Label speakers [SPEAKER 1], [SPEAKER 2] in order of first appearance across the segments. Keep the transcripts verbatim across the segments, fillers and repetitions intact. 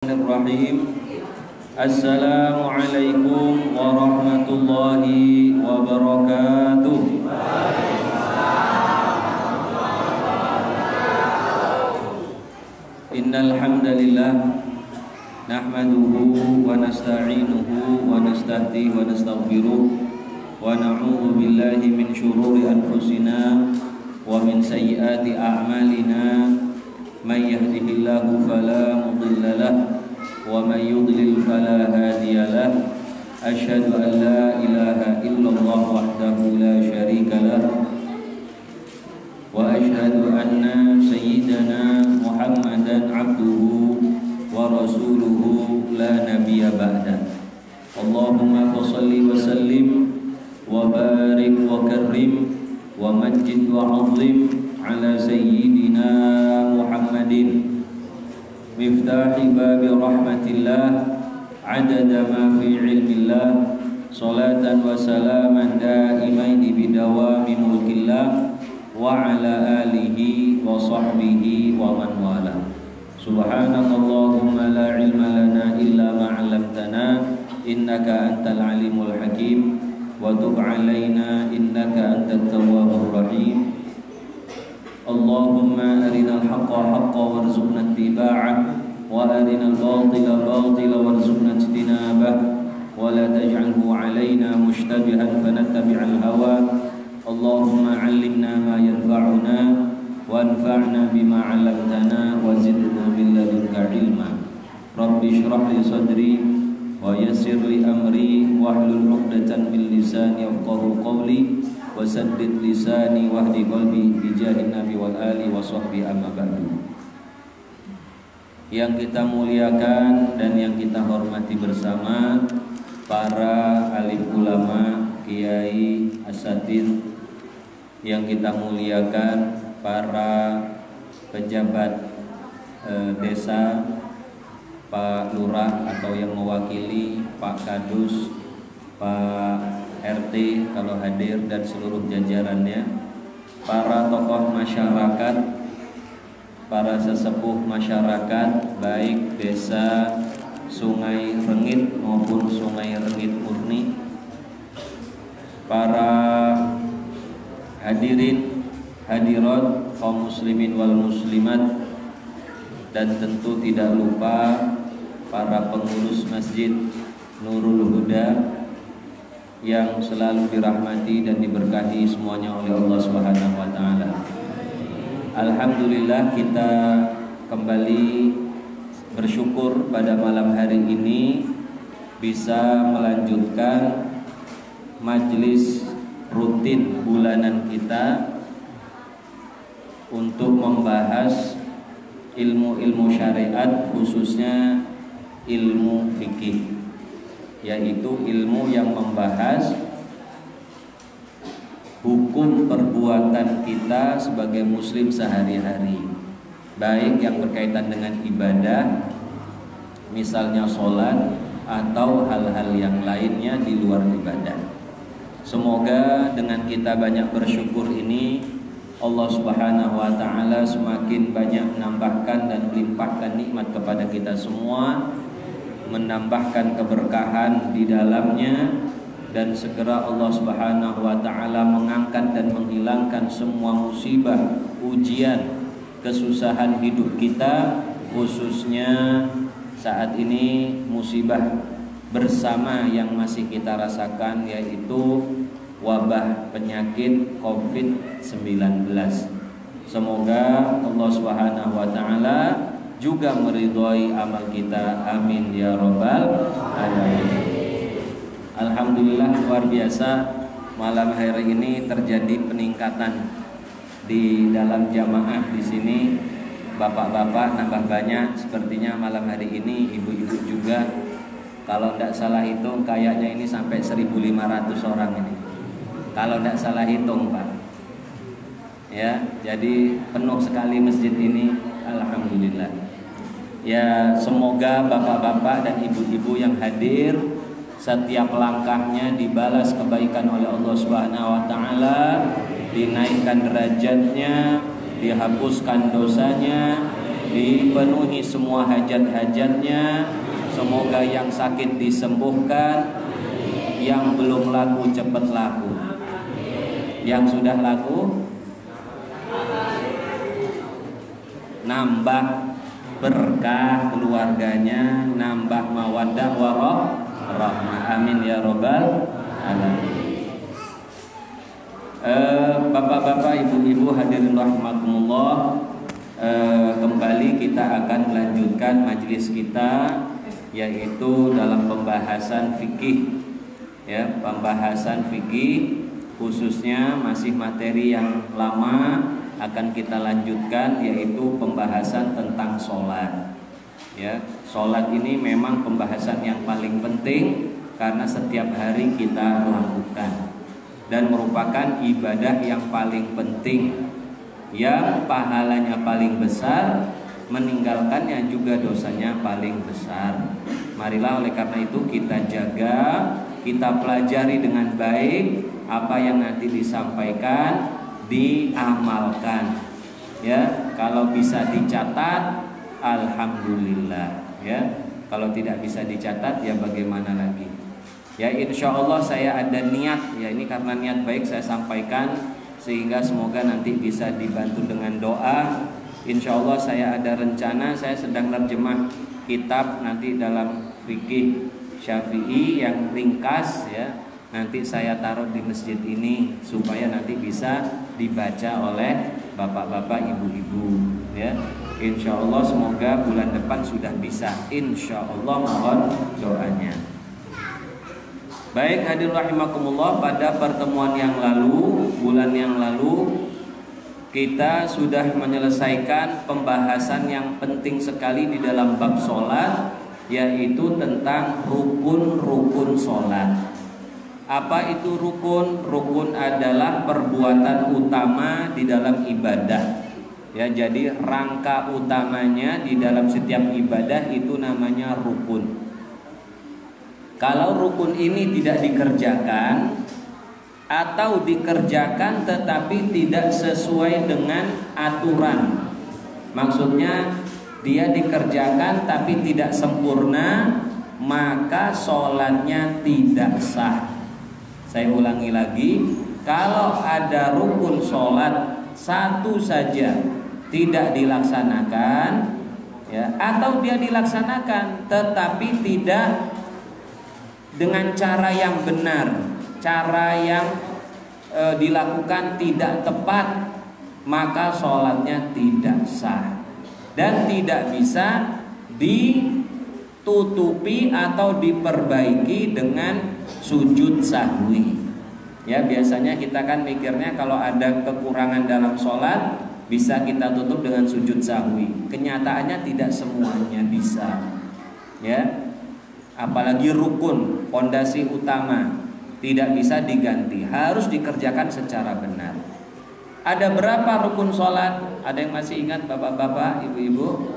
[SPEAKER 1] Bismillahirrahmanirrahim. Assalamualaikum warahmatullahi wabarakatuh. Innal hamdalillah nahmaduhu wa nasta'inuhu wa nastahdihi wa nastaghfiruh wa na'udzu billahi min syururi anfusina wa min sayyiati a'malina. May yahdihillahu fala mudilla lahu wa may yudlil fala hadiya lahu. Asyhadu an la ilaha illallah wahdahu la syarika lahu wa asyhadu anna sayyidana Muhammadan abduhu wa rasuluhu la nabiyya ba'da. Allahumma shalli wa sallim wa barik wa karrim wa majid wa azim ala sayyidina Muhammadin miftahi babi rahmatillah adada ma fi ilmillah salatan wa salaman daimaini bidawami mulkillah wa ala alihi wa sahbihi wa man wala. Subhanakallahumma la ilma lana illa ma 'allamtana innaka antal alimul hakim wa tub alaina innaka antat tawwabur rahim. Allahumma arinal haqqa haqqan warzuqna ittiba'ah wa arinal batila batila warzuqna ijtinabah wa la taj'alhu 'alaina mushtabihan fanattabi'al hawa. Allahumma 'allimna ma yanfa'una wanfa'na bima 'allamtana wa zidna min ladunka 'ilma. Rabbi shrah li sadri wa yassir li amri wahlul 'uqdatan min lisani yafqahu qawli wa saddid lisani wahdi qalbi bi jahin nabi wal ali wa sahbi amma ba'du. Yang kita muliakan dan yang kita hormati bersama para alim ulama, kiai, asatidz, yang kita muliakan para pejabat e, desa, Pak Lurah atau yang mewakili, Pak Kadus, Pak R T kalau hadir dan seluruh jajarannya, para tokoh masyarakat, para sesepuh masyarakat baik desa Sungai Rengit maupun Sungai Rengit Murni, para hadirin hadirat kaum muslimin wal muslimat, dan tentu tidak lupa para pengurus Masjid Nurul Huda yang selalu dirahmati dan diberkahi semuanya oleh Allah Subhanahu wa taala. Alhamdulillah, kita kembali bersyukur pada malam hari ini bisa melanjutkan majelis rutin bulanan kita untuk membahas ilmu-ilmu syariat, khususnya ilmu fikih, yaitu ilmu yang membahas hukum perbuatan kita sebagai muslim sehari-hari, baik yang berkaitan dengan ibadah, misalnya sholat, atau hal-hal yang lainnya di luar ibadah. Semoga dengan kita banyak bersyukur ini, Allah Subhanahu wa ta'ala semakin banyak menambahkan dan melimpahkan nikmat kepada kita semua, menambahkan keberkahan di dalamnya, dan segera Allah Subhanahu wa ta'ala mengangkat dan menghilangkan semua musibah, ujian, kesusahan hidup kita, khususnya saat ini musibah bersama yang masih kita rasakan, yaitu wabah penyakit covid sembilan belas. Semoga Allah Subhanahu wa ta'ala juga meridhoi amal kita, amin ya rabbal alamin. Alhamdulillah, luar biasa malam hari ini terjadi peningkatan di dalam jamaah di sini. Bapak-bapak nambah banyak, sepertinya malam hari ini ibu-ibu juga. Kalau tidak salah hitung kayaknya ini sampai seribu lima ratus orang ini. Kalau tidak salah hitung, Pak. Ya, jadi penuh sekali masjid ini, alhamdulillah. Ya, semoga bapak-bapak dan ibu-ibu yang hadir setiap langkahnya dibalas kebaikan oleh Allah Subhanahu wa taala, dinaikkan derajatnya, dihapuskan dosanya, dipenuhi semua hajat-hajatnya. Semoga yang sakit disembuhkan, yang belum laku cepat laku, yang sudah laku nambah berkah keluarganya, nambah mawaddah warahmah. Amin ya robbal alamin. Eh, bapak-bapak, ibu-ibu hadirin rahimakumullah, eh, kembali kita akan melanjutkan majelis kita, yaitu dalam pembahasan fikih, ya, pembahasan fikih, khususnya masih materi yang lama akan kita lanjutkan, yaitu pembahasan tentang sholat. Ya, sholat ini memang pembahasan yang paling penting karena setiap hari kita lakukan dan merupakan ibadah yang paling penting, yang pahalanya paling besar, meninggalkannya juga dosanya paling besar. Marilah oleh karena itu kita jaga, kita pelajari dengan baik apa yang nanti disampaikan, diamalkan. Ya, kalau bisa dicatat, alhamdulillah. Ya, kalau tidak bisa dicatat, ya bagaimana lagi? Ya, insya Allah saya ada niat, ya ini karena niat baik saya sampaikan, sehingga semoga nanti bisa dibantu dengan doa. Insya Allah saya ada rencana, saya sedang nerjemah kitab nanti dalam fikih Syafi'i yang ringkas, ya. Nanti saya taruh di masjid ini supaya nanti bisa dibaca oleh bapak-bapak, ibu-ibu, ya. Insya Allah semoga bulan depan sudah bisa. Insya Allah, mohon doanya. Baik, hadirin rahimakumullah, pada pertemuan yang lalu, bulan yang lalu, kita sudah menyelesaikan pembahasan yang penting sekali di dalam bab sholat, yaitu tentang rukun-rukun sholat. Apa itu rukun? Rukun adalah perbuatan utama di dalam ibadah. Ya, jadi rangka utamanya di dalam setiap ibadah itu namanya rukun. Kalau rukun ini tidak dikerjakan atau dikerjakan tetapi tidak sesuai dengan aturan, maksudnya dia dikerjakan tapi tidak sempurna, maka sholatnya tidak sah. Saya ulangi lagi, kalau ada rukun sholat satu saja tidak dilaksanakan, ya, atau dia dilaksanakan tetapi tidak dengan cara yang benar, cara yang e, dilakukan tidak tepat, maka sholatnya tidak sah dan tidak bisa ditutupi atau diperbaiki dengan sujud sahwi. Ya, biasanya kita kan mikirnya kalau ada kekurangan dalam sholat bisa kita tutup dengan sujud sahwi. Kenyataannya tidak semuanya bisa. Ya, apalagi rukun, pondasi utama, tidak bisa diganti, harus dikerjakan secara benar. Ada berapa rukun sholat? Ada yang masih ingat bapak-bapak, ibu-ibu?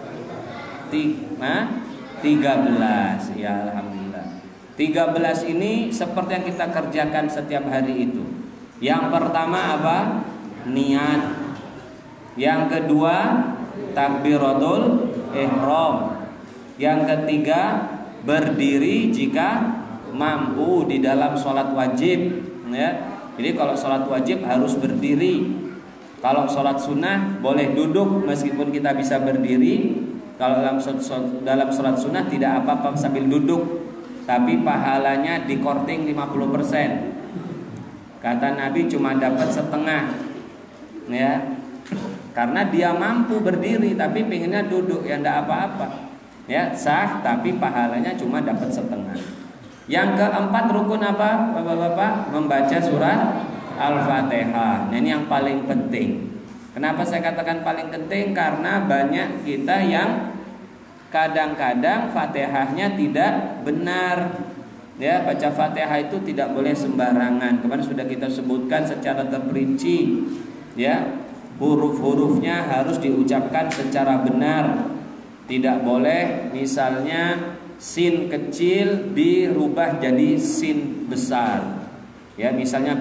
[SPEAKER 1] tiga belas. Ya, alhamdulillah. tiga belas ini seperti yang kita kerjakan setiap hari itu. Yang pertama apa? Niat. Yang kedua takbiratul ihram. Yang ketiga berdiri jika mampu di dalam sholat wajib, ya. Jadi kalau sholat wajib harus berdiri. Kalau sholat sunnah boleh duduk meskipun kita bisa berdiri. Kalau dalam dalam sholat sunnah tidak apa-apa sambil duduk, tapi pahalanya dikorting lima puluh persen. Kata Nabi cuma dapat setengah, ya. Karena dia mampu berdiri tapi pengennya duduk, ya enggak apa-apa. Ya, sah tapi pahalanya cuma dapat setengah. Yang keempat rukun apa, bapak-bapak? Membaca surat Al-Fatihah. Nah, ini yang paling penting. Kenapa saya katakan paling penting? Karena banyak kita yang kadang-kadang Fatihahnya tidak benar. Ya, baca Fatihah itu tidak boleh sembarangan. Kemarin sudah kita sebutkan secara terperinci. Ya, huruf-hurufnya harus diucapkan secara benar. Tidak boleh misalnya sin kecil dirubah jadi sin besar. Ya, misalnya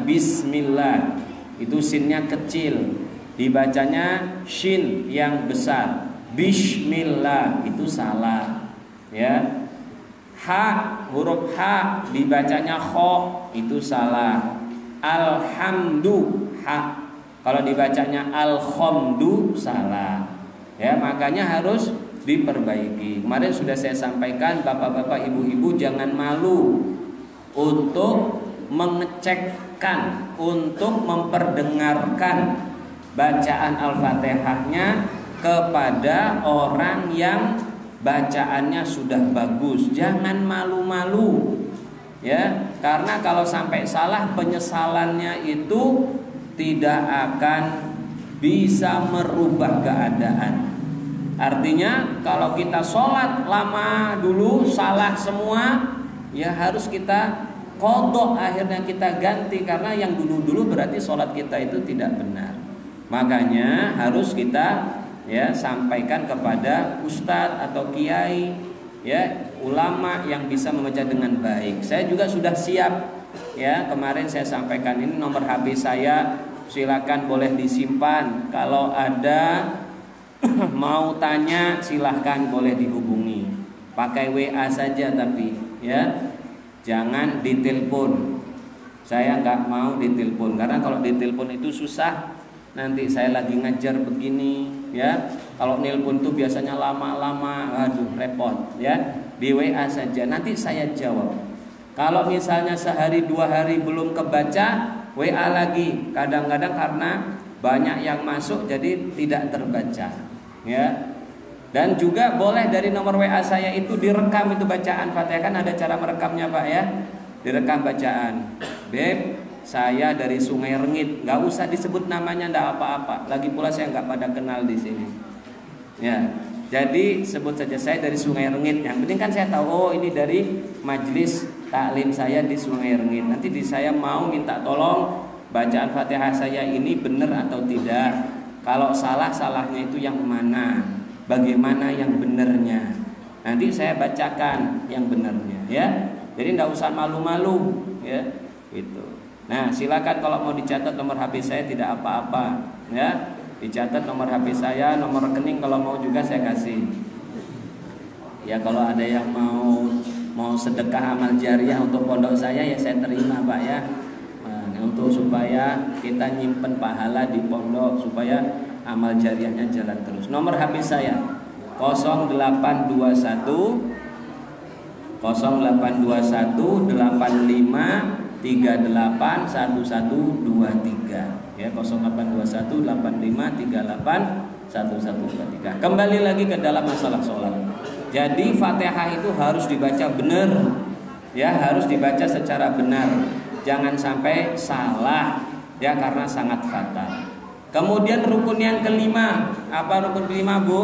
[SPEAKER 1] bismillah, itu sinnya kecil, dibacanya shin yang besar. Bismillah itu salah, ya. Ha, huruf ha dibacanya kho itu salah. Alhamdu ha, kalau dibacanya alhamdu salah, ya. Makanya harus diperbaiki. Kemarin sudah saya sampaikan, bapak-bapak, ibu-ibu jangan malu untuk mengecekkan, untuk memperdengarkan bacaan Al-Fatihahnya kepada orang yang bacaannya sudah bagus. Jangan malu-malu, ya, karena kalau sampai salah penyesalannya itu tidak akan bisa merubah keadaan. Artinya kalau kita sholat lama dulu salah semua, ya harus kita qadha, akhirnya kita ganti, karena yang dulu-dulu berarti sholat kita itu tidak benar. Makanya harus kita, ya, sampaikan kepada ustadz atau kiai, ya, ulama yang bisa membaca dengan baik. Saya juga sudah siap, ya, kemarin saya sampaikan ini nomor H P saya, silakan boleh disimpan. Kalau ada mau tanya silahkan boleh dihubungi, pakai W A saja, tapi ya jangan ditelepon. Saya nggak mau ditelepon, karena kalau ditelepon itu susah. Nanti saya lagi ngajar begini, ya. Kalau nelpon tuh biasanya lama-lama, aduh repot, ya. Di W A saja, nanti saya jawab. Kalau misalnya sehari dua hari belum kebaca, W A lagi. Kadang-kadang karena banyak yang masuk jadi tidak terbaca, ya. Dan juga boleh dari nomor W A saya itu direkam itu bacaan Fatihah, kan ada cara merekamnya, Pak, ya. Direkam bacaan. Beb, saya dari Sungai Rengit, nggak usah disebut namanya, nggak apa-apa. Lagi pula saya nggak pada kenal di sini, ya. Jadi sebut saja saya dari Sungai Rengit. Yang penting kan saya tahu, oh ini dari majelis taklim saya di Sungai Rengit. Nanti di saya mau minta tolong bacaan Fatihah saya ini benar atau tidak. Kalau salah, salahnya itu yang mana? Bagaimana yang benernya? Nanti saya bacakan yang benernya, ya. Jadi nggak usah malu-malu, ya. Itu. Nah, silakan kalau mau dicatat nomor H P saya tidak apa-apa, ya. Dicatat nomor H P saya, nomor rekening kalau mau juga saya kasih. Ya, kalau ada yang mau mau sedekah amal jariah untuk pondok saya, ya saya terima, Pak, ya. Nah, untuk supaya kita nyimpen pahala di pondok, supaya amal jariahnya jalan terus. Nomor H P saya nol delapan dua satu nol delapan dua satu delapan lima tiga delapan satu satu dua tiga, ya. nol delapan dua satu delapan lima tiga delapan satu satu dua tiga. Kembali lagi ke dalam masalah sholat. Jadi Fatihah itu harus dibaca benar, ya, harus dibaca secara benar. Jangan sampai salah, ya, karena sangat fatal. Kemudian rukun yang kelima, apa rukun kelima, Bu?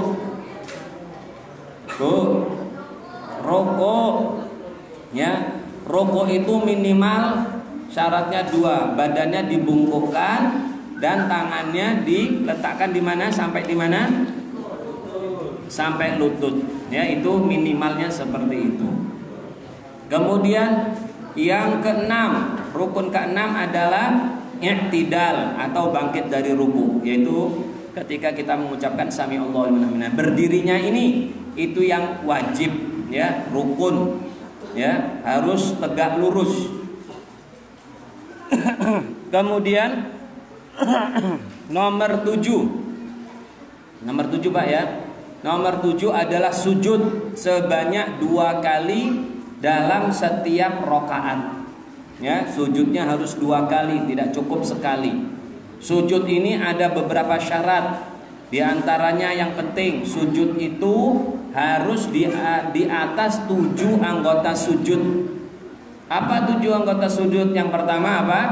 [SPEAKER 1] Bu, rukuk, ya. Rukuk itu minimal syaratnya dua, badannya dibungkukkan dan tangannya diletakkan di mana, sampai di mana? Sampai lutut, ya, itu minimalnya seperti itu. Kemudian yang keenam, rukun keenam adalah i'tidal atau bangkit dari rukuk, yaitu ketika kita mengucapkan sami Allahu liman hamidah. Berdirinya ini itu yang wajib, ya, rukun, ya, harus tegak lurus. Kemudian nomor tujuh, nomor tujuh, Pak, ya. Nomor tujuh adalah sujud sebanyak dua kali dalam setiap rokaat, ya. Sujudnya harus dua kali, tidak cukup sekali. Sujud ini ada beberapa syarat. Di antaranya yang penting, sujud itu harus di, di atas tujuh anggota sujud. Apa tujuh anggota sujud? Yang pertama apa?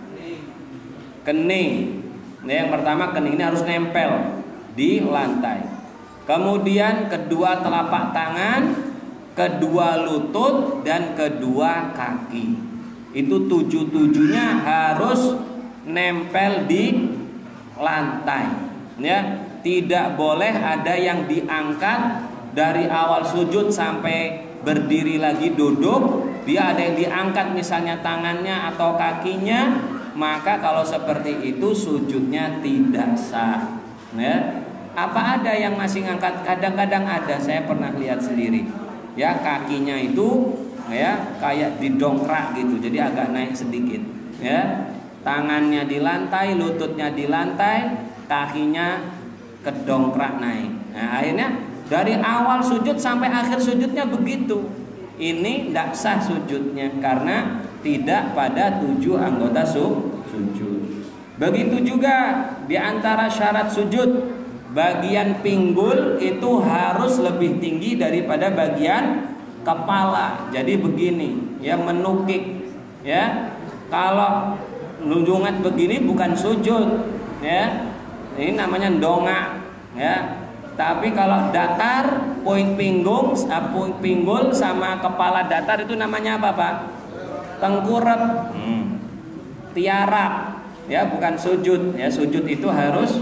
[SPEAKER 1] Kening. Nah, yang pertama kening ini harus nempel di lantai. Kemudian kedua telapak tangan, kedua lutut, dan kedua kaki. Itu tujuh-tujuhnya harus nempel di lantai, ya. Tidak boleh ada yang diangkat dari awal sujud sampai berdiri lagi duduk, dia ada yang diangkat misalnya tangannya atau kakinya, maka kalau seperti itu sujudnya tidak sah, ya. Apa ada yang masih ngangkat? Kadang-kadang ada, saya pernah lihat sendiri. Ya, kakinya itu ya kayak didongkrak gitu, jadi agak naik sedikit. Ya, tangannya di lantai, lututnya di lantai, kakinya kedongkrak naik. Nah, akhirnya dari awal sujud sampai akhir sujudnya begitu. Ini tidak sah sujudnya karena tidak pada tujuh anggota su sujud. Begitu juga di antara syarat sujud, bagian pinggul itu harus lebih tinggi daripada bagian kepala. Jadi begini, ya menukik, ya. Kalau lunjungan begini bukan sujud, ya. Ini namanya dongak, ya. Tapi kalau datar, poin pinggung, poin pinggul sama kepala datar itu namanya apa, Pak? Tengkurap, hmm. tiarap, ya bukan sujud. Ya sujud itu harus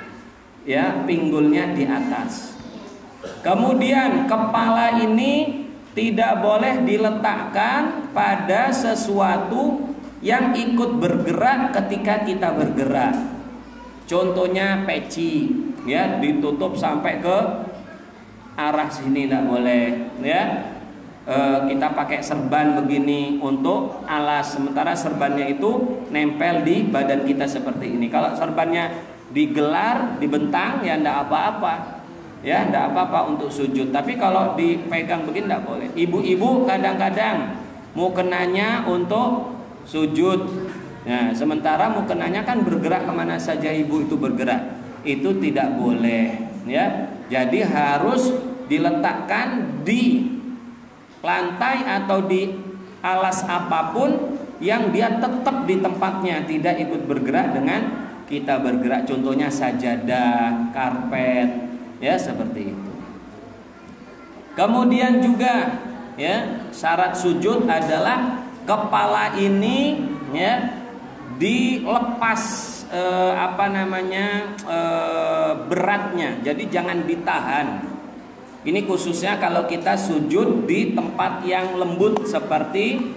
[SPEAKER 1] ya pinggulnya di atas. Kemudian kepala ini tidak boleh diletakkan pada sesuatu yang ikut bergerak ketika kita bergerak. Contohnya peci, ya ditutup sampai ke arah sini tidak boleh, ya. E, kita pakai serban begini untuk alas, sementara serbannya itu nempel di badan kita seperti ini. Kalau serbannya digelar, dibentang, ya tidak apa-apa, ya tidak apa-apa untuk sujud. Tapi kalau dipegang begini tidak boleh. Ibu-ibu kadang-kadang mukenanya untuk sujud. Nah, sementara mukenanya kan bergerak kemana saja ibu itu bergerak, itu tidak boleh, ya. Jadi harus diletakkan di lantai atau di alas apapun yang dia tetap di tempatnya, tidak ikut bergerak dengan kita bergerak. Contohnya sajadah, karpet, ya seperti itu. Kemudian juga, ya syarat sujud adalah kepala ini, ya dilepas eh, apa namanya eh, beratnya, jadi jangan ditahan. Ini khususnya kalau kita sujud di tempat yang lembut seperti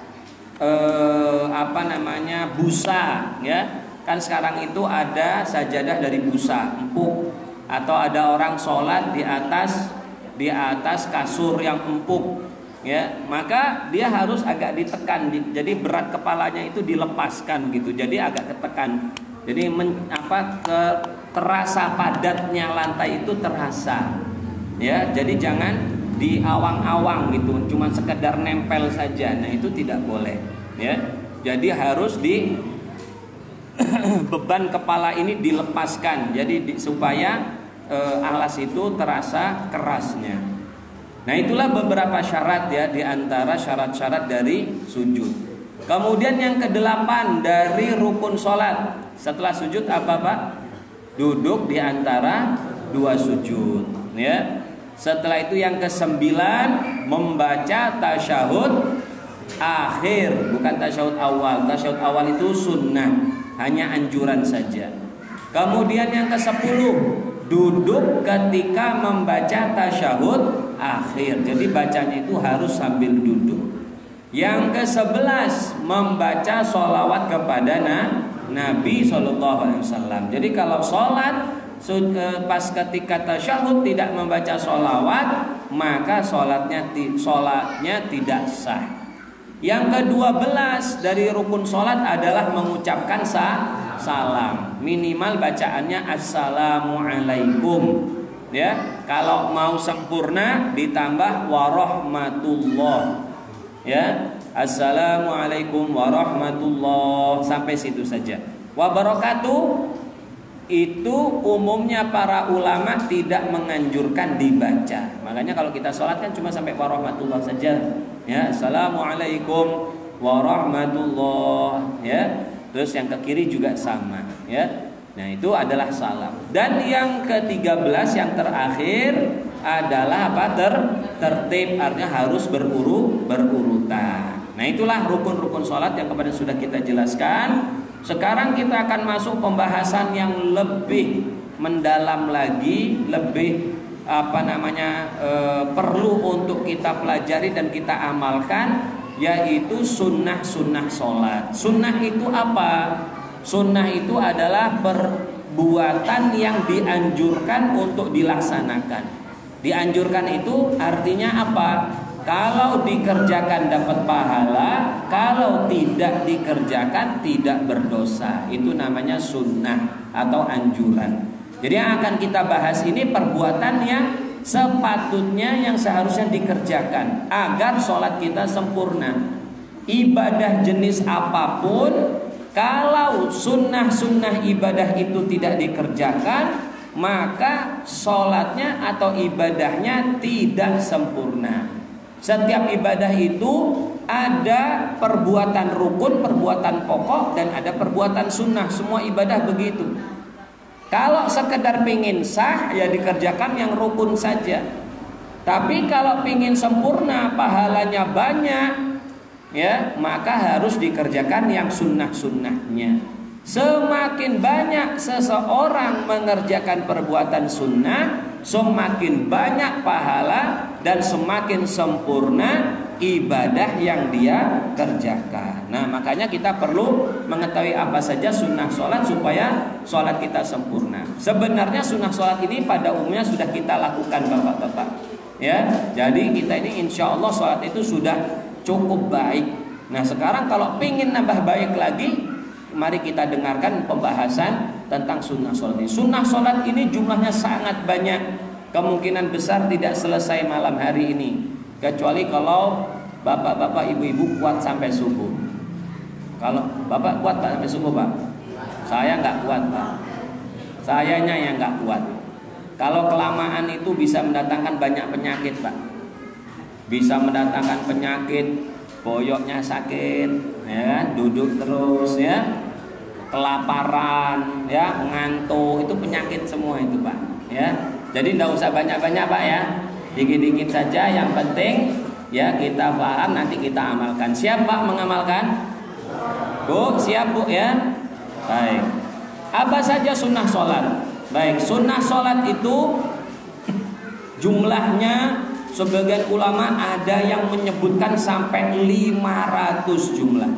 [SPEAKER 1] eh, apa namanya busa, ya kan sekarang itu ada sajadah dari busa empuk, atau ada orang sholat di atas di atas kasur yang empuk, ya maka dia harus agak ditekan, jadi berat kepalanya itu dilepaskan gitu, jadi agak ketekan, jadi men, apa ke, terasa padatnya lantai itu terasa, ya jadi jangan diawang-awang gitu, cuma sekedar nempel saja. Nah itu tidak boleh, ya jadi harus di beban kepala ini dilepaskan, jadi di, supaya e, alas itu terasa kerasnya. Nah itulah beberapa syarat, ya di antara syarat-syarat dari sujud. Kemudian yang kedelapan dari rukun sholat, setelah sujud apa Pak? Duduk di antara dua sujud, ya. Setelah itu yang kesembilan membaca tasyahud akhir, bukan tasyahud awal. Tasyahud awal itu sunnah, hanya anjuran saja. Kemudian yang kesepuluh duduk ketika membaca tasyahud akhir, jadi bacanya itu harus sambil duduk. Yang kesebelas membaca sholawat kepada Nabi shallallahu alaihi wasallam. Jadi kalau sholat pas ketika tasyahud tidak membaca sholawat, maka sholatnya sholatnya tidak sah. Yang kedua belas dari rukun sholat adalah mengucapkan sah salam, minimal bacaannya assalamualaikum, ya kalau mau sempurna ditambah warahmatullah, ya assalamualaikum warahmatullah, sampai situ saja. Wabarakatuh itu umumnya para ulama tidak menganjurkan dibaca, makanya kalau kita sholat kan cuma sampai warahmatullah saja, ya assalamualaikum warahmatullah, ya. Terus yang ke kiri juga sama, ya. Nah itu adalah salam. Dan yang ke tiga belas yang terakhir adalah apa? Ter tertib, artinya harus berurut berurutan. Nah itulah rukun-rukun sholat yang kemarin sudah kita jelaskan. Sekarang kita akan masuk pembahasan yang lebih mendalam lagi, lebih apa namanya e, perlu untuk kita pelajari dan kita amalkan, yaitu sunnah-sunnah sholat. Sunnah itu apa? Sunnah itu adalah per, perbuatan yang dianjurkan untuk dilaksanakan. Dianjurkan itu artinya apa? Kalau dikerjakan dapat pahala, kalau tidak dikerjakan tidak berdosa. Itu namanya sunnah atau anjuran. Jadi yang akan kita bahas ini perbuatan yang sepatutnya yang seharusnya dikerjakan agar sholat kita sempurna. Ibadah jenis apapun, kalau sunnah-sunnah ibadah itu tidak dikerjakan, maka sholatnya atau ibadahnya tidak sempurna. Setiap ibadah itu ada perbuatan rukun, perbuatan pokok, dan ada perbuatan sunnah. Semua ibadah begitu. Kalau sekedar pingin sah, ya dikerjakan yang rukun saja. Tapi kalau pingin sempurna, pahalanya banyak, ya maka harus dikerjakan yang sunnah-sunnahnya. Semakin banyak seseorang mengerjakan perbuatan sunnah, semakin banyak pahala dan semakin sempurna ibadah yang dia kerjakan. Nah, makanya kita perlu mengetahui apa saja sunnah sholat supaya sholat kita sempurna. Sebenarnya sunnah sholat ini pada umumnya sudah kita lakukan, bapak-bapak. Ya, jadi kita ini insya Allah sholat itu sudah cukup baik. Nah, sekarang kalau pingin nambah baik lagi, mari kita dengarkan pembahasan tentang sunnah sholat ini. Sunnah sholat ini jumlahnya sangat banyak. Kemungkinan besar tidak selesai malam hari ini, kecuali kalau bapak-bapak, ibu-ibu kuat sampai subuh. Kalau bapak kuat tak sampai subuh, Pak? Saya nggak kuat, Pak. Sayanya yang nggak kuat. Kalau kelamaan itu bisa mendatangkan banyak penyakit, Pak. Bisa mendatangkan penyakit, boyoknya sakit, ya, duduk terus, ya, kelaparan, ya, ngantuk, itu penyakit semua itu, Pak. Ya, jadi tidak usah banyak-banyak, Pak, ya, dikit-dikit saja. Yang penting ya kita paham, nanti kita amalkan. Siap, Pak, mengamalkan? Bu, siap, Bu, ya. Baik. Apa saja sunnah sholat? Baik, sunnah sholat itu jumlahnya sebagian ulama ada yang menyebutkan sampai lima ratus jumlah,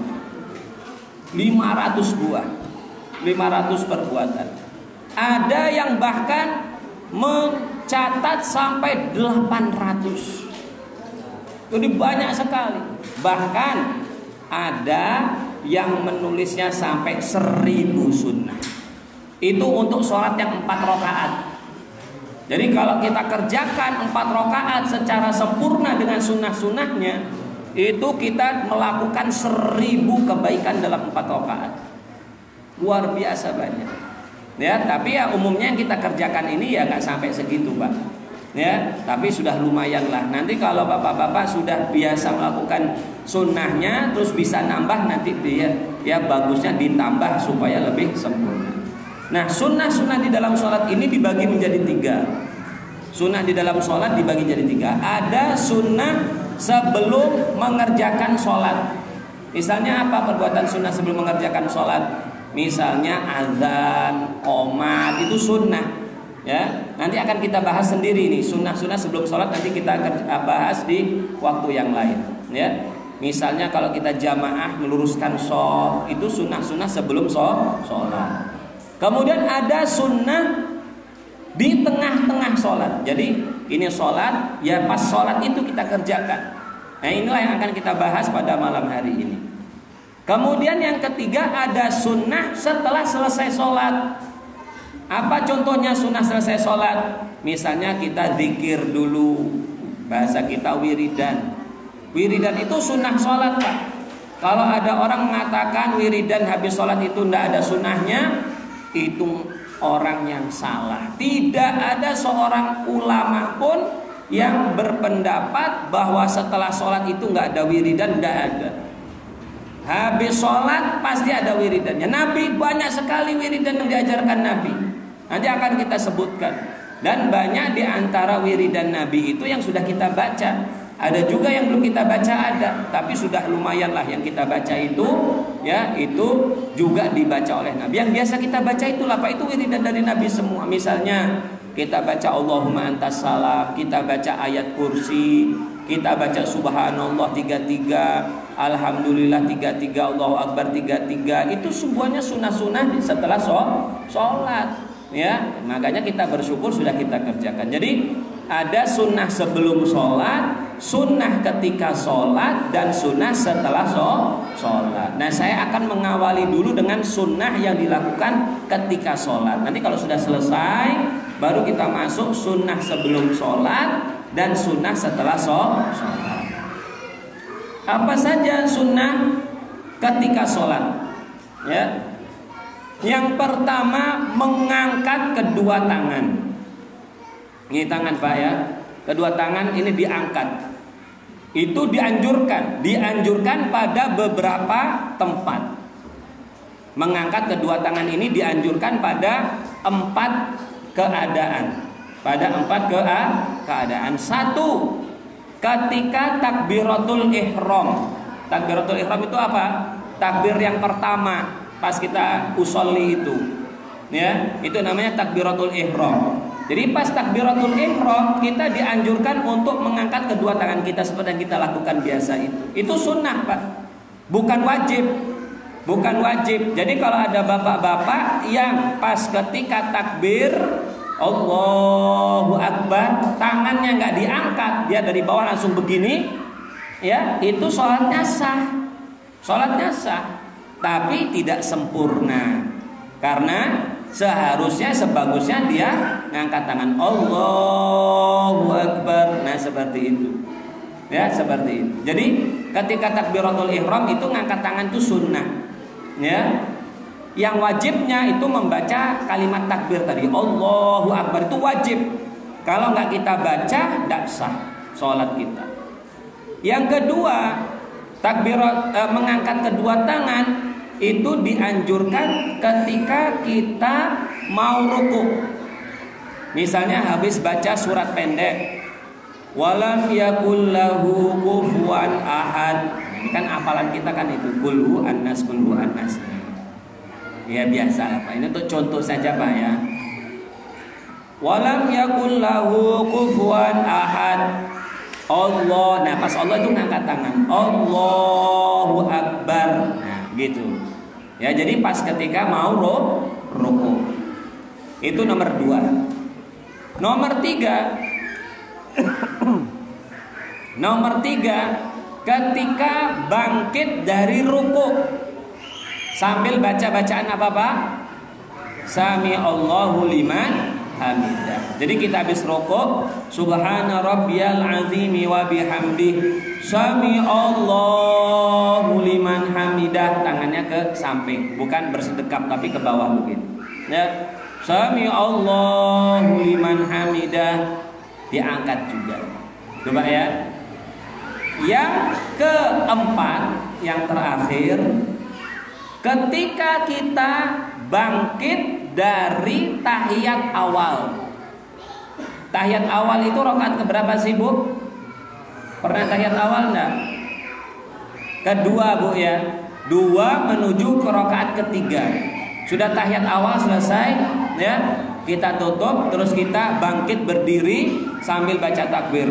[SPEAKER 1] lima ratus buah, lima ratus perbuatan. Ada yang bahkan mencatat sampai delapan ratus. Jadi banyak sekali. Bahkan ada yang menulisnya sampai seribu sunnah. Itu untuk sholat yang empat rakaat. Jadi kalau kita kerjakan empat rakaat secara sempurna dengan sunnah-sunnahnya, itu kita melakukan seribu kebaikan dalam empat rakaat. Luar biasa banyak. Ya, tapi ya umumnya yang kita kerjakan ini ya nggak sampai segitu, Pak. Ya, tapi sudah lumayan lah. Nanti kalau bapak-bapak sudah biasa melakukan sunnahnya, terus bisa nambah, nanti dia ya bagusnya ditambah supaya lebih sempurna. Nah, sunnah-sunnah di dalam sholat ini dibagi menjadi tiga. Sunnah di dalam sholat dibagi jadi tiga. Ada sunnah sebelum mengerjakan sholat. Misalnya apa perbuatan sunnah sebelum mengerjakan sholat? Misalnya azan, qomat, itu sunnah. Ya, nanti akan kita bahas sendiri nih sunnah-sunnah sebelum sholat, nanti kita akan bahas di waktu yang lain. Ya, misalnya kalau kita jamaah meluruskan shaf, itu sunnah-sunnah sebelum sholat. Kemudian ada sunnah di tengah-tengah sholat. Jadi ini sholat, ya pas sholat itu kita kerjakan. Nah, inilah yang akan kita bahas pada malam hari ini. Kemudian yang ketiga ada sunnah setelah selesai sholat. Apa contohnya sunnah selesai sholat? Misalnya kita zikir dulu, bahasa kita wiridan. Wiridan itu sunnah sholat, Pak. Kalau ada orang mengatakan wiridan habis sholat itu tidak ada sunnahnya, itu orang yang salah. Tidak ada seorang ulama pun yang berpendapat bahwa setelah sholat itu nggak ada wiridan, tidak ada. Habis sholat pasti ada wiridannya. Nabi banyak sekali wiridan yang diajarkan Nabi. Nanti akan kita sebutkan. Dan banyak di antara wiridan Nabi itu yang sudah kita baca. Ada juga yang belum kita baca ada, tapi sudah lumayan lah yang kita baca itu, ya itu juga dibaca oleh Nabi. Yang biasa kita baca itulah Pak, itu wiridan dari Nabi semua. Misalnya kita baca Allahumma antas salam, kita baca ayat kursi, kita baca subhanallah tiga puluh tiga, alhamdulillah tiga puluh tiga, Allahu akbar tiga puluh tiga, itu semuanya sunnah-sunnah setelah sholat, ya. Makanya kita bersyukur sudah kita kerjakan. Jadi ada sunnah sebelum sholat, sunnah ketika sholat, dan sunnah setelah sholat. Nah, saya akan mengawali dulu dengan sunnah yang dilakukan ketika sholat. Nanti kalau sudah selesai, baru kita masuk sunnah sebelum sholat dan sunnah setelah sholat. Apa saja sunnah ketika sholat? Ya. Yang pertama, mengangkat kedua tangan. Ini tangan Pak ya, kedua tangan ini diangkat. Itu dianjurkan, dianjurkan pada beberapa tempat. Mengangkat kedua tangan ini dianjurkan pada empat keadaan. Pada empat keadaan. Satu, ketika takbiratul ihram. Takbiratul ihram itu apa? Takbir yang pertama pas kita usolli itu. Ya, itu namanya takbiratul ihram. Jadi pas takbiratul ihram kita dianjurkan untuk mengangkat kedua tangan kita seperti yang kita lakukan biasa itu. Itu sunnah Pak, bukan wajib. Bukan wajib. Jadi kalau ada bapak-bapak yang pas ketika takbir Allahu Akbar tangannya nggak diangkat, dia dari bawah langsung begini, ya itu sholatnya sah, sholatnya sah, tapi tidak sempurna. Karena seharusnya sebagusnya dia ngangkat tangan Allahu Akbar. Nah seperti itu, ya seperti itu. Jadi ketika takbiratul ihram itu ngangkat tangan itu sunnah, ya. Yang wajibnya itu membaca kalimat takbir tadi Allahu Akbar, itu wajib. Kalau nggak kita baca tidak sah sholat kita. Yang kedua, takbirat eh, mengangkat kedua tangan itu dianjurkan ketika kita mau ruku. Misalnya habis baca surat pendek, walam yakul lahu kufuwan ahad. Ini kan hafalan kita kan itu, kulhu annas, kulhu annas. Ya biasa lah Pak. Ini untuk contoh saja Pak ya. Walam yakul lahu kufuwan ahad. Allah. Nah pas Allah itu ngangkat tangan Allahu Akbar. Nah gitu. Ya jadi pas ketika mau ruku. Itu nomor dua. Nomor tiga. Nomor tiga, ketika bangkit dari ruku sambil baca bacaan apa Pak? Sami Allahu liman hamidah. Jadi kita habis rukuk, subhana rabbiyal azimi wa bihamdih, sami Allahu liman hamidah, tangannya ke samping, bukan bersedekap tapi ke bawah begitu. Ya. Sami Allahu liman hamidah, diangkat juga. Coba ya. Yang keempat, yang terakhir, ketika kita bangkit dari tahiyat awal. Tahiyat awal itu rakaat keberapa sih Bu? Pernah tahiyat awal enggak? Kedua Bu ya. Dua menuju ke rakaat ketiga. Sudah tahiyat awal selesai ya. Kita tutup terus kita bangkit berdiri sambil baca takbir.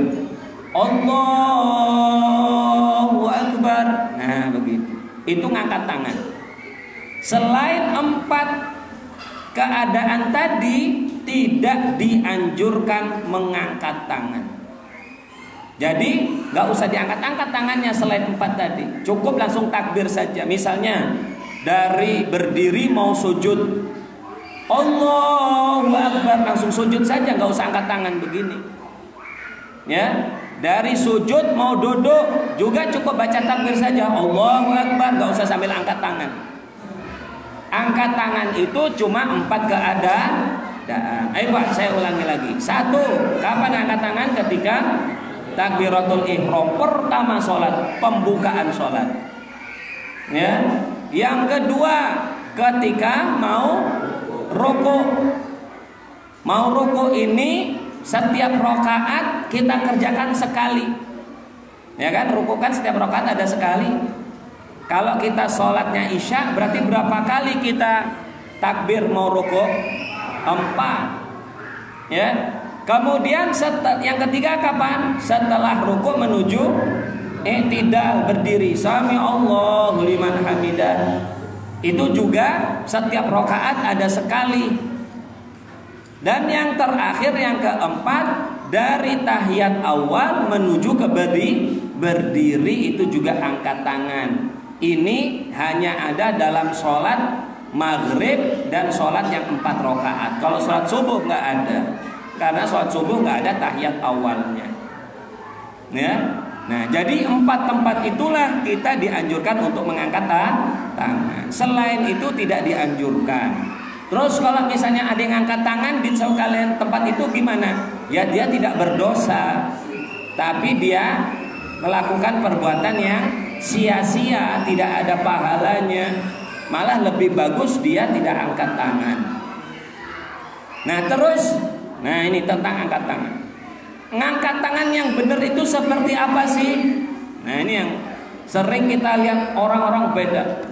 [SPEAKER 1] Allahu Akbar. Nah begitu. Itu ngangkat tangan. Selain empat keadaan tadi tidak dianjurkan mengangkat tangan. Jadi nggak usah diangkat-angkat tangannya selain empat tadi. Cukup langsung takbir saja. Misalnya dari berdiri mau sujud, Allahu Akbar, langsung sujud saja, nggak usah angkat tangan begini. Ya, dari sujud mau duduk juga cukup baca takbir saja, Allahu Akbar, nggak usah sambil angkat tangan. Angkat tangan itu cuma empat keadaan. Ayo Pak, saya ulangi lagi. Satu, kapan angkat tangan? Ketika takbiratul ihram pertama sholat, pembukaan sholat. Ya. Yang kedua, ketika mau ruku. Mau ruku ini setiap rakaat kita kerjakan sekali. Ya kan, ruku kan setiap rakaat ada sekali. Kalau kita sholatnya isya, berarti berapa kali kita takbir mau ruku? Empat. Ya. Kemudian setel, yang ketiga kapan? Setelah rukuk menuju i'tidal, berdiri. Sami Allahu liman hamidah. Itu juga setiap rakaat ada sekali. Dan yang terakhir, yang keempat, dari tahiyat awal menuju ke berdiri, berdiri itu juga angkat tangan. Ini hanya ada dalam sholat maghrib dan sholat yang empat rakaat. Kalau sholat subuh nggak ada. Karena sholat subuh nggak ada tahiyat awalnya, ya. Nah, jadi empat tempat itulah kita dianjurkan untuk mengangkat tangan. Selain itu tidak dianjurkan. Terus kalau misalnya ada yang angkat tangan di kalian tempat itu gimana? Ya dia tidak berdosa, tapi dia melakukan perbuatan yang sia-sia, tidak ada pahalanya. Malah lebih bagus dia tidak angkat tangan. Nah terus. Nah ini tentang angkat tangan. Ngangkat tangan yang benar itu seperti apa sih? Nah ini yang sering kita lihat orang-orang beda.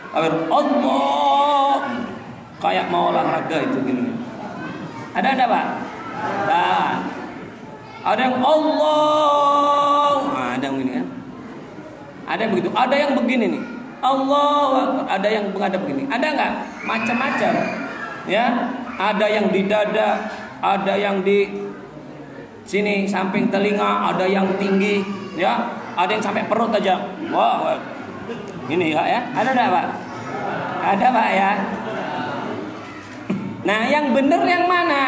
[SPEAKER 1] Allah kayak mau olahraga itu gini. Ada ada pak? Nah, ada yang Allah, nah, ada yang begini kan? Ada yang begitu. Ada yang begini nih. Allah, ada yang ada begini. Ada nggak? Macam-macam. Ya, ada yang di dada. Ada yang di sini samping telinga, ada yang tinggi, ya, ada yang sampai perut aja. Wah, ini ya, ya. Ada enggak, Pak? Ada, Pak ya. Nah, yang benar yang mana?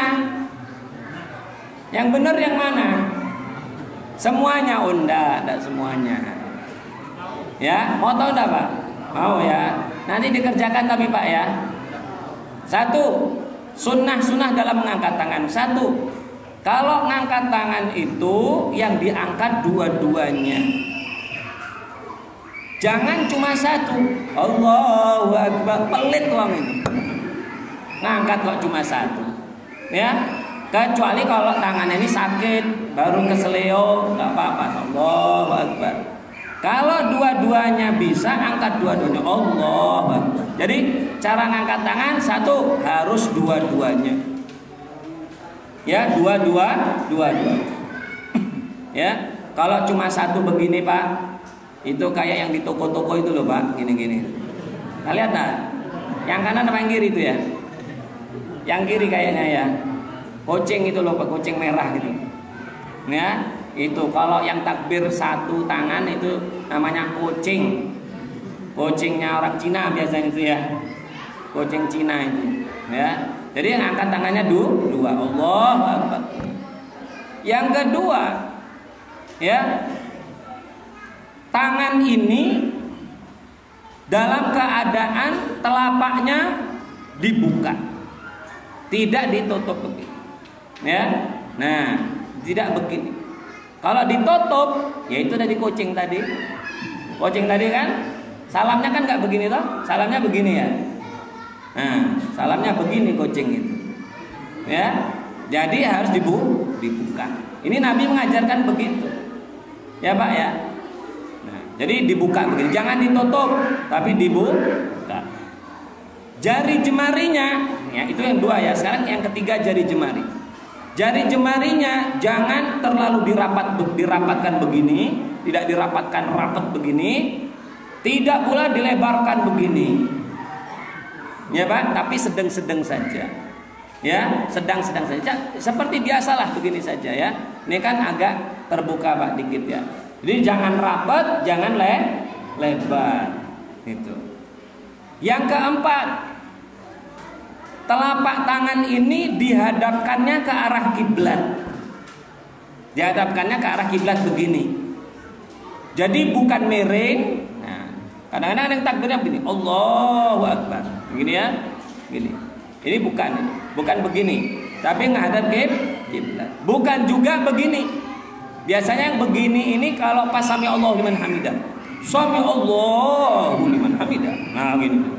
[SPEAKER 1] Yang benar yang mana? Semuanya unda, enggak semuanya. Ya, mau tahu enggak, Pak? Mau ya. Nanti dikerjakan tapi, Pak ya. Satu. Sunnah-sunnah dalam mengangkat tangan. Satu, kalau ngangkat tangan itu yang diangkat dua-duanya. Jangan cuma satu. Allahu Akbar, pelit uang ini. Ngangkat kok cuma satu. Ya, kecuali kalau tangannya ini sakit, baru keseleo, nggak apa-apa. Allahu Akbar. Kalau dua-duanya bisa, angkat dua-duanya. Allahu Akbar. Jadi cara ngangkat tangan satu harus dua-duanya. Ya, dua-dua, dua-dua. Ya, kalau cuma satu begini Pak, itu kayak yang di toko-toko itu loh Pak, gini-gini. Nah, lihat nah, yang kanan apa yang kiri itu ya? Yang kiri kayaknya ya, kucing itu loh Pak, kucing merah gitu. Ya, itu kalau yang takbir satu tangan itu namanya kucing. Kucingnya orang Cina biasanya itu ya, kucing Cina itu, ya. Jadi yang angkat tangannya du, dua, Allahu Akbar. Yang kedua, ya, tangan ini dalam keadaan telapaknya dibuka, tidak ditutup begini, ya. Nah, tidak begini. Kalau ditutup, yaitu dari kucing tadi, kucing tadi kan. Salamnya kan nggak begini toh, salamnya begini ya. Nah, salamnya begini kucing itu, ya. Jadi harus dibu dibuka. Ini Nabi mengajarkan begitu, ya Pak ya. Nah, jadi dibuka begini, jangan ditutup, tapi dibuka. Jari jemarinya, ya itu yang dua ya. Sekarang yang ketiga jari jemari. Jari jemarinya jangan terlalu dirapat dirapatkan begini, tidak dirapatkan rapat begini. Tidak pula dilebarkan begini, ya Pak, tapi sedang-sedang saja, ya, sedang-sedang saja, seperti biasalah begini saja ya. Ini kan agak terbuka Pak dikit ya. Jadi jangan rapat, jangan le lebar, itu. Yang keempat, telapak tangan ini dihadapkannya ke arah kiblat, dihadapkannya ke arah kiblat begini. Jadi bukan miring. Kadang-kadang ada yang takbirnya begini, Allahu Akbar, begini ya, begini. Ini bukan, bukan begini, tapi menghadap kiblat. Bukan juga begini. Biasanya yang begini ini kalau pas sami Allahu liman hamidah, sami Allahu liman hamidah. Nah gini,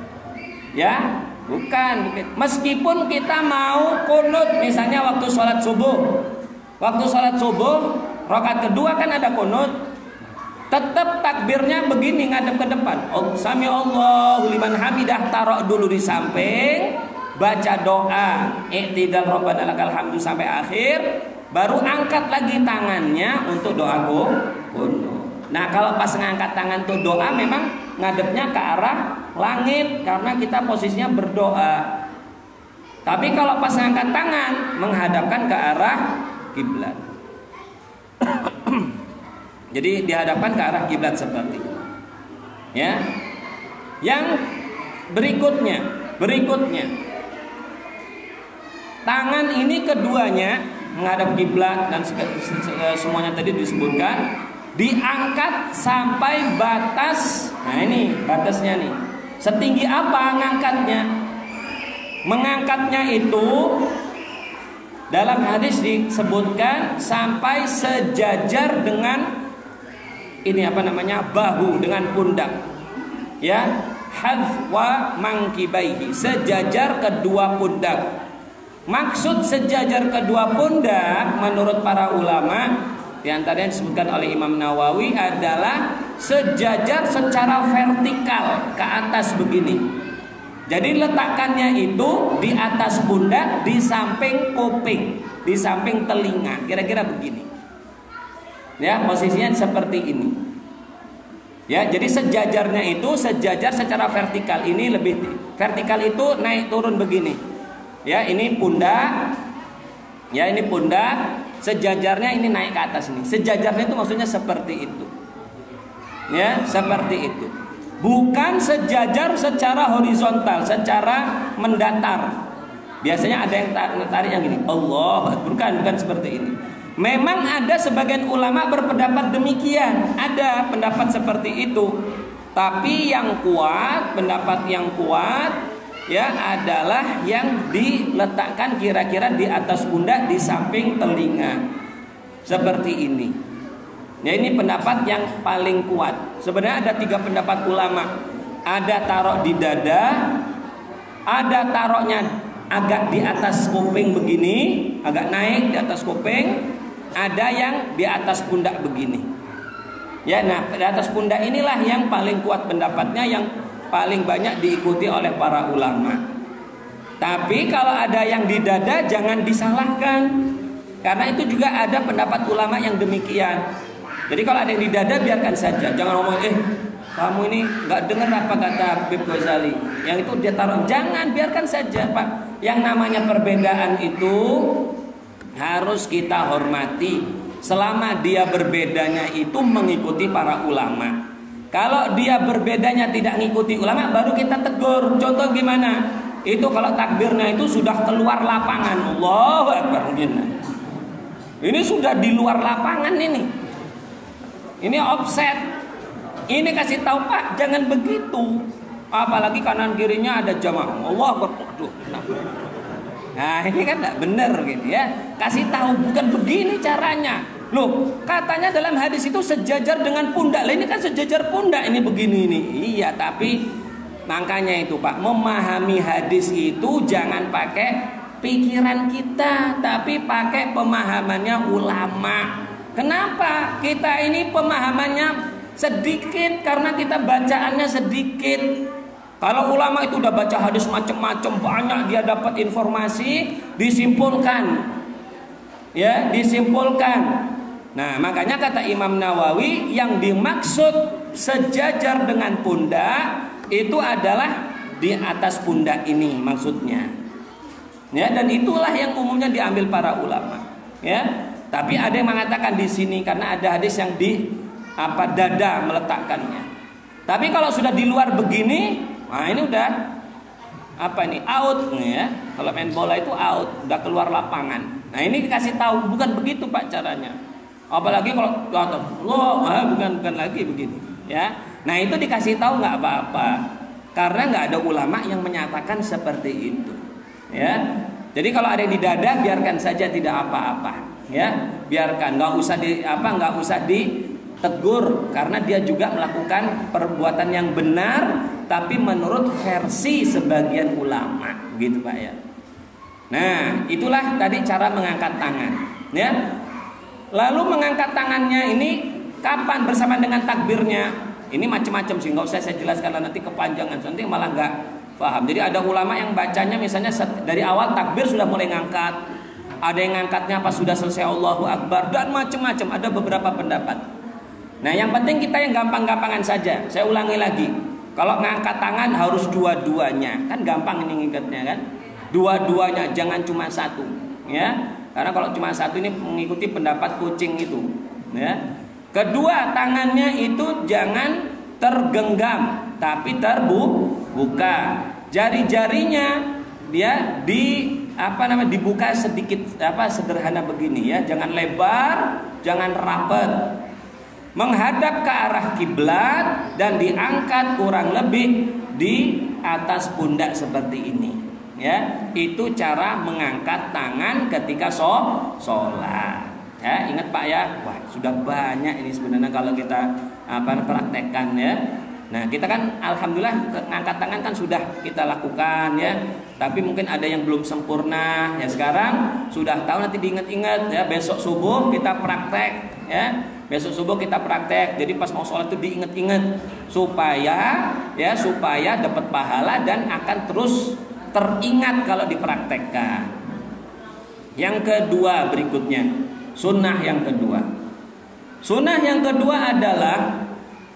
[SPEAKER 1] ya, bukan. Meskipun kita mau kunut, misalnya waktu sholat subuh, waktu sholat subuh, rakaat kedua kan ada kunut. Tetap takbirnya begini ngadep ke depan. Oh, sami Allahu liman hamidah, taruh dulu di samping, baca doa i'tidal Rabbana lakal hamdu sampai akhir, baru angkat lagi tangannya untuk doa kunut. Nah kalau pas ngangkat tangan tuh doa memang ngadepnya ke arah langit karena kita posisinya berdoa. Tapi kalau pas ngangkat tangan menghadapkan ke arah kiblat. Jadi dihadapkan ke arah kiblat seperti itu. Ya. Yang berikutnya, berikutnya tangan ini keduanya menghadap kiblat dan semuanya tadi disebutkan, diangkat sampai batas. Nah ini batasnya nih. Setinggi apa ngangkatnya? Mengangkatnya itu dalam hadis disebutkan sampai sejajar dengan ini apa namanya, bahu dengan pundak. Ya, hadwa mangkibaihi, sejajar kedua pundak. Maksud sejajar kedua pundak menurut para ulama, di antaranya disebutkan oleh Imam Nawawi adalah sejajar secara vertikal ke atas begini. Jadi letakkannya itu di atas pundak, di samping kuping, di samping telinga, kira-kira begini. Ya, posisinya seperti ini. Ya, jadi sejajarnya itu sejajar secara vertikal. Ini lebih vertikal itu naik turun begini. Ya, ini pundak. Ya, ini pundak. Sejajarnya ini naik ke atas nih. Sejajarnya itu maksudnya seperti itu. Ya, seperti itu. Bukan sejajar secara horizontal, secara mendatar. Biasanya ada yang tarik yang gini. Allah, bukan, bukan seperti ini. Memang ada sebagian ulama berpendapat demikian, ada pendapat seperti itu. Tapi yang kuat, pendapat yang kuat ya adalah yang diletakkan kira-kira di atas pundak di samping telinga. Seperti ini. Ya ini pendapat yang paling kuat. Sebenarnya ada tiga pendapat ulama. Ada taruh di dada, ada taruhnya agak di atas kuping begini, agak naik di atas kuping. Ada yang di atas pundak begini. Ya, nah di atas pundak inilah yang paling kuat pendapatnya, yang paling banyak diikuti oleh para ulama. Tapi kalau ada yang di dada jangan disalahkan, karena itu juga ada pendapat ulama yang demikian. Jadi kalau ada yang di dada biarkan saja, jangan ngomong eh kamu ini nggak dengar apa kata Habib Ghazali, yang itu dia taruh. Jangan, biarkan saja Pak. Yang namanya perbedaan itu harus kita hormati selama dia berbedanya itu mengikuti para ulama. Kalau dia berbedanya tidak mengikuti ulama baru kita tegur. Contoh gimana? Itu kalau takbirnya itu sudah keluar lapangan, Allahu Akbar. Ini sudah di luar lapangan ini. Ini offset. Ini kasih tahu Pak, jangan begitu. Apalagi kanan kirinya ada jamaah. Allahu Akbar. Nah ini kan tidak benar gitu ya. Kasih tahu bukan begini caranya. Loh katanya dalam hadis itu sejajar dengan pundak. Lah ini kan sejajar pundak ini begini ini. Iya tapi makanya itu Pak, memahami hadis itu jangan pakai pikiran kita, tapi pakai pemahamannya ulama. Kenapa? Kita ini pemahamannya sedikit karena kita bacaannya sedikit. Kalau ulama itu udah baca hadis macam-macam, banyak dia dapat informasi, disimpulkan. Ya, disimpulkan. Nah, makanya kata Imam Nawawi yang dimaksud sejajar dengan pundak itu adalah di atas pundak ini maksudnya. Ya, dan itulah yang umumnya diambil para ulama. Ya. Tapi ada yang mengatakan di sini karena ada hadis yang di apa dada meletakkannya. Tapi kalau sudah di luar begini, nah ini udah apa ini out nih ya. Kalau main bola itu out, udah keluar lapangan. Nah ini dikasih tahu bukan begitu Pak caranya. Apalagi kalau atau loh, ah, bukan bukan lagi begini ya. Nah itu dikasih tahu nggak apa-apa karena nggak ada ulama yang menyatakan seperti itu ya. Jadi kalau ada di dada biarkan saja, tidak apa-apa ya. Biarkan, nggak usah di apa nggak usah ditegur karena dia juga melakukan perbuatan yang benar tapi menurut versi sebagian ulama gitu Pak ya. Nah itulah tadi cara mengangkat tangan ya. Lalu mengangkat tangannya ini kapan bersamaan dengan takbirnya? Ini macam-macam sih, nggak usah saya jelaskan nanti kepanjangan, nanti malah nggak Faham? Jadi ada ulama yang bacanya misalnya dari awal takbir sudah mulai ngangkat, ada yang ngangkatnya pas sudah selesai Allahu Akbar, dan macam-macam, ada beberapa pendapat. Nah yang penting kita yang gampang-gampangan saja. Saya ulangi lagi, kalau ngangkat tangan harus dua-duanya, kan gampang ini ngikatnya kan, dua-duanya, jangan cuma satu, ya. Karena kalau cuma satu ini mengikuti pendapat kucing itu, ya. Kedua, tangannya itu jangan tergenggam, tapi terbuka. Jari-jarinya dia di apa namanya dibuka sedikit, apa sederhana begini ya, jangan lebar, jangan rapet. Menghadap ke arah kiblat dan diangkat kurang lebih di atas pundak seperti ini. Ya, itu cara mengangkat tangan ketika sholat. Ya, ingat Pak ya, wah sudah banyak ini sebenarnya kalau kita apa praktekkan ya. Nah kita kan alhamdulillah ngangkat tangan kan sudah kita lakukan ya. Tapi mungkin ada yang belum sempurna ya, sekarang sudah tahu, nanti diingat-ingat ya, besok subuh kita praktek ya. Besok subuh kita praktek. Jadi pas mau sholat itu diingat-ingat supaya ya supaya dapat pahala dan akan terus teringat kalau dipraktekkan. Yang kedua berikutnya, sunnah yang kedua. Sunnah yang kedua adalah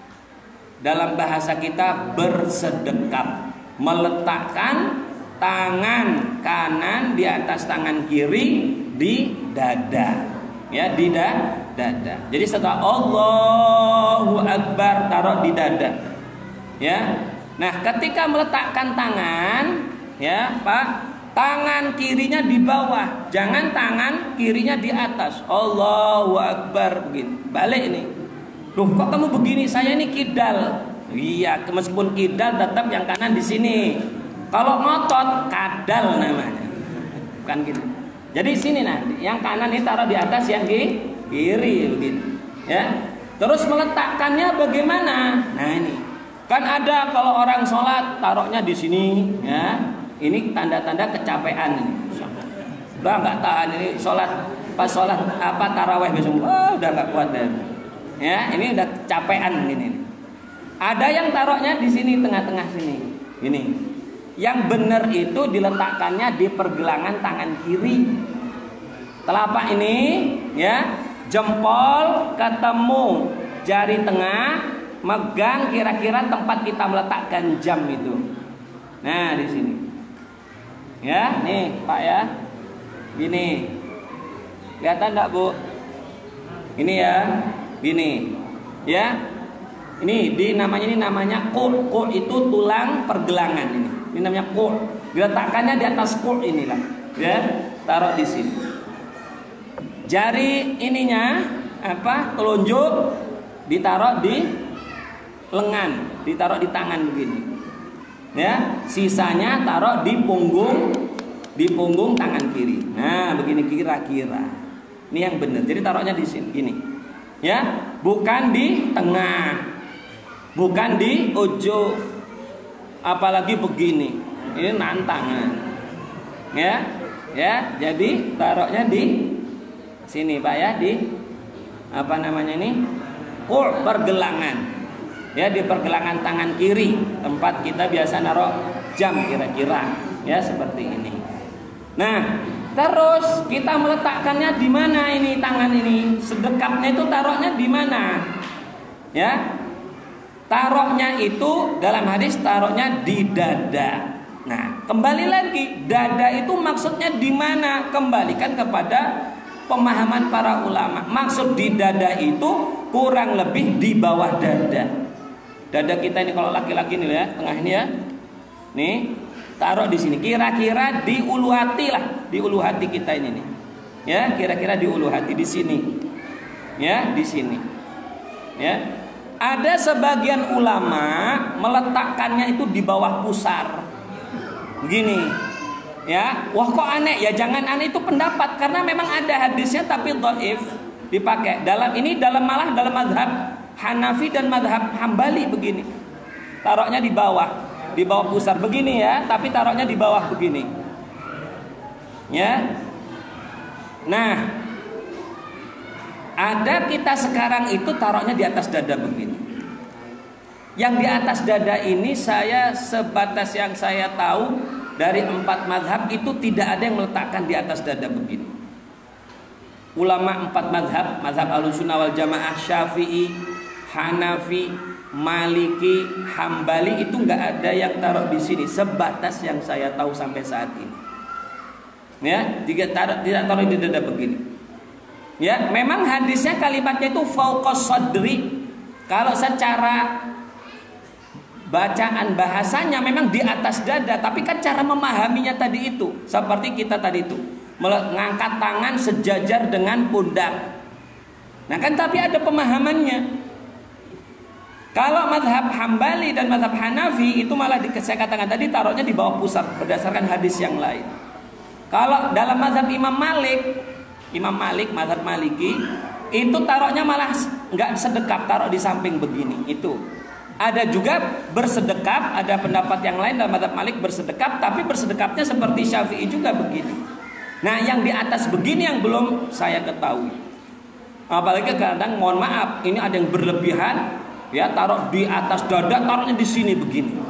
[SPEAKER 1] dalam bahasa kita bersedekap, meletakkan tangan kanan di atas tangan kiri di dada, ya di da, dada. Jadi setelah Allahu Akbar taruh di dada, ya. Nah ketika meletakkan tangan, ya Pak, tangan kirinya di bawah, jangan tangan kirinya di atas. Allahu Akbar begini, balik ini. Loh kok kamu begini? Saya ini kidal. Iya, meskipun kidal tetap yang kanan di sini. Kalau ngotot kadal namanya. Bukan gitu. Jadi sini nanti yang kanan ini taruh di atas, yang kiri begini. Ya. Terus meletakkannya bagaimana? Nah ini. Kan ada kalau orang sholat taruhnya di sini, ya. Ini tanda-tanda kecapean ini. Udah nggak tahan ini sholat, pas sholat apa taraweh besok, oh, udah nggak kuat deh. Ya, ini udah capean gini. Ada yang taruhnya di sini tengah-tengah sini. Ini. Yang benar itu diletakkannya di pergelangan tangan kiri. Telapak ini, ya, jempol ketemu jari tengah, megang kira-kira tempat kita meletakkan jam itu. Nah, di sini. Ya, nih, Pak ya. Gini. Kelihatan enggak, Bu? Ini ya. Gini, ya, ini di namanya ini namanya qul. Qul itu tulang pergelangan ini. Ini namanya qul. Diletakkannya di atas qul inilah, ya, taruh di sini. Jari ininya apa? Telunjuk ditaruh di lengan, ditaruh di tangan begini, ya. Sisanya taruh di punggung, di punggung tangan kiri. Nah, begini kira-kira. Ini yang benar. Jadi taruhnya di sini, ini. Ya, bukan di tengah, bukan di ujung, apalagi begini, ini nantangan, ya, ya. Jadi taruhnya di sini Pak ya, di apa namanya ini, qul pergelangan, ya, di pergelangan tangan kiri, tempat kita biasa naruh jam kira-kira, ya seperti ini. Nah. Terus kita meletakkannya di mana ini tangan ini? Sedekapnya itu taruhnya di mana? Ya. Taruhnya itu dalam hadis taruhnya di dada. Nah, kembali lagi, dada itu maksudnya di mana? Kembalikan kepada pemahaman para ulama. Maksud di dada itu kurang lebih di bawah dada. Dada kita ini kalau laki-laki nih ya, tengah ini ya. Nih. Taruh di sini, kira-kira di ulu hati lah, di ulu hati kita ini nih, ya, kira-kira di ulu hati di sini, ya, di sini, ya. Ada sebagian ulama meletakkannya itu di bawah pusar, begini, ya. Wah kok aneh, ya jangan aneh, itu pendapat karena memang ada hadisnya tapi dhaif dipakai dalam ini, dalam malah dalam mazhab Hanafi dan mazhab Hambali begini, taruhnya di bawah. Di bawah pusar begini ya, tapi taruhnya di bawah begini, ya. Nah, ada kita sekarang itu taruhnya di atas dada begini. Yang di atas dada ini saya sebatas yang saya tahu dari empat mazhab itu tidak ada yang meletakkan di atas dada begini. Ulama empat mazhab, mazhab Ahlussunnah wal Jamaah, Syafi'i, Hanafi, Maliki, Hambali itu nggak ada yang taruh di sini sebatas yang saya tahu sampai saat ini. Ya, tidak taruh, tidak taruh di dada begini. Ya, memang hadisnya kalimatnya itu fauqas sadri. Kalau secara bacaan bahasanya memang di atas dada, tapi kan cara memahaminya tadi itu seperti kita tadi itu mengangkat tangan sejajar dengan pundak. Nah kan tapi ada pemahamannya. Kalau mazhab Hambali dan mazhab Hanafi itu malah di, saya katakan tadi taruhnya di bawah pusat berdasarkan hadis yang lain. Kalau dalam mazhab Imam Malik, Imam Malik mazhab Maliki itu taruhnya malah nggak sedekap, taruh di samping begini. Itu ada juga bersedekap, ada pendapat yang lain dalam mazhab Malik bersedekap, tapi bersedekapnya seperti Syafi'i juga begini. Nah yang di atas begini yang belum saya ketahui. Apalagi kadang mohon maaf ini ada yang berlebihan, ya taruh di atas dada, taruhnya di sini begini.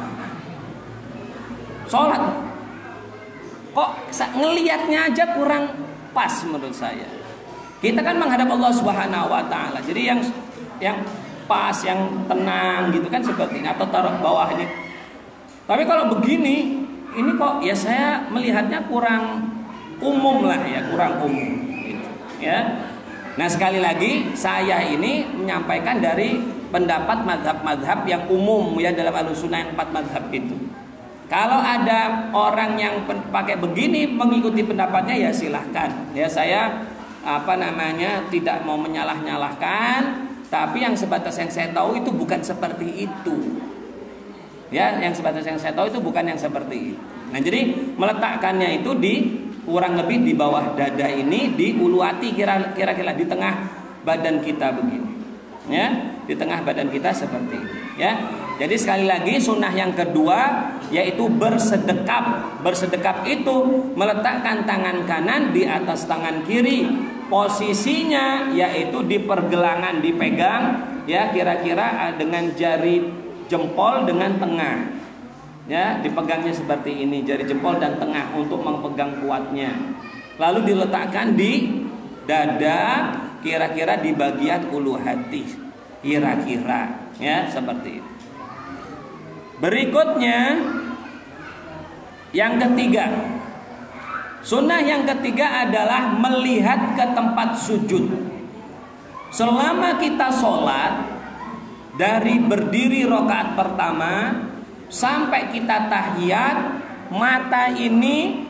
[SPEAKER 1] Sholat kok ngelihatnya aja kurang pas menurut saya. Kita kan menghadap Allah Subhanahu Wa Taala. Jadi yang yang pas, yang tenang gitu kan seperti ini, atau taruh bawah ini. Tapi kalau begini, ini kok ya saya melihatnya kurang umum lah ya, kurang umum gitu, ya. Nah sekali lagi saya ini menyampaikan dari pendapat mazhab-mazhab yang umum ya dalam Ahlussunnah yang empat mazhab itu. Kalau ada orang yang pakai begini mengikuti pendapatnya ya silahkan. Ya saya apa namanya tidak mau menyalah-nyalahkan, tapi yang sebatas yang saya tahu itu bukan seperti itu. Ya, yang sebatas yang saya tahu itu bukan yang seperti itu. Nah jadi meletakkannya itu di kurang lebih di bawah dada ini, di ulu hati kira-kira di tengah badan kita begini, ya, di tengah badan kita seperti ini, ya. Jadi sekali lagi sunnah yang kedua yaitu bersedekap. Bersedekap itu meletakkan tangan kanan di atas tangan kiri, posisinya yaitu di pergelangan dipegang, ya kira-kira dengan jari jempol dengan tengah. Ya, dipegangnya seperti ini, jari jempol dan tengah untuk memegang kuatnya. Lalu diletakkan di dada, kira-kira di bagian ulu hati, kira-kira, ya seperti itu. Berikutnya, yang ketiga, sunnah yang ketiga adalah melihat ke tempat sujud. Selama kita sholat, dari berdiri rakaat pertama sampai kita tahiyat, mata ini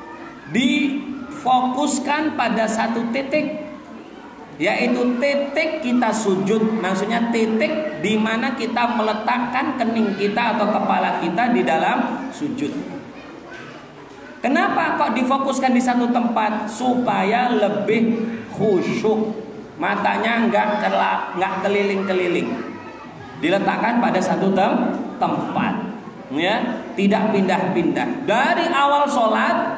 [SPEAKER 1] difokuskan pada satu titik, yaitu titik kita sujud. Maksudnya titik di mana kita meletakkan kening kita atau kepala kita di dalam sujud. Kenapa kok difokuskan di satu tempat? Supaya lebih khusyuk, matanya nggak nggak keliling-keliling, diletakkan pada satu tem tempat, ya, tidak pindah-pindah. Dari awal sholat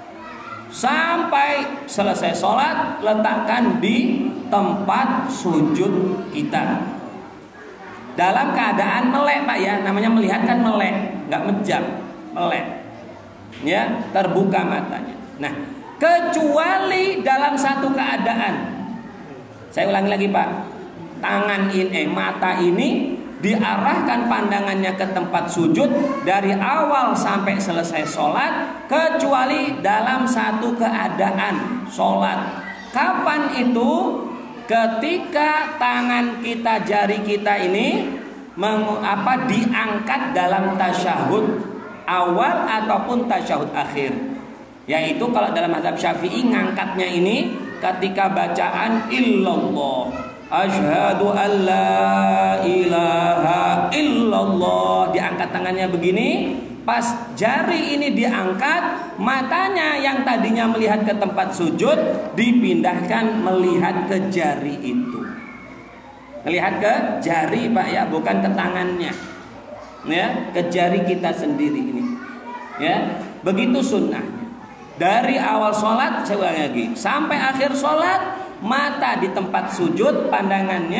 [SPEAKER 1] sampai selesai sholat, letakkan di tempat sujud kita. Dalam keadaan melek, Pak, ya, namanya melihat kan melek, nggak mejam, melek, ya, terbuka matanya. Nah, kecuali dalam satu keadaan, saya ulangi lagi, Pak, tangan ini, eh, mata ini diarahkan pandangannya ke tempat sujud dari awal sampai selesai sholat, kecuali dalam satu keadaan sholat. Kapan itu? Ketika tangan kita, jari kita ini meng, apa, diangkat dalam tasyahud awal ataupun tasyahud akhir. Yaitu kalau dalam mazhab Syafi'i ngangkatnya ini ketika bacaan illallah, asyhadu an la ilaha illallah, diangkat tangannya begini. Pas jari ini diangkat, matanya yang tadinya melihat ke tempat sujud dipindahkan melihat ke jari itu. Melihat ke jari, Pak, ya, bukan ke tangannya. Ya, ke jari kita sendiri ini. Ya, begitu sunnahnya. Dari awal sholat, saya ulangi lagi, sampai akhir sholat, mata di tempat sujud, pandangannya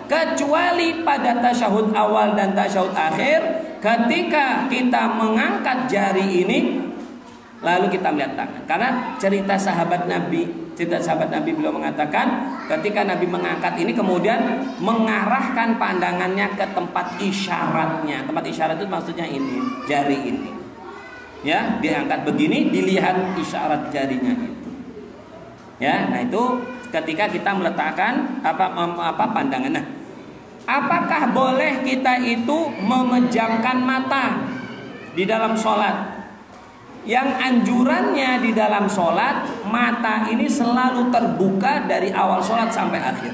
[SPEAKER 1] kecuali pada tasyahud awal dan tasyahud akhir. Ketika kita mengangkat jari ini lalu kita melihat tangan. Karena cerita sahabat Nabi, cerita sahabat Nabi beliau mengatakan ketika Nabi mengangkat ini kemudian mengarahkan pandangannya ke tempat isyaratnya. Tempat isyarat itu maksudnya ini, jari ini. Ya, diangkat begini, dilihat isyarat jarinya itu. Ya, nah itu ketika kita meletakkan apa apa pandangan. Nah, apakah boleh kita itu memejamkan mata di dalam sholat? Yang anjurannya di dalam sholat, mata ini selalu terbuka dari awal sholat sampai akhir.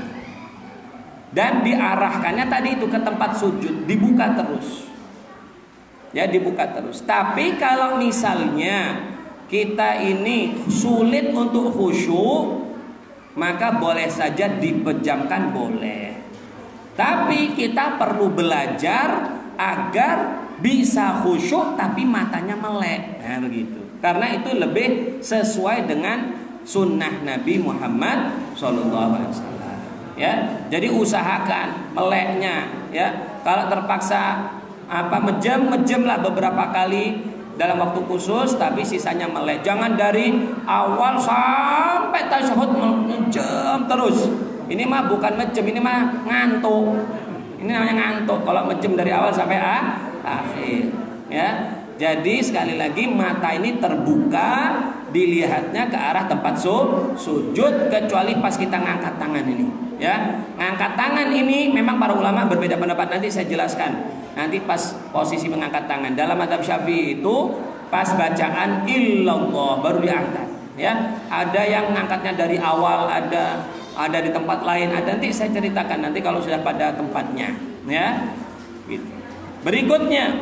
[SPEAKER 1] Dan diarahkannya tadi itu ke tempat sujud, dibuka terus. Ya, dibuka terus. Tapi kalau misalnya kita ini sulit untuk khusyuk, maka boleh saja dipejamkan, boleh. Tapi kita perlu belajar agar bisa khusyuk tapi matanya melek, nah begitu. Karena itu lebih sesuai dengan sunnah Nabi Muhammad shallallahu alaihi wasallam. Ya, jadi usahakan meleknya. Ya, kalau terpaksa apa mejam, mejamlah beberapa kali dalam waktu khusus, tapi sisanya melek. Jangan dari awal sampai tasyahud mejam terus. Ini mah bukan mejam, ini mah ngantuk. Ini namanya ngantuk kalau mejam dari awal sampai akhir. Ya, jadi sekali lagi mata ini terbuka, dilihatnya ke arah tempat su, sujud kecuali pas kita ngangkat tangan ini. Ya, ngangkat tangan ini memang para ulama berbeda pendapat, nanti saya jelaskan. Nanti pas posisi mengangkat tangan dalam mazhab Syafi'i itu pas bacaan illallah baru diangkat. Ya, ada yang ngangkatnya dari awal, ada ada di tempat lain, ada, nanti saya ceritakan nanti kalau sudah pada tempatnya. Ya, gitu. Berikutnya,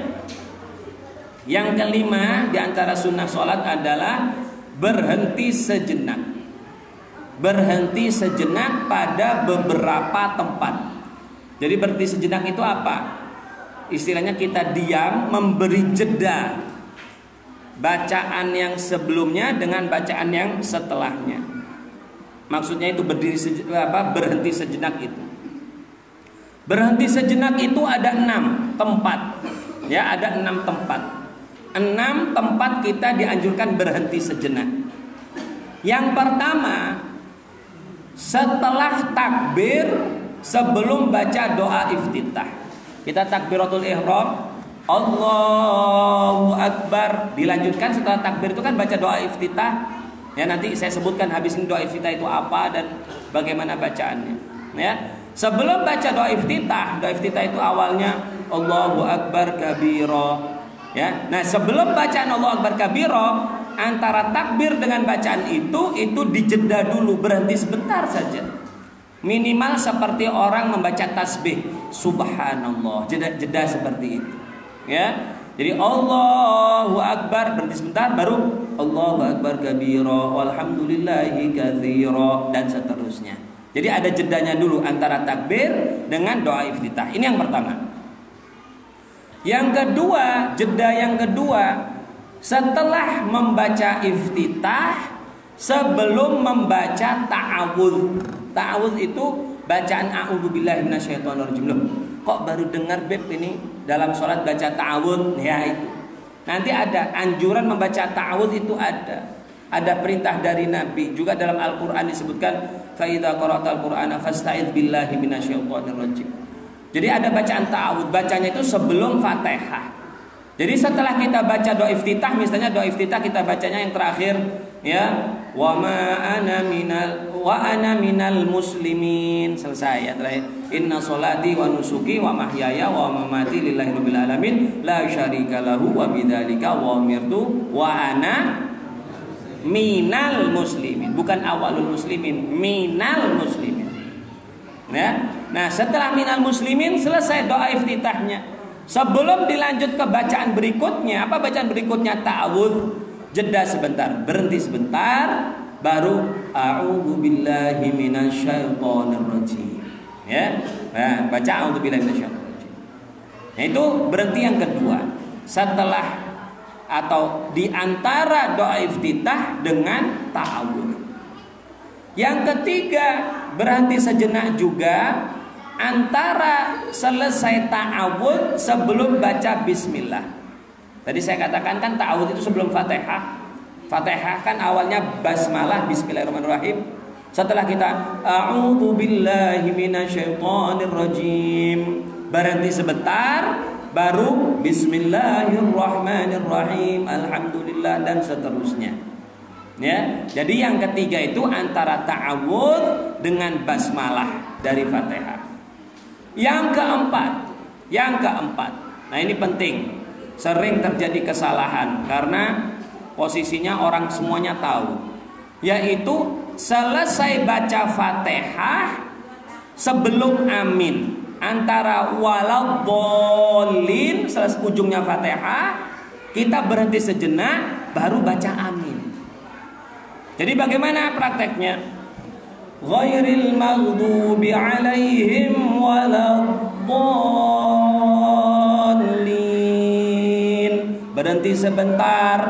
[SPEAKER 1] yang kelima di antara sunnah sholat adalah berhenti sejenak. Berhenti sejenak pada beberapa tempat. Jadi berhenti sejenak itu apa? Istilahnya kita diam, memberi jeda bacaan yang sebelumnya dengan bacaan yang setelahnya. Maksudnya itu berdiri sejenak, apa, berhenti sejenak itu. Berhenti sejenak itu ada enam tempat. Ya, ada enam tempat. Enam tempat kita dianjurkan berhenti sejenak. Yang pertama, setelah takbir sebelum baca doa iftitah. Kita takbiratul ihram, Allahu Akbar. Dilanjutkan setelah takbir itu kan baca doa iftitah. Ya, nanti saya sebutkan habis ini doa iftitah itu apa dan bagaimana bacaannya. Ya, sebelum baca doa iftitah, doa iftitah itu awalnya Allahu Akbar kabira. Ya, nah sebelum bacaan Allahu Akbar kabira, antara takbir dengan bacaan itu itu dijeda dulu, berhenti sebentar saja. Minimal seperti orang membaca tasbih, subhanallah, jeda-jeda seperti itu. Ya. Jadi Allahu Akbar, berhenti sebentar, baru Allahu Akbar kabira walhamdulillahi katsira dan seterusnya. Jadi ada jedanya dulu antara takbir dengan doa iftitah. Ini yang pertama. Yang kedua, jeda yang kedua, setelah membaca iftitah sebelum membaca ta'awudz. Ta'awudz itu bacaan a'udzubillahi minasyaitonirrajim. Loh, kok baru dengar Beb ini dalam sholat baca ta'awudz? Ya itu. Nanti ada anjuran membaca ta'awudz itu ada. Ada perintah dari Nabi. Juga dalam Al-Qur'an disebutkan fa idza qara'tal qur'ana fasta'idz billahi minasyaitonirrajim. Jadi ada bacaan ta'awudz, bacanya itu sebelum Fatihah. Jadi setelah kita baca doa iftitah, misalnya doa iftitah kita bacanya yang terakhir, ya, wa ma ana minal wa ana minal muslimin, selesai ya terakhir. Inna sholati wa nusuki wa mahyaya wa mamati lillahi rabbil alamin la syarika lahu wa bidzalika wa umirtu wa ana minal muslimin, bukan awalul muslimin, minal muslimin. Ya. Nah, setelah minal muslimin selesai doa iftitahnya. Sebelum dilanjut ke bacaan berikutnya, apa bacaan berikutnya? Ta'awudz, jeda sebentar, berhenti sebentar, baru a'udzu billahi minasyaitonir rajim. Ya. Nah, baca a'udzu billahi minasyaitonir rajim. Nah, itu berhenti yang kedua. Setelah atau di antara doa iftitah dengan ta'awudz. Yang ketiga, berhenti sejenak juga antara selesai ta'awudz sebelum baca bismillah. Tadi saya katakan kan ta'awudz itu sebelum Fatihah. Fatihah kan awalnya basmalah, bismillahirrahmanirrahim. Setelah kita a'udzu billahi minasyaitonir rajim, berhenti sebentar, baru bismillahirrahmanirrahim, alhamdulillah, dan seterusnya. Ya, jadi yang ketiga itu antara ta'awudz dengan basmalah dari Fatihah. Yang keempat, yang keempat. Nah, ini penting. Sering terjadi kesalahan karena posisinya orang semuanya tahu, yaitu selesai baca Fatihah sebelum amin, antara waladhdallin selesai ujungnya Fatihah, kita berhenti sejenak baru baca amin. Jadi bagaimana prakteknya? Ghairil maghdubi alaihim waladdallin. Berhenti sebentar,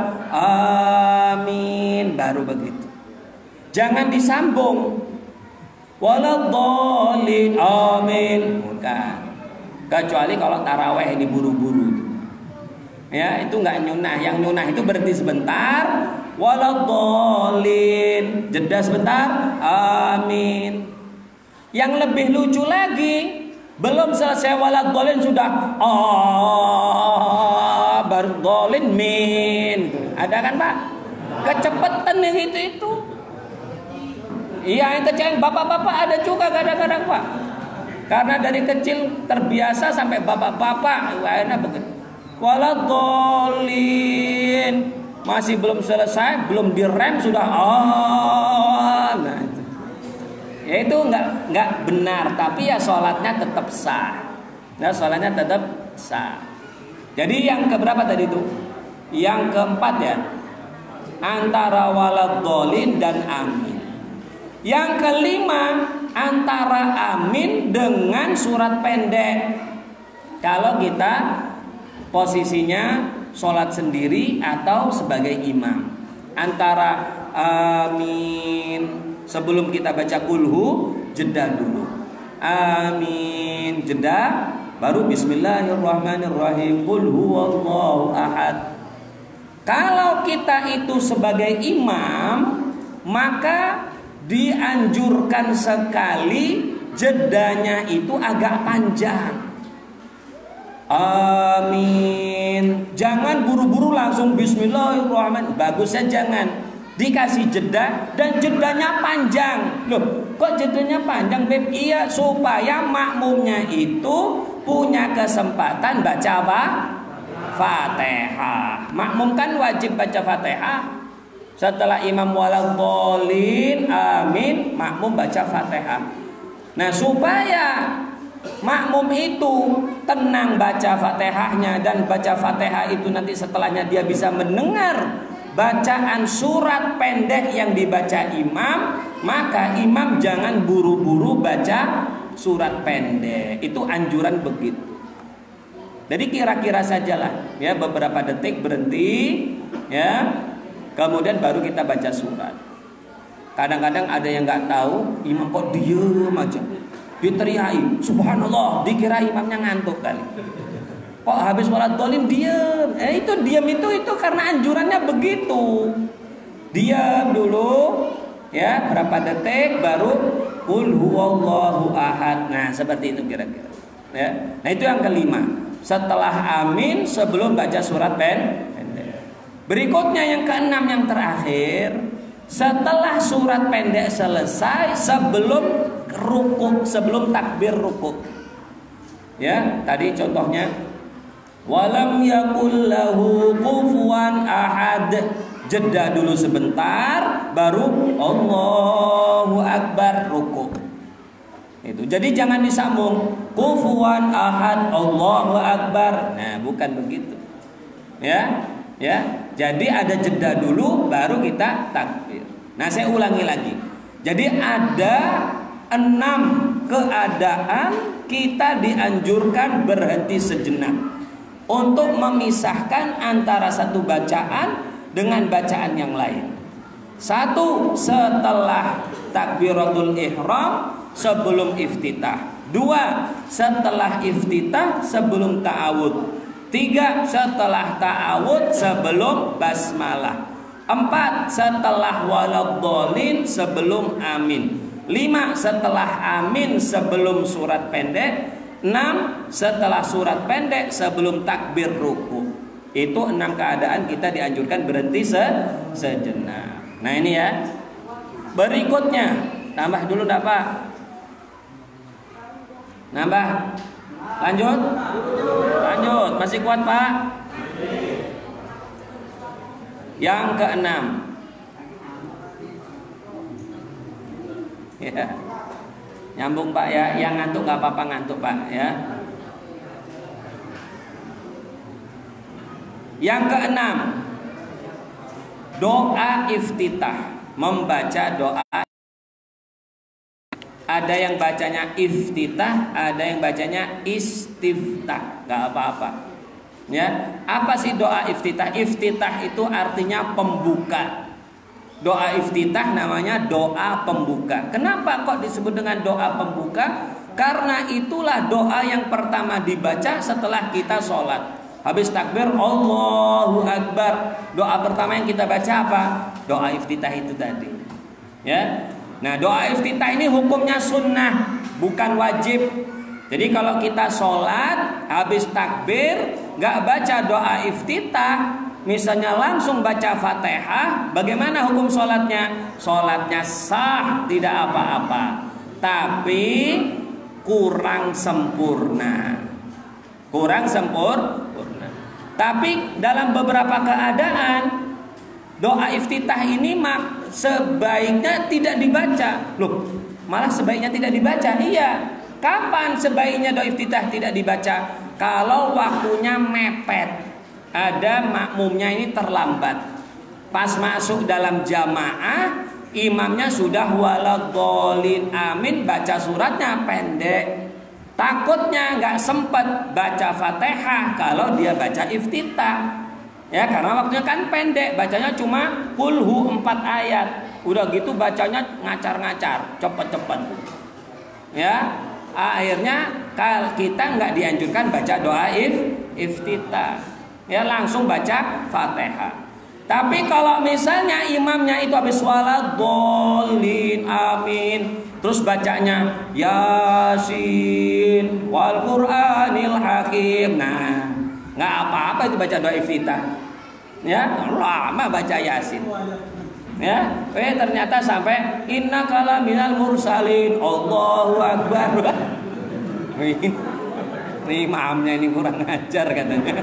[SPEAKER 1] amin, baru begitu. Jangan disambung. Waladdallin, amin, bukan. Kecuali kalau taraweh ini buru-buru. Ya, itu nggak nyunah. Yang nyunah itu berhenti sebentar, waladdallin, jeda sebentar, amin. Yang lebih lucu lagi, belum selesai waladdallin sudah ah baru dallin min. Ada kan, Pak? Kecepatan yang itu itu. Iya, itu ceng bapak-bapak ada juga kadang-kadang, Pak. Karena dari kecil terbiasa sampai bapak-bapak, enak begitu. Waladdallin, masih belum selesai, belum direm sudah ah, nah itu. Ya itu nggak nggak benar, tapi ya sholatnya tetap sah. Nah, sholatnya tetap sah. Jadi yang keberapa tadi itu? Yang keempat ya, antara waladdallin dan amin. Yang kelima, antara amin dengan surat pendek. Kalau kita posisinya sholat sendiri atau sebagai imam, antara amin sebelum kita baca kulhu, jeda dulu, amin, jeda, baru bismillahirrahmanirrahim, qul huwallahu ahad. Kalau kita itu sebagai imam, maka dianjurkan sekali jedanya itu agak panjang. Amin. Jangan buru-buru langsung bismillahirrahmanirrahim. Bagusnya jangan. Dikasih jeda dan jedanya panjang. Loh, kok jedanya panjang, Beb? Iya, supaya makmumnya itu punya kesempatan baca apa? Fatihah. Makmum kan wajib baca Fatihah. Setelah imam waladdallin, amin, makmum baca Fatihah. Nah, supaya makmum itu tenang baca Fatihahnya, dan baca Fatihah itu nanti setelahnya dia bisa mendengar bacaan surat pendek yang dibaca imam, maka imam jangan buru-buru baca surat pendek. Itu anjuran begitu. Jadi kira-kira sajalah ya, beberapa detik berhenti ya, kemudian baru kita baca surat. Kadang-kadang ada yang nggak tahu, imam kok diem aja, diteriaki subhanallah, dikira imamnya ngantuk kali. Kok habis waladdallin diem? Eh itu diem itu itu karena anjurannya begitu. Diam dulu ya, berapa detik baru qul huwallahu ahad. Nah, seperti itu kira-kira. Ya. Nah, itu yang kelima. Setelah amin sebelum baca surat pendek. Berikutnya yang keenam, yang terakhir, setelah surat pendek selesai sebelum rukuk, sebelum takbir rukuk. Ya, tadi contohnya walam yakul lahu kufuwan ahad. Jeda dulu sebentar baru Allahu akbar rukuk. Itu. Jadi jangan disambung kufuwan ahad Allahu akbar. Nah, bukan begitu. Ya. Ya. Jadi ada jeda dulu baru kita takbir. Nah, saya ulangi lagi. Jadi ada enam keadaan kita dianjurkan berhenti sejenak untuk memisahkan antara satu bacaan dengan bacaan yang lain. Satu, setelah takbiratul ihram sebelum iftitah. Dua, setelah iftitah sebelum ta'awud. Tiga, setelah ta'awud sebelum basmalah. Empat, setelah waladhdallin sebelum amin. Lima, setelah amin sebelum surat pendek. Enam, setelah surat pendek sebelum takbir ruku. Itu enam keadaan kita dianjurkan berhenti se sejenak. Nah ini ya. Berikutnya, tambah dulu enggak Pak? Nambah? Lanjut? Lanjut, masih kuat Pak? Yang keenam, ya. Nyambung Pak ya, yang ngantuk gak apa-apa ngantuk Pak ya. Yang keenam, doa iftitah, membaca doa. Ada yang bacanya iftitah, ada yang bacanya istiftah, gak apa-apa. Ya, apa sih doa iftitah? Iftitah itu artinya pembuka. Doa iftitah namanya doa pembuka. Kenapa kok disebut dengan doa pembuka? Karena itulah doa yang pertama dibaca setelah kita sholat. Habis takbir Allahu Akbar, doa pertama yang kita baca apa? Doa iftitah itu tadi. Ya. Nah, doa iftitah ini hukumnya sunnah, bukan wajib. Jadi kalau kita sholat habis takbir nggak baca doa iftitah, misalnya langsung baca Fatihah, bagaimana hukum sholatnya? Sholatnya sah, tidak apa-apa, tapi kurang sempurna. Kurang sempurna. Tapi dalam beberapa keadaan doa iftitah ini mak sebaiknya tidak dibaca. Loh, malah sebaiknya tidak dibaca. Iya. Kapan sebaiknya doa iftitah tidak dibaca? Kalau waktunya mepet. Ada makmumnya ini terlambat. Pas masuk dalam jamaah, imamnya sudah waladhdallin amin, baca suratnya pendek. Takutnya nggak sempat baca Fatihah kalau dia baca iftitah. Ya, karena waktunya kan pendek, bacanya cuma kulhu empat ayat. Udah gitu bacanya ngacar-ngacar, cepet-cepet. Ya, akhirnya kalau kita nggak dianjurkan baca doa if, iftitah. Ya, langsung baca Fatihah. Tapi kalau misalnya imamnya itu habis waladhdallin amin, terus bacanya Yasin wal Qur'anil Hakim. Nah, nggak apa-apa itu baca doa iftitah. Ya, lama baca Yasin. Ya, eh ternyata sampai innaka laminal mursalin, Allahu Akbar. Ini imamnya ini kurang ajar katanya.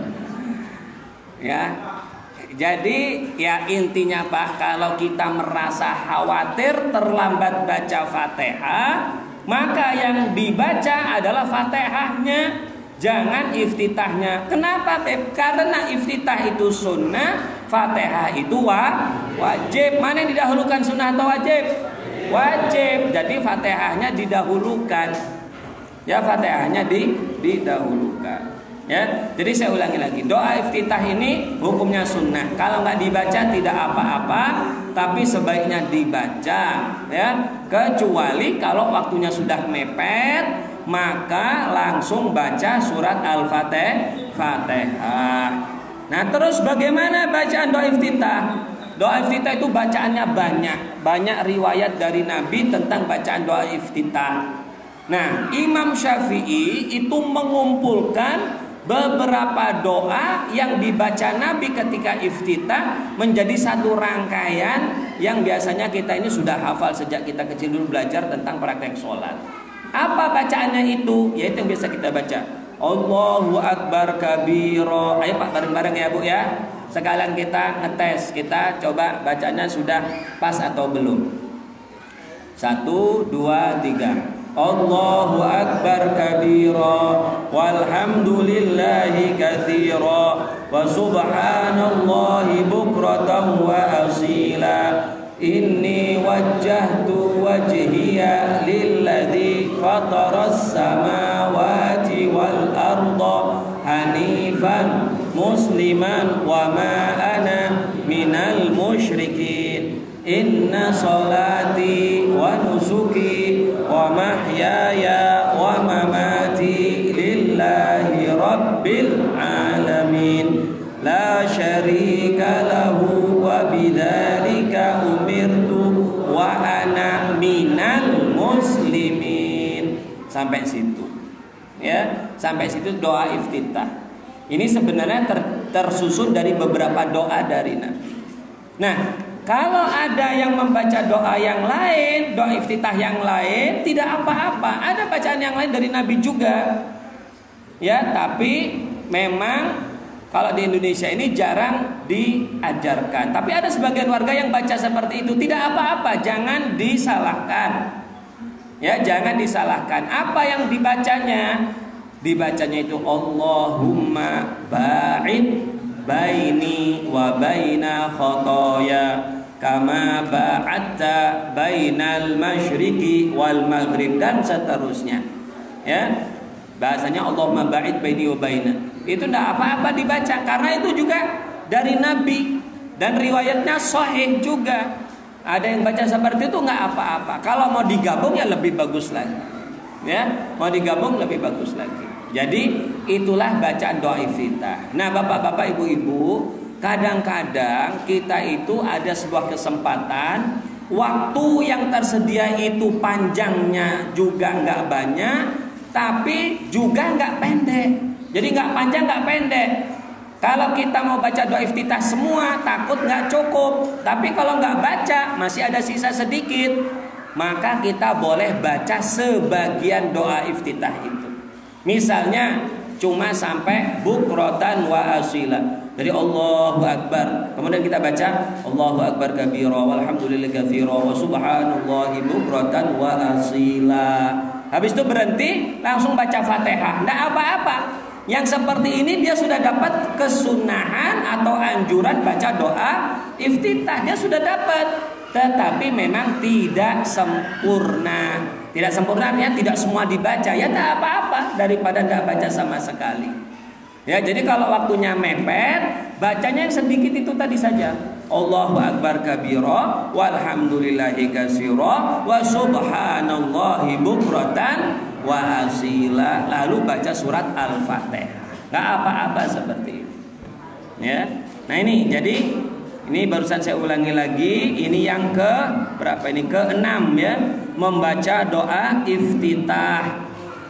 [SPEAKER 1] Ya. Jadi ya intinya Pak, kalau kita merasa khawatir terlambat baca Fatihah, maka yang dibaca adalah Fatihahnya, jangan iftitahnya. Kenapa Beb? Karena iftitah itu sunnah, Fatihah itu wa, wajib. Mana yang didahulukan, sunnah atau wajib? Wajib. Jadi Fatihahnya didahulukan. Ya, Fatihahnya di, didahulukan. Ya, jadi saya ulangi lagi, doa iftitah ini hukumnya sunnah. Kalau nggak dibaca tidak apa-apa, tapi sebaiknya dibaca. Ya, kecuali kalau waktunya sudah mepet, maka langsung baca surat Al-Fatihah. Nah, terus bagaimana bacaan doa iftitah? Doa iftitah itu bacaannya banyak, banyak riwayat dari Nabi tentang bacaan doa iftitah. Nah, Imam Syafi'i itu mengumpulkan beberapa doa yang dibaca Nabi ketika iftitah menjadi satu rangkaian yang biasanya kita ini sudah hafal sejak kita kecil dulu belajar tentang praktek sholat. Apa bacaannya itu? Yaitu yang biasa kita baca, Allahu Akbar kabiro. Ayo Pak, bareng-bareng ya Bu ya. Sekalian kita ngetes, kita coba bacanya sudah pas atau belum. Satu, dua, tiga. Allahu Akbar kabira walhamdulillahi katsira wa subhanallahi bukratan wa asila. Inni wajjahtu wajhiya lilladzi fataras samawati wal arda hanifan musliman wa ma ana minal musyrikin. Inna salati wa nusuki wa mahyaya wa Alhamdulillahi Rabbil Alamin La syarika lahu wa bidzalika umirtu wa ana minal muslimin. Sampai situ. Ya, sampai situ doa iftitah. Ini sebenarnya ter, tersusun dari beberapa doa dari Nabi. Nah, kalau ada yang membaca doa yang lain, doa iftitah yang lain, tidak apa-apa. Ada bacaan yang lain dari Nabi juga. Ya, tapi memang kalau di Indonesia ini jarang diajarkan. Tapi ada sebagian warga yang baca seperti itu. Tidak apa-apa, jangan disalahkan. Ya, jangan disalahkan. Apa yang dibacanya? Dibacanya itu Allahumma ba'id baini wa baina khotoya kama ba'adta bainal masyriqi wal maghrib, dan seterusnya. Ya, bahasanya Allahumma ba'id baini wa baina. Itu tidak apa-apa dibaca, karena itu juga dari Nabi dan riwayatnya sahih juga. Ada yang baca seperti itu nggak apa-apa. Kalau mau digabung ya lebih bagus lagi. Ya, mau digabung lebih bagus lagi. Jadi itulah bacaan doa iftitah. Nah, bapak-bapak, ibu-ibu, kadang-kadang kita itu ada sebuah kesempatan, waktu yang tersedia itu panjangnya juga nggak banyak, tapi juga nggak pendek. Jadi nggak panjang nggak pendek. Kalau kita mau baca doa iftitah semua, takut nggak cukup. Tapi kalau nggak baca, masih ada sisa sedikit, maka kita boleh baca sebagian doa iftitah itu. Misalnya cuma sampai bukrotan wa asila. Jadi Allahu Akbar. Kemudian kita baca Allahu Akbar kabira walhamdulillahi katsira wa subhanallahi bukrotan wa asila. Habis itu berhenti, langsung baca Fatihah. Tidak apa-apa. Yang seperti ini dia sudah dapat kesunahan atau anjuran baca doa iftitah. Dia sudah dapat. Tetapi memang tidak sempurna. Tidak sempurna artinya tidak semua dibaca. Ya tak apa-apa daripada tidak baca sama sekali. Ya, jadi kalau waktunya mepet, bacanya yang sedikit itu tadi saja. Allahu Akbar kabira walhamdulillahi katsira wa subhanallahi bukratan wa asila, lalu baca surat Al-Fatihah. Enggak apa-apa seperti itu. Ya. Nah, ini jadi ini barusan saya ulangi lagi, ini yang ke berapa ini? Ke enam ya, membaca doa iftitah.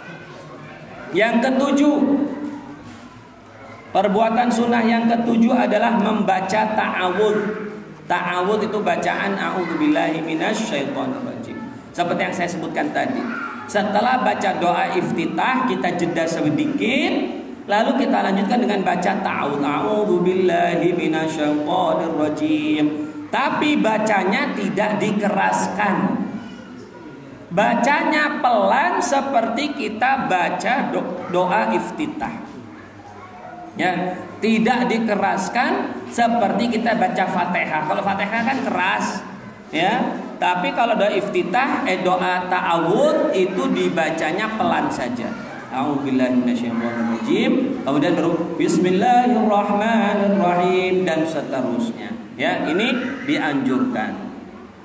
[SPEAKER 1] Yang ketujuh, perbuatan sunnah yang ketujuh adalah membaca ta'awudz. Ta'awudz itu bacaan a'udzubillahi minasyaitonirrajim. Seperti yang saya sebutkan tadi. Setelah baca doa iftitah, kita jeda sedikit, lalu kita lanjutkan dengan baca ta'awudz. A'udzubillahi minasyaitonirrajim. Tapi bacanya tidak dikeraskan. Bacanya pelan seperti kita baca doa iftitah. Ya, tidak dikeraskan seperti kita baca Fatihah. Kalau Fatihah kan keras, ya. Tapi kalau doa iftitah, eh doa ta'awudz itu dibacanya pelan saja. A'udzubillahi minasyaitonirrajim. Kemudian baru Bismillahirrahmanirrahim dan seterusnya. Ya, ini dianjurkan.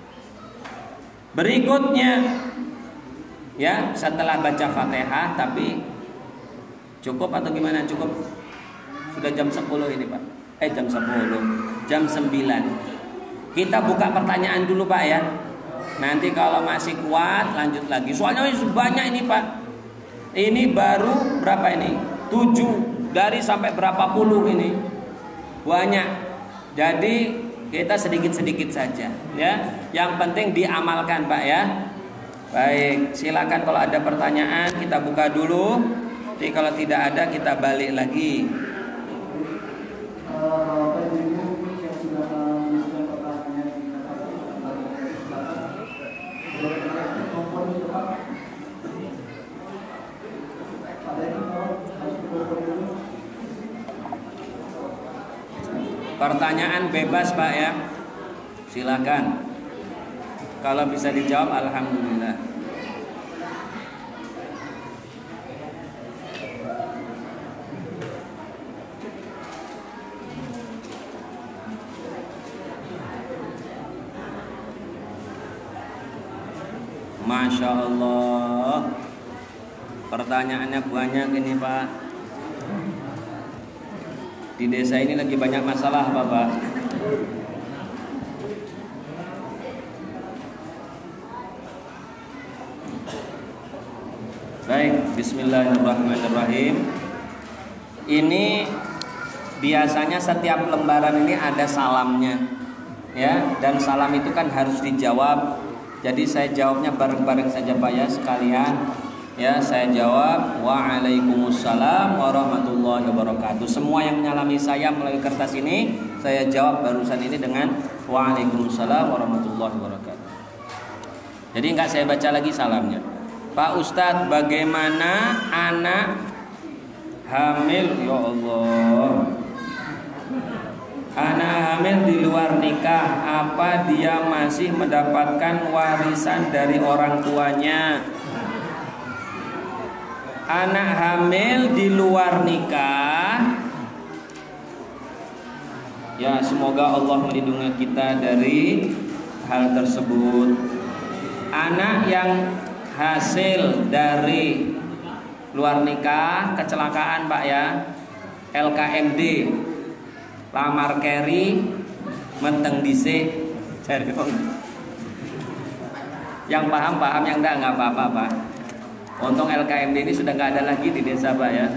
[SPEAKER 1] Berikutnya, ya, setelah baca Fatihah, tapi cukup atau gimana? Cukup. Sudah jam sepuluh ini, Pak. Eh jam sepuluh. Jam sembilan. Kita buka pertanyaan dulu, Pak, ya. Nanti kalau masih kuat lanjut lagi. Soalnya banyak ini, Pak. Ini baru berapa ini? tujuh dari sampai berapa puluh ini. Banyak. Jadi kita sedikit-sedikit saja, ya. Yang penting diamalkan, Pak, ya. Baik, silakan kalau ada pertanyaan kita buka dulu. Jadi kalau tidak ada kita balik lagi. Pertanyaan bebas, Pak, ya. Silakan. Kalau bisa dijawab alhamdulillah. Masya Allah. Pertanyaannya banyak ini, Pak. Di desa ini lagi banyak masalah, Bapak. Baik, bismillahirrahmanirrahim. Ini biasanya setiap lembaran ini ada salamnya, ya, dan salam itu kan harus dijawab. Jadi saya jawabnya bareng-bareng saja Pak ya sekalian. Ya, saya jawab Waalaikumsalam warahmatullahi wabarakatuh. Semua yang menyalami saya melalui kertas ini, saya jawab barusan ini dengan Waalaikumsalam warahmatullahi wabarakatuh. Jadi enggak saya baca lagi salamnya. Pak Ustadz, bagaimana anak hamil? Ya Allah, anak hamil di luar nikah, apa dia masih mendapatkan warisan dari orang tuanya? Anak hamil di luar nikah, ya semoga Allah melindungi kita dari hal tersebut. Anak yang hasil dari luar nikah, kecelakaan Pak ya, L K M D, lamar keri, menteng dhisik, yang paham paham, yang enggak enggak apa-apa Pak. Untung L K M D ini sudah nggak ada lagi di desa Pak ya.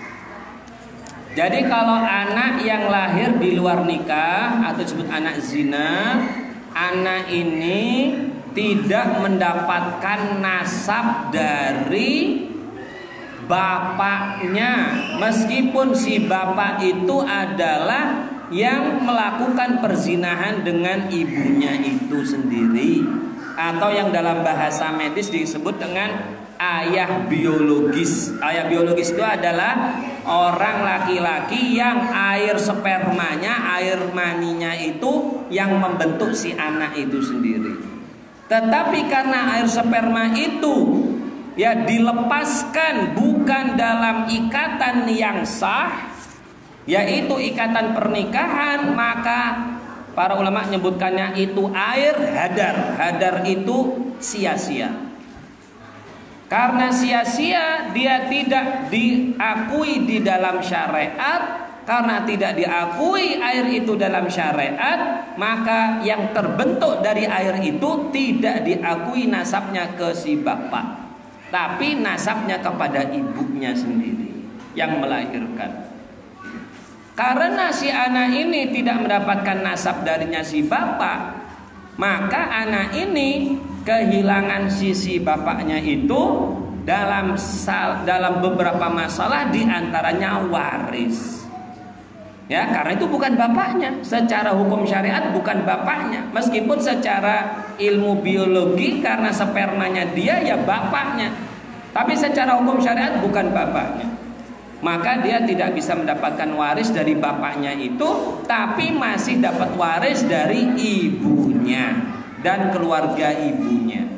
[SPEAKER 1] Jadi kalau anak yang lahir di luar nikah atau disebut anak zina, anak ini tidak mendapatkan nasab dari bapaknya, meskipun si bapak itu adalah yang melakukan perzinahan dengan ibunya itu sendiri, atau yang dalam bahasa medis disebut dengan ayah biologis. Ayah biologis itu adalah orang laki-laki yang air spermanya, air maninya itu yang membentuk si anak itu sendiri. Tetapi karena air sperma itu ya dilepaskan bukan dalam ikatan yang sah, yaitu ikatan pernikahan, maka para ulama menyebutkannya itu air hadar. Hadar itu sia-sia. Karena sia-sia, dia tidak diakui di dalam syariat. Karena tidak diakui air itu dalam syariat, maka yang terbentuk dari air itu tidak diakui nasabnya ke si bapak, tapi nasabnya kepada ibunya sendiri yang melahirkan. Karena si anak ini tidak mendapatkan nasab darinya si bapak, maka anak ini kehilangan sisi bapaknya itu dalam dalam beberapa masalah, diantaranya waris. Ya, karena itu bukan bapaknya. Secara hukum syariat bukan bapaknya. Meskipun secara ilmu biologi karena spermanya dia ya bapaknya, tapi secara hukum syariat bukan bapaknya. Maka dia tidak bisa mendapatkan waris dari bapaknya itu, tapi masih dapat waris dari ibunya dan keluarga ibunya.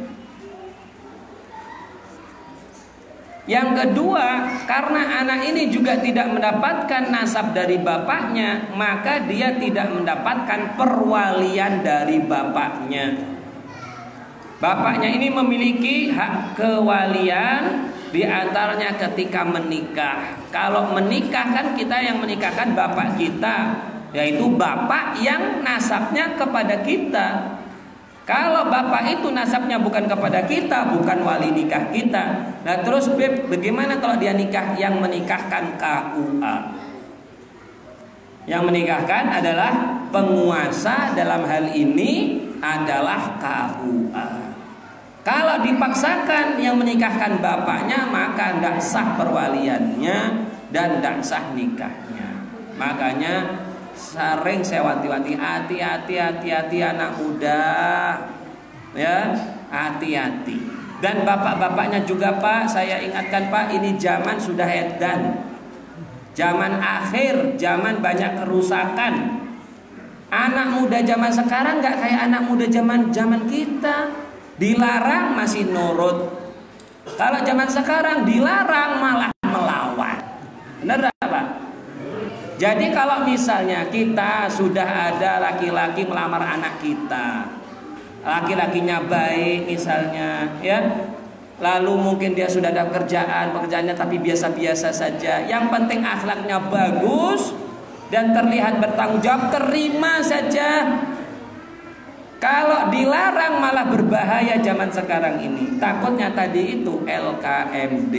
[SPEAKER 1] Yang kedua, karena anak ini juga tidak mendapatkan nasab dari bapaknya, maka dia tidak mendapatkan perwalian dari bapaknya. Bapaknya ini memiliki hak kewalian di antaranya ketika menikah. Kalau menikah kan kita yang menikahkan bapak kita, yaitu bapak yang nasabnya kepada kita. Kalau bapak itu nasabnya bukan kepada kita, bukan wali nikah kita. Nah terus Beb, bagaimana kalau dia nikah? Yang menikahkan K U A. Yang menikahkan adalah penguasa, dalam hal ini adalah K U A. Kalau dipaksakan yang menikahkan bapaknya, maka tidak sah perwaliannya dan tidak sah nikahnya. Makanya sering saya wanti-wanti, hati-hati, hati-hati anak muda, ya, hati-hati. Dan bapak-bapaknya juga Pak, saya ingatkan Pak, ini zaman sudah edan, zaman akhir, zaman banyak kerusakan. Anak muda zaman sekarang nggak kayak anak muda zaman zaman kita, dilarang masih nurut. Kalau zaman sekarang dilarang malah melawan, benar Pak? Jadi kalau misalnya kita sudah ada laki-laki melamar anak kita, laki-lakinya baik misalnya, ya, lalu mungkin dia sudah ada kerjaan, pekerjaannya tapi biasa-biasa saja, yang penting akhlaknya bagus, dan terlihat bertanggung jawab, terima saja. Kalau dilarang malah berbahaya zaman sekarang ini. Takutnya tadi itu L K M D.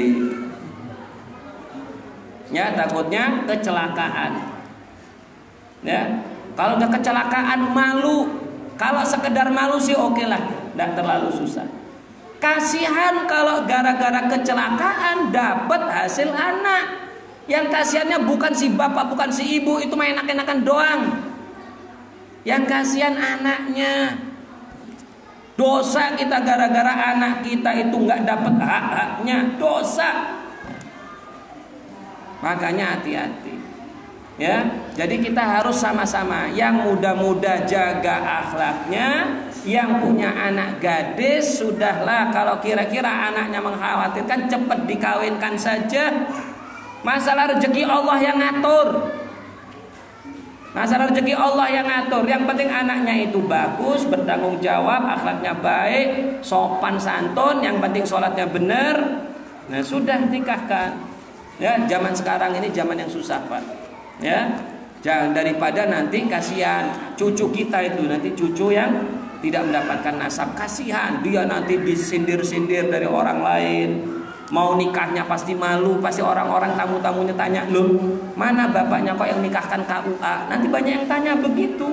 [SPEAKER 1] Ya, takutnya kecelakaan. Ya, kalau udah kecelakaan malu. Kalau sekedar malu sih oke lah, tidak terlalu susah. Kasihan kalau gara-gara kecelakaan dapat hasil anak. Yang kasihannya bukan si bapak, bukan si ibu, itu main enak-enakan doang. Yang kasihan anaknya. Dosa kita gara-gara anak kita itu nggak dapat hak-haknya, dosa. Makanya hati-hati, ya. Jadi kita harus sama-sama. Yang muda-muda jaga akhlaknya, yang punya anak gadis sudahlah. Kalau kira-kira anaknya mengkhawatirkan, cepat dikawinkan saja. Masalah rezeki Allah yang ngatur. Masalah rezeki Allah yang ngatur. Yang penting anaknya itu bagus, bertanggung jawab, akhlaknya baik, sopan santun. Yang penting sholatnya benar. Nah sudah nikahkan. Ya, zaman sekarang ini zaman yang susah, Pak. Ya, jangan daripada nanti kasihan cucu kita itu, nanti cucu yang tidak mendapatkan nasab, kasihan dia nanti disindir-sindir dari orang lain. Mau nikahnya pasti malu, pasti orang-orang tamu-tamunya tanya, loh mana bapaknya kok yang nikahkan K U A? Nanti banyak yang tanya begitu.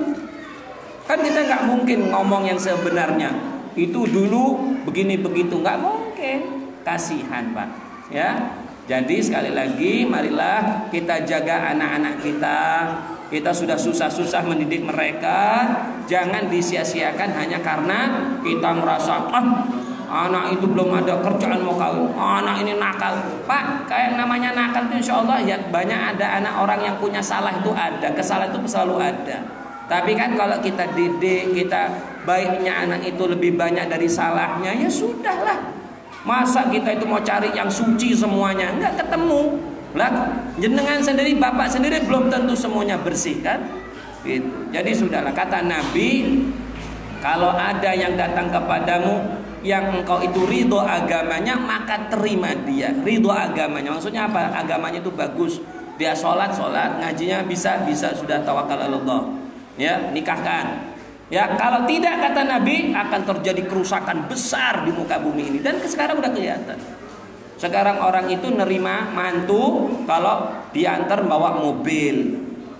[SPEAKER 1] Kan kita nggak mungkin ngomong yang sebenarnya. Itu dulu begini begitu, nggak mungkin. Kasihan, Pak. Ya. Jadi sekali lagi marilah kita jaga anak-anak kita. Kita sudah susah-susah mendidik mereka. Jangan disia-siakan hanya karena kita merasa ah, anak itu belum ada kerjaan mau kawin, anak ini nakal. Pak, kayak namanya nakal itu insya Allah ya banyak ada anak orang yang punya salah itu ada. Kesalahan itu selalu ada. Tapi kan kalau kita didik, kita baiknya anak itu lebih banyak dari salahnya, ya sudahlah. Masa kita itu mau cari yang suci semuanya? Enggak ketemu. Lah, jenengan sendiri, bapak sendiri belum tentu semuanya bersih kan? Gitu. Jadi sudahlah, kata Nabi, kalau ada yang datang kepadamu yang engkau itu ridho agamanya, maka terima dia. Ridho agamanya, maksudnya apa? Agamanya itu bagus. Dia sholat, sholat, ngajinya bisa, bisa sudah tawakal Allah. Ya, nikahkan. Ya, kalau tidak kata Nabi akan terjadi kerusakan besar di muka bumi ini. Dan sekarang udah kelihatan. Sekarang orang itu nerima mantu kalau diantar bawa mobil.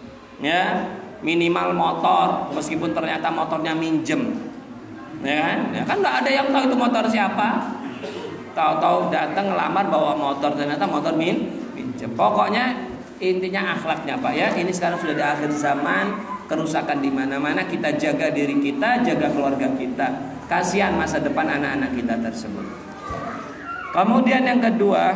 [SPEAKER 1] Ya, minimal motor meskipun ternyata motornya minjem. Ya kan? Ya kan enggak ada yang tahu itu motor siapa. Tahu-tahu datang ngelamar bawa motor, ternyata motor min minjem. Pokoknya intinya akhlaknya, Pak ya. Ini sekarang sudah di akhir zaman. Kerusakan di mana-mana, kita jaga diri kita, jaga keluarga kita. Kasihan masa depan anak-anak kita tersebut. Kemudian yang kedua,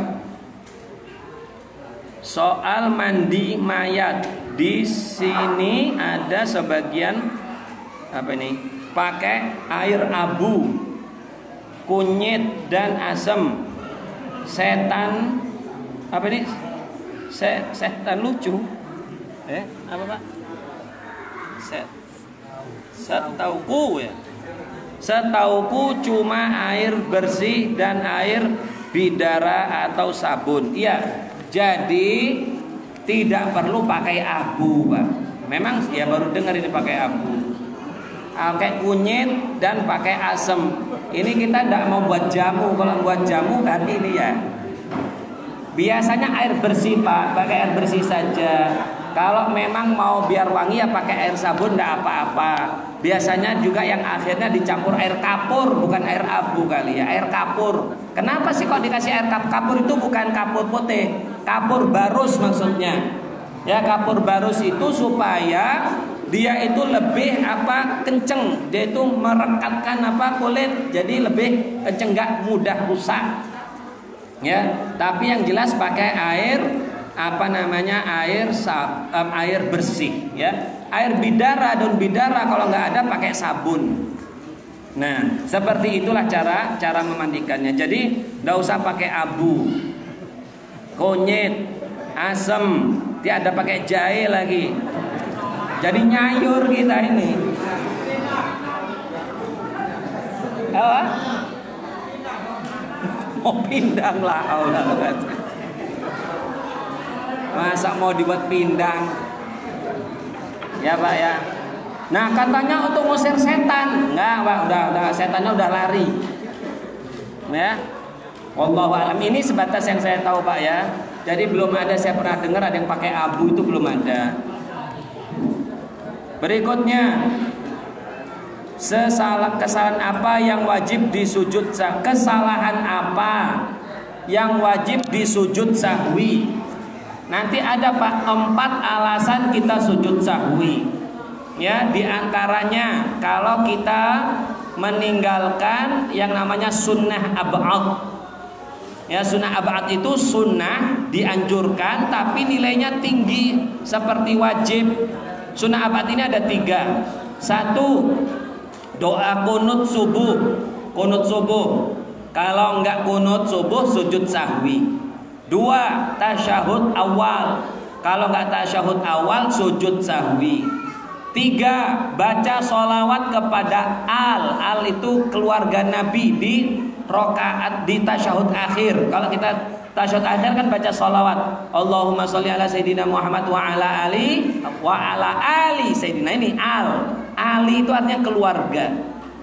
[SPEAKER 1] soal mandi mayat. Di sini ada sebagian apa ini? Pakai air abu, kunyit dan asam. Setan apa ini? Se, setan lucu. Eh, apa, Pak? Set, setauku ya, setauku cuma air bersih dan air bidara atau sabun. Iya, jadi tidak perlu pakai abu, Pak. Memang ya baru dengar ini pakai abu, pakai kunyit dan pakai asam. Ini kita tidak mau buat jamu. Kalau buat jamu kan ini ya. Biasanya air bersih, Pak, pakai air bersih saja. Kalau memang mau biar wangi ya pakai air sabun, enggak apa-apa. Biasanya juga yang akhirnya dicampur air kapur, bukan air abu kali ya, air kapur. Kenapa sih kok dikasih air kapur? Kapur itu bukan kapur putih, kapur barus maksudnya. Ya, kapur barus itu supaya dia itu lebih apa kenceng, dia itu merekatkan apa kulit, jadi lebih kenceng, enggak mudah rusak. Ya, tapi yang jelas pakai air apa namanya air sab, um, air bersih ya, air bidara, daun bidara kalau nggak ada pakai sabun. Nah seperti itulah cara cara memandikannya. Jadi nggak usah pakai abu, kunyit, asam, tidak ada pakai jahe lagi. Jadi nyayur kita ini. Apa? Mau pindang lah, Allah. Masa mau dibuat pindang? Ya Pak ya. Nah katanya untuk ngusir setan. Enggak Pak, udah, udah setannya udah lari. Ya. Wallahu a'lam. Ini sebatas yang saya tahu Pak ya. Jadi belum ada, saya pernah dengar ada yang pakai abu, itu belum ada. Berikutnya, Sesalah, kesalahan apa yang wajib disujud sahwi? Kesalahan apa yang wajib disujud sahwi? Nanti ada Pak empat alasan kita sujud sahwi. Ya, diantaranya kalau kita meninggalkan yang namanya sunnah ab'ad. Ya, sunnah ab'ad itu sunnah dianjurkan tapi nilainya tinggi seperti wajib. Sunnah ab'ad ini ada tiga. Satu, doa kunut subuh. Kunut subuh. Kalau enggak kunut subuh, sujud sahwi. Dua, tasyahud awal. Kalau enggak tasyahud awal, sujud sahwi. Tiga, baca sholawat kepada al. Al itu keluarga Nabi di rokaat, di tasyahud akhir. Kalau kita tasyahud akhir kan baca sholawat. Allahumma sholli ala sayyidina Muhammad wa ala ali wa ala ali sayyidina. Ini al. Ali itu artinya keluarga.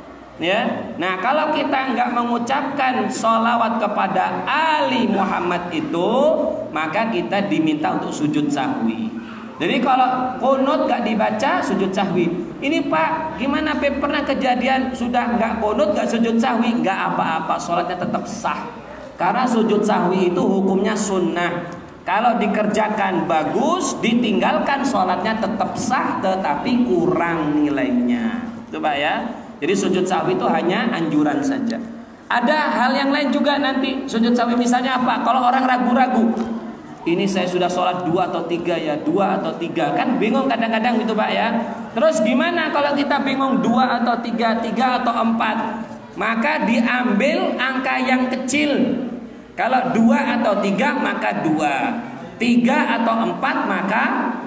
[SPEAKER 1] Ya. Nah, kalau kita enggak mengucapkan sholawat kepada Ali Muhammad itu, maka kita diminta untuk sujud sahwi. Jadi kalau kunut enggak dibaca, sujud sahwi. Ini Pak, gimana Pak? Pernah kejadian sudah enggak kunut, enggak sujud sahwi? Enggak apa-apa, sholatnya tetap sah. Karena sujud sahwi itu hukumnya sunnah. Kalau dikerjakan bagus, ditinggalkan sholatnya tetap sah, tetapi kurang nilainya. Itu Pak ya. Jadi sujud sahwi itu hanya anjuran saja. Ada hal yang lain juga nanti sujud sahwi, misalnya apa? Kalau orang ragu-ragu, ini saya sudah sholat dua atau tiga ya, dua atau tiga, kan bingung kadang-kadang gitu Pak ya. Terus gimana kalau kita bingung dua atau tiga, tiga atau empat? Maka diambil angka yang kecil. Kalau dua atau tiga maka dua, tiga atau empat maka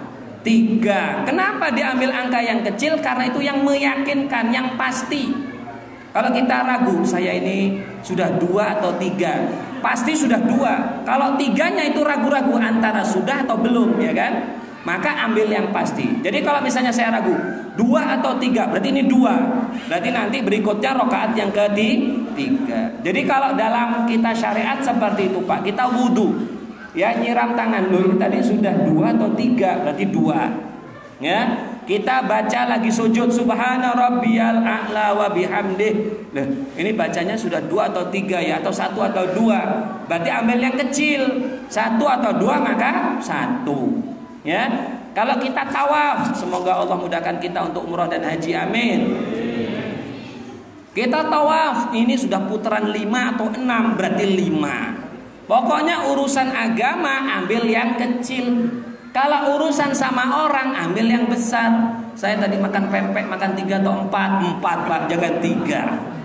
[SPEAKER 1] tiga. Kenapa diambil angka yang kecil? Karena itu yang meyakinkan, yang pasti. Kalau kita ragu, saya ini sudah dua atau tiga, pasti sudah dua. Kalau tiganya itu ragu-ragu antara sudah atau belum, ya kan? Maka ambil yang pasti. Jadi kalau misalnya saya ragu dua atau tiga, berarti ini dua. Berarti nanti berikutnya rokaat yang ketiga. Jadi kalau dalam kita syariat seperti itu Pak, kita wudhu, ya nyiram tangan dulu. Tadi sudah dua atau tiga, berarti dua. Ya, kita baca lagi sujud subhana rabbiyal a'la wa bihamdih. Nah, ini bacanya sudah dua atau tiga ya, atau satu atau dua. Berarti ambil yang kecil, satu atau dua maka satu. Ya, kalau kita tawaf, semoga Allah mudahkan kita untuk umrah dan haji, amin. Kita tawaf, ini sudah putaran lima atau enam, berarti lima. Pokoknya urusan agama ambil yang kecil. Kalau urusan sama orang ambil yang besar. Saya tadi makan pempek, makan tiga atau empat, empat Pak, jangan tiga.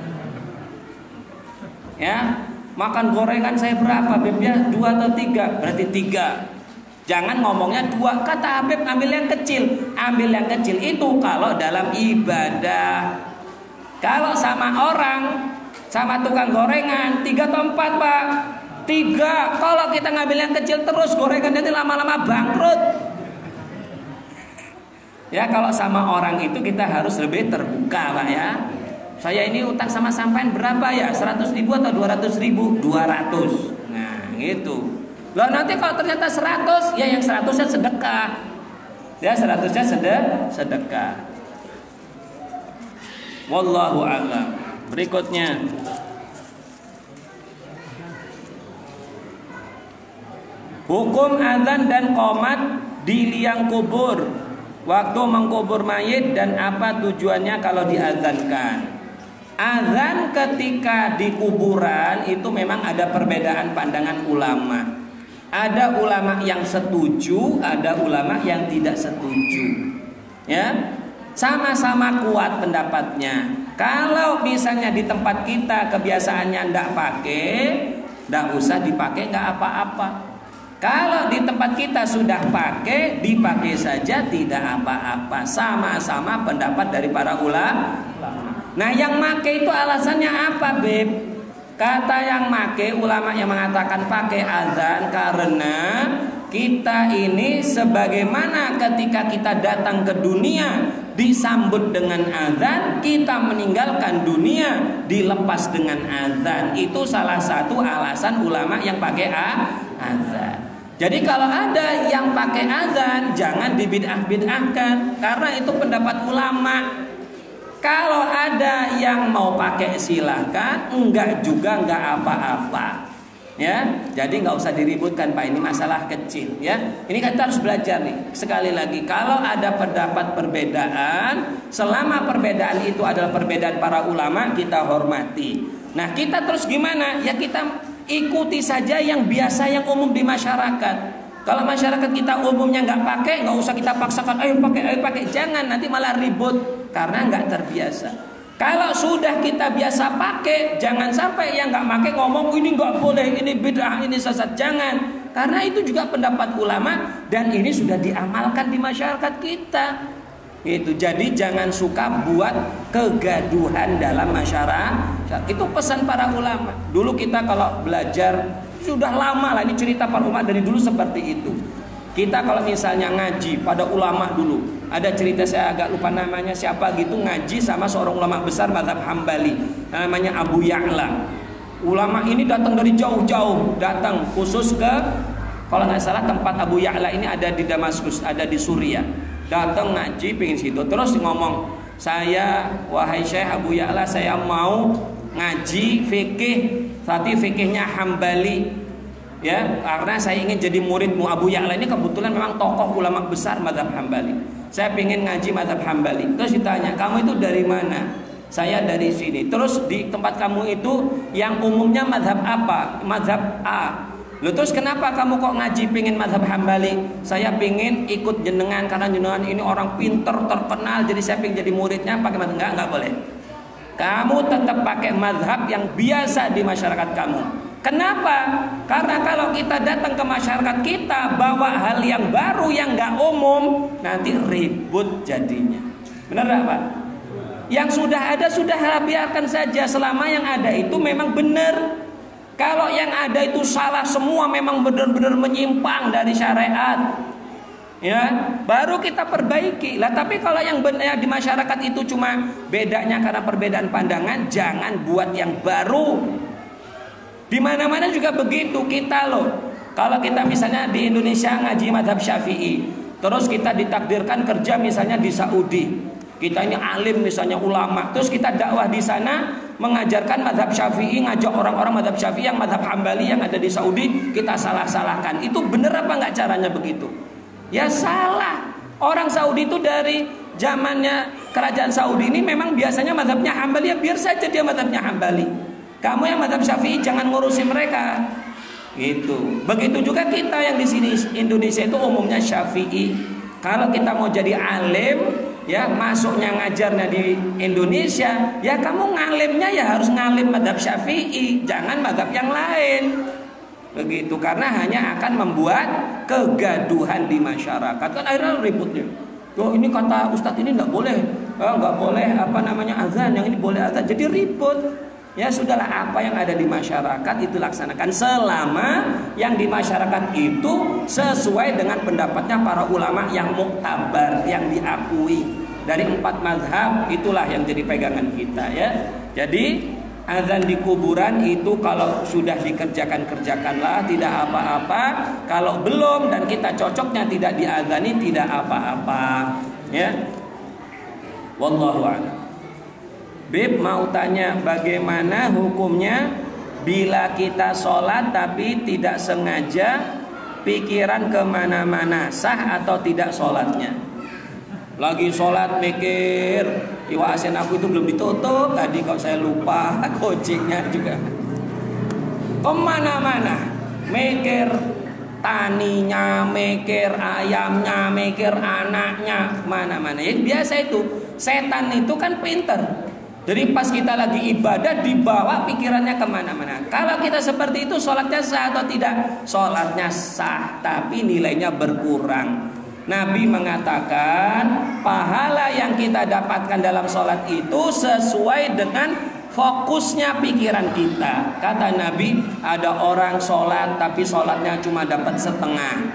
[SPEAKER 1] Ya, makan gorengan saya berapa, Bebnya dua atau tiga, berarti tiga. Jangan ngomongnya dua, kata Habib ambil yang kecil. Ambil yang kecil itu kalau dalam ibadah. Kalau sama orang, sama tukang gorengan, tiga atau empat Pak? Tiga. Kalau kita ngambil yang kecil terus, gorengan nanti lama-lama bangkrut. Ya, kalau sama orang itu kita harus lebih terbuka Pak ya. Saya ini utang sama sampean berapa ya? seratus ribu atau dua ratus ribu? dua ratus. Nah gitu. Loh nanti kalau ternyata seratus, ya yang seratusnya sedekah. Ya seratusnya sedekah. Wallahu a'lam. Berikutnya, hukum azan dan qomat di liang kubur waktu mengkubur mayit dan apa tujuannya kalau diazankan. Azan ketika di kuburan itu memang ada perbedaan pandangan ulama. Ada ulama yang setuju, ada ulama yang tidak setuju. Ya, sama-sama kuat pendapatnya. Kalau misalnya di tempat kita kebiasaannya ndak pakai, ndak usah dipakai, nggak apa-apa. Kalau di tempat kita sudah pakai, dipakai saja, tidak apa-apa. Sama-sama pendapat dari para ulama. Nah, yang pakai itu alasannya apa, Beb? Kata yang make, ulama yang mengatakan pakai azan karena kita ini sebagaimana ketika kita datang ke dunia disambut dengan azan, kita meninggalkan dunia dilepas dengan azan. Itu salah satu alasan ulama yang pakai azan. Jadi kalau ada yang pakai azan, jangan dibid'ah-bid'ahkan, karena itu pendapat ulama. Kalau ada yang mau pakai silahkan, enggak juga enggak apa-apa. Ya, jadi nggak usah diributkan Pak, ini masalah kecil ya. Ini kita harus belajar nih. Sekali lagi, kalau ada pendapat perbedaan, selama perbedaan itu adalah perbedaan para ulama, kita hormati. Nah, kita terus gimana? Ya kita ikuti saja yang biasa, yang umum di masyarakat. Kalau masyarakat kita umumnya nggak pakai, nggak usah kita paksakan, ayo pakai, ayo pakai. Jangan, nanti malah ribut karena nggak terbiasa. Kalau sudah kita biasa pakai, jangan sampai yang nggak pakai ngomong ini nggak boleh, ini bid'ah, ini sesat. Jangan, karena itu juga pendapat ulama dan ini sudah diamalkan di masyarakat kita. Itu jadi jangan suka buat kegaduhan dalam masyarakat. Itu pesan para ulama. Dulu kita kalau belajar sudah lama lah, ini cerita para ulama dari dulu seperti itu. Kita kalau misalnya ngaji pada ulama dulu, ada cerita saya agak lupa namanya siapa gitu, ngaji sama seorang ulama besar mazhab Hambali namanya Abu Ya'la. Ulama ini datang dari jauh-jauh, datang khusus ke, kalau nggak salah tempat Abu Ya'la ini ada di Damaskus, ada di Suriah. Datang ngaji pingin situ, terus ngomong, saya wahai Syekh Abu Ya'la, saya mau ngaji fikih, tapi fikihnya Hambali. Ya, karena saya ingin jadi muridmu. Abu Ya'la ini kebetulan memang tokoh ulama besar mazhab Hambali. Saya ingin ngaji mazhab Hambali. Terus ditanya, kamu itu dari mana? Saya dari sini. Terus di tempat kamu itu yang umumnya mazhab apa? Mazhab A. Loh, terus kenapa kamu kok ngaji pingin mazhab Hambali? Saya pingin ikut jenengan karena jenengan ini orang pinter terkenal, jadi saya pingin jadi muridnya. Pakai mazhab? Enggak, enggak boleh. Kamu tetap pakai mazhab yang biasa di masyarakat kamu. Kenapa? Karena kalau kita datang ke masyarakat kita bawa hal yang baru yang nggak umum, nanti ribut jadinya. Benar nggak Pak? Yang sudah ada sudah biarkan saja, selama yang ada itu memang benar. Kalau yang ada itu salah semua, memang benar-benar menyimpang dari syariat, ya baru kita perbaiki lah. Tapi kalau yang benar di masyarakat itu cuma bedanya karena perbedaan pandangan, jangan buat yang baru. Di mana-mana juga begitu kita loh. Kalau kita misalnya di Indonesia ngaji mazhab Syafi'i, terus kita ditakdirkan kerja misalnya di Saudi, kita ini alim misalnya ulama, terus kita dakwah di sana mengajarkan mazhab Syafi'i, ngajak orang-orang mazhab Syafi'i yang mazhab Hambali yang ada di Saudi, kita salah-salahkan. Itu bener apa nggak caranya begitu? Ya salah. Orang Saudi itu dari zamannya kerajaan Saudi ini memang biasanya mazhabnya Hambali, ya biar saja dia mazhabnya Hambali. Kamu yang mazhab Syafi'i jangan ngurusin mereka. Gitu. Begitu juga kita yang di sini Indonesia itu umumnya Syafi'i. Kalau kita mau jadi alim, ya masuknya ngajarnya di Indonesia, ya kamu ngalimnya ya harus ngalim mazhab Syafi'i, jangan mazhab yang lain. Begitu, karena hanya akan membuat kegaduhan di masyarakat. Kan akhirnya ributnya. Oh ini kata Ustadz ini nggak boleh, oh, nggak boleh apa namanya azan, yang ini boleh azan. Jadi ribut. Ya sudahlah, apa yang ada di masyarakat itu laksanakan selama yang di masyarakat itu sesuai dengan pendapatnya para ulama yang muktabar, yang diakui dari empat mazhab. Itulah yang jadi pegangan kita ya. Jadi azan di kuburan itu kalau sudah dikerjakan kerjakanlah, tidak apa-apa. Kalau belum dan kita cocoknya tidak diazani, tidak apa-apa ya. Wallahu a'lam. Bib mau tanya bagaimana hukumnya bila kita sholat tapi tidak sengaja pikiran kemana-mana, sah atau tidak sholatnya? Lagi sholat mikir, iwa asen aku itu belum ditutup tadi, kok saya lupa kucingnya juga kemana-mana, mikir taninya, mikir ayamnya, mikir anaknya, mana-mana. Ya biasa itu, setan itu kan pinter. Jadi pas kita lagi ibadah dibawa pikirannya kemana-mana. Kalau kita seperti itu sholatnya sah atau tidak? Sholatnya sah, tapi nilainya berkurang. Nabi mengatakan pahala yang kita dapatkan dalam sholat itu sesuai dengan fokusnya pikiran kita. Kata Nabi, ada orang sholat tapi sholatnya cuma dapat setengah.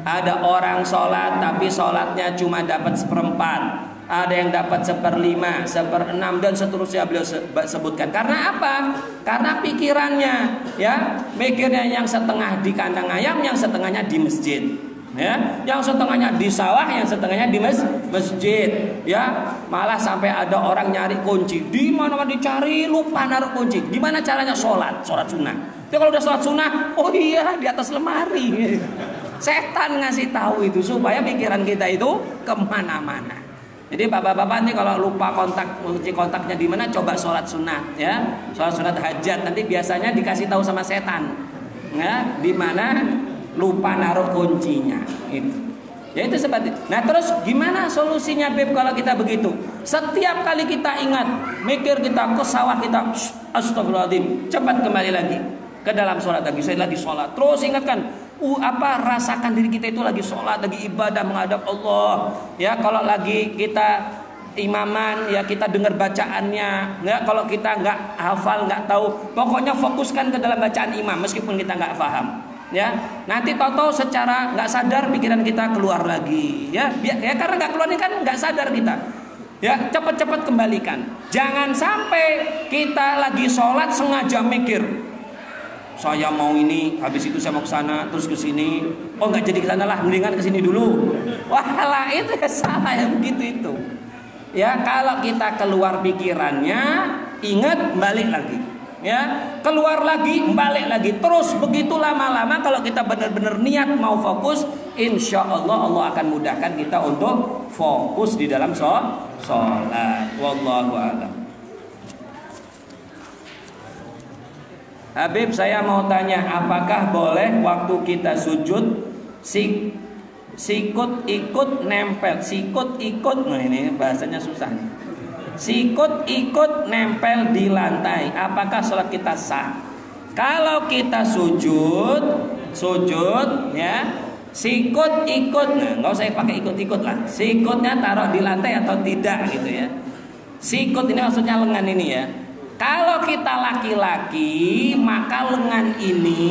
[SPEAKER 1] Ada orang sholat tapi sholatnya cuma dapat seperempat, ada yang dapat seperlima, seperenam dan seterusnya beliau sebutkan. Karena apa? Karena pikirannya, ya, mikirnya yang setengah di kandang ayam, yang setengahnya di masjid. Ya, yang setengahnya di sawah, yang setengahnya di mes masjid, ya. Malah sampai ada orang nyari kunci, di mana-mana dicari, lupa naruh kunci. Gimana caranya sholat? Sholat sunnah. Tapi kalau udah sholat sunnah, oh iya di atas lemari. Setan ngasih tahu itu supaya pikiran kita itu kemana-mana. Jadi bapak-bapak nih kalau lupa kontak kunci kontaknya di mana, coba sholat sunnah, ya. Sholat sunat hajat nanti biasanya dikasih tahu sama setan, ya, di mana lupa naruh kuncinya itu. Ya itu seperti. Nah terus gimana solusinya Beb kalau kita begitu? Setiap kali kita ingat, mikir kita ke sawah kita, astagfirullahaladzim, cepat kembali lagi ke dalam sholat lagi. Saya lagi sholat. Terus ingatkan, uh, apa rasakan diri kita itu lagi sholat, lagi ibadah menghadap Allah. Ya kalau lagi kita imaman, ya kita dengar bacaannya. Ya kalau kita nggak hafal, nggak tahu, pokoknya fokuskan ke dalam bacaan imam meskipun kita nggak paham. Ya, nanti toto secara nggak sadar pikiran kita keluar lagi, ya, ya karena nggak keluar ini kan nggak sadar kita, ya cepat-cepat kembalikan. Jangan sampai kita lagi sholat sengaja mikir, saya mau ini, habis itu saya mau ke sana, terus ke sini, oh nggak jadi ke sana lah, mendingan ke sini dulu. Walah itu ya salah yang begitu itu. Ya kalau kita keluar pikirannya, ingat balik lagi. Ya, keluar lagi, balik lagi, terus begitu lama-lama. Kalau kita benar-benar niat mau fokus, insya Allah Allah akan mudahkan kita untuk fokus di dalam sholat. Wallahu a'lam. Habib, saya mau tanya, apakah boleh waktu kita sujud sik sikut ikut nempel, sikut ikut, nah ini bahasanya susah nih. Sikut ikut nempel di lantai, apakah sholat kita sah? Kalau kita sujud, sujud, ya, sikut ikut, nah nggak usah pakai ikut-ikut lah. Sikutnya taruh di lantai atau tidak gitu ya. Sikut ini maksudnya lengan ini ya. Kalau kita laki-laki, maka lengan ini,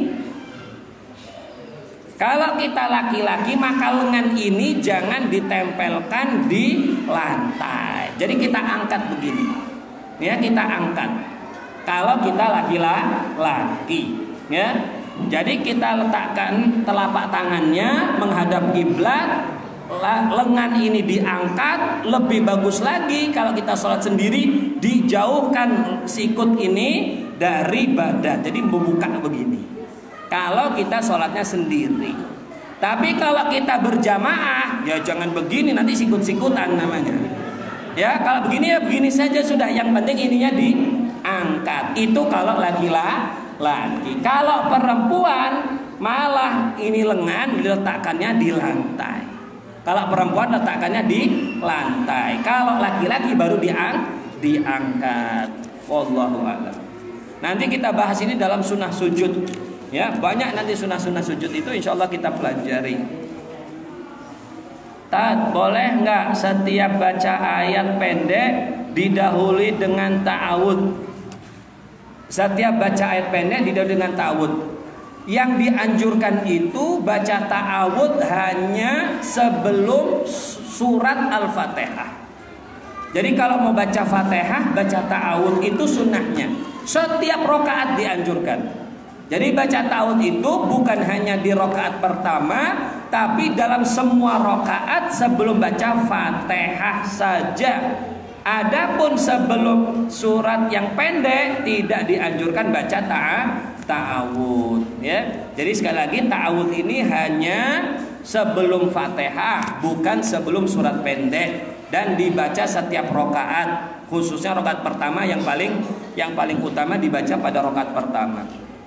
[SPEAKER 1] kalau kita laki-laki maka lengan ini jangan ditempelkan di lantai. Jadi kita angkat begini, ya kita angkat. Kalau kita laki-laki, ya. Jadi kita letakkan telapak tangannya menghadap kiblat, lengan ini diangkat. Lebih bagus lagi kalau kita sholat sendiri, dijauhkan sikut ini dari badan. Jadi membuka begini. Kalau kita sholatnya sendiri. Tapi kalau kita berjamaah, ya jangan begini, nanti sikut-sikutan namanya. Ya kalau begini ya begini saja sudah. Yang penting ininya diangkat. Itu kalau laki-laki. Kalau perempuan malah ini lengan diletakkannya di lantai. Kalau perempuan letakkannya di lantai. Kalau laki-laki baru diang diangkat. Wallahu a'lam. Nanti kita bahas ini dalam sunnah sujud. Ya banyak nanti sunnah-sunnah sujud itu insya Allah kita pelajari. Tat, boleh nggak setiap baca ayat pendek didahului dengan ta'awud? Setiap baca ayat pendek didahului dengan ta'awud. Yang dianjurkan itu baca ta'awud hanya sebelum surat Al-Fatihah. Jadi kalau mau baca Fatihah, baca ta'awud itu sunnahnya. Setiap rokaat dianjurkan. Jadi baca ta'awud itu bukan hanya di rokaat pertama, tapi dalam semua rokaat sebelum baca Fatihah saja. Adapun sebelum surat yang pendek tidak dianjurkan baca ta'awud. Ya. Jadi sekali lagi ta'awud ini hanya sebelum Fatihah, bukan sebelum surat pendek, dan dibaca setiap rokaat. Khususnya rokaat pertama yang paling yang paling utama dibaca pada rokaat pertama.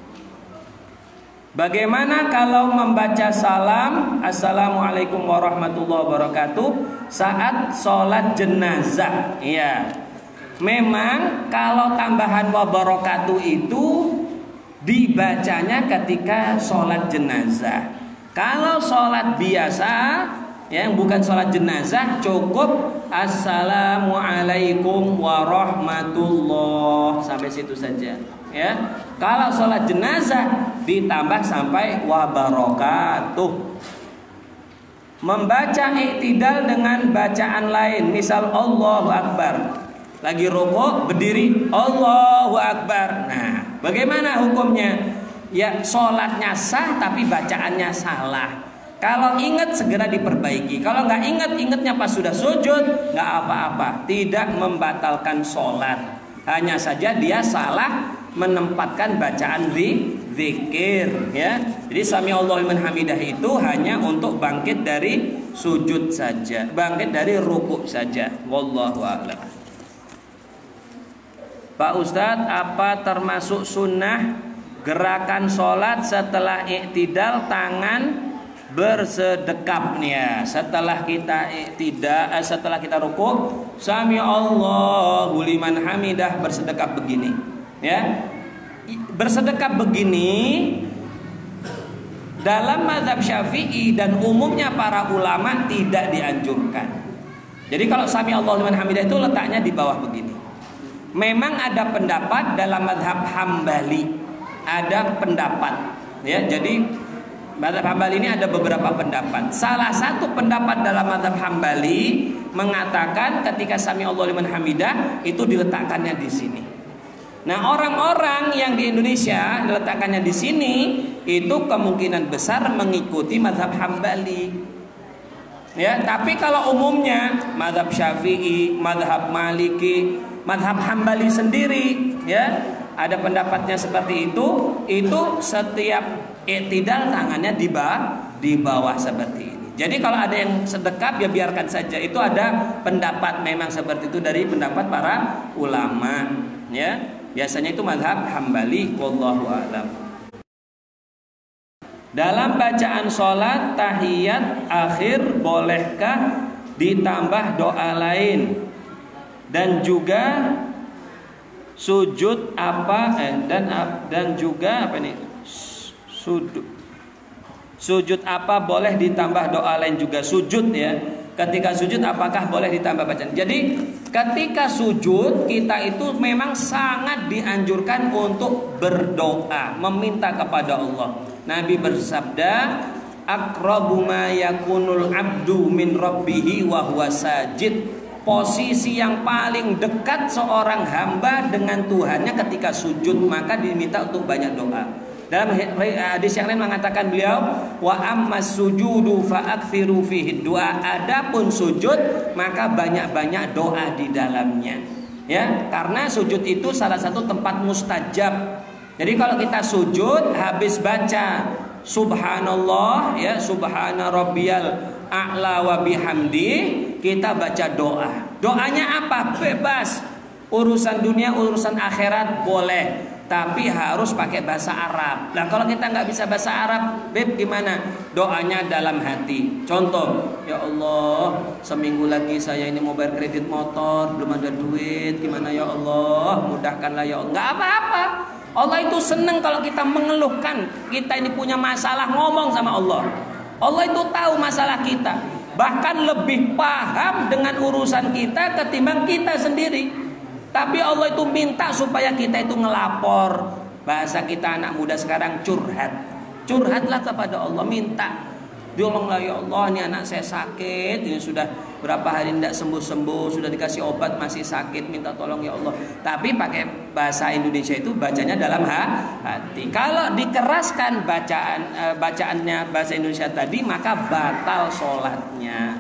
[SPEAKER 1] Bagaimana kalau membaca salam Assalamualaikum warahmatullahi wabarakatuh saat sholat jenazah? Iya, memang kalau tambahan wabarakatuh itu dibacanya ketika sholat jenazah. Kalau sholat biasa, ya, yang bukan sholat jenazah, cukup Assalamualaikum warahmatullahi, sampai situ saja. Ya, kalau sholat jenazah ditambah sampai wabarakatuh. membaca i'tidal dengan bacaan lain, misal Allahu Akbar, lagi rukuk berdiri Allahu Akbar. Nah, bagaimana hukumnya? Ya, sholatnya sah tapi bacaannya salah. Kalau ingat segera diperbaiki. Kalau nggak ingat, ingatnya pas sudah sujud, nggak apa-apa, tidak membatalkan sholat. Hanya saja dia salah menempatkan bacaan zikir, ya. Jadi sami Allahu liman hamidah itu hanya untuk bangkit dari sujud saja, bangkit dari rukuk saja. Wallahu a'lam. Pak Ustadz, apa termasuk sunnah gerakan sholat setelah i'tidal tangan bersedekap nih ya? Setelah kita i'tidal, setelah kita rukuk, sami Allahu liman hamidah, bersedekap begini, ya. Bersedekap begini dalam mazhab Syafi'i dan umumnya para ulama tidak dianjurkan. Jadi kalau sami Allahu liman hamidah itu letaknya di bawah begini. Memang ada pendapat dalam mazhab Hambali, ada pendapat, ya. Jadi mazhab Hambali ini ada beberapa pendapat. Salah satu pendapat dalam mazhab Hambali mengatakan ketika sami Allahu liman hamidah itu diletakkannya di sini. Nah, orang-orang yang di Indonesia diletakkannya di sini itu kemungkinan besar mengikuti mazhab Hambali. Ya, tapi kalau umumnya mazhab Syafi'i, mazhab Maliki, mazhab Hambali sendiri, ya, ada pendapatnya seperti itu. Itu setiap i'tidal tangannya di bawah, di bawah seperti ini. Jadi kalau ada yang sedekap ya biarkan saja. Itu ada pendapat memang seperti itu dari pendapat para ulama, ya. Biasanya itu mazhab Hambali, wallahu a'lam. Dalam bacaan sholat tahiyat akhir bolehkah ditambah doa lain? Dan juga sujud apa eh, dan dan juga apa nih? Sujud sujud apa boleh ditambah doa lain juga? Sujud, ya. Ketika sujud apakah boleh ditambah bacaan? Jadi ketika sujud kita itu memang sangat dianjurkan untuk berdoa, meminta kepada Allah. Nabi bersabda, aqrabu ma yakunul abdu min rabbihi wa huwa sajid. Posisi yang paling dekat seorang hamba dengan Tuhannya ketika sujud, maka diminta untuk banyak doa. Dalam hadis yang lain mengatakan beliau, wa ammas sujudu fa'akthiru fihi du'a. Adapun sujud maka banyak-banyak doa di dalamnya, ya, karena sujud itu salah satu tempat mustajab. Jadi kalau kita sujud habis baca subhanallah, ya, subhana rabbiyal a'la wa bihamdi, kita baca doa. Doanya apa? Bebas. Urusan dunia, urusan akhirat boleh, tapi harus pakai bahasa Arab. Nah, kalau kita nggak bisa bahasa Arab, beb, gimana? Doanya dalam hati. Contoh, ya Allah, seminggu lagi saya ini mau bayar kredit motor, belum ada duit, gimana ya Allah? Mudahkanlah ya Allah. Nggak apa-apa. Allah itu senang kalau kita mengeluhkan. Kita ini punya masalah, ngomong sama Allah. Allah itu tahu masalah kita. Bahkan lebih paham dengan urusan kita ketimbang kita sendiri. Tapi Allah itu minta supaya kita itu ngelapor. Bahasa kita anak muda sekarang curhat. Curhatlah kepada Allah, minta. Tolonglah ya Allah, ini anak saya sakit, ini sudah berapa hari tidak sembuh-sembuh, sudah dikasih obat masih sakit, minta tolong ya Allah. Tapi pakai bahasa Indonesia itu bacanya dalam hati. Kalau dikeraskan bacaan bacaannya bahasa Indonesia tadi, maka batal sholatnya.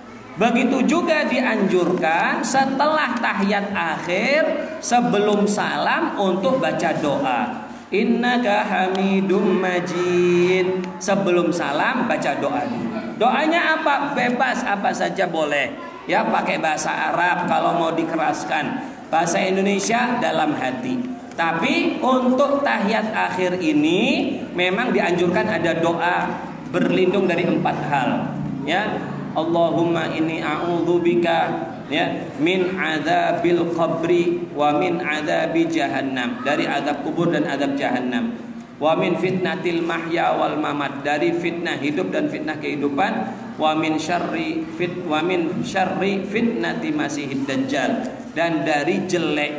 [SPEAKER 1] Begitu juga dianjurkan setelah tahiyat akhir sebelum salam untuk baca doa. Innaka hamidum majid. Sebelum salam baca doa. Doanya apa? Bebas, apa saja boleh. Ya, pakai bahasa Arab kalau mau dikeraskan. Bahasa Indonesia dalam hati. Tapi untuk tahiyat akhir ini memang dianjurkan ada doa berlindung dari empat hal. Ya. Allahumma inni a'udzubika, ya, min adzabil qabri wa min adzabi jahannam, dari azab kubur dan azab jahannam, wa min fitnatil mahya wal mamat, dari fitnah hidup dan fitnah kehidupan, wa min syarri fit wa min syarri fitnati masihid dajjal, dan dari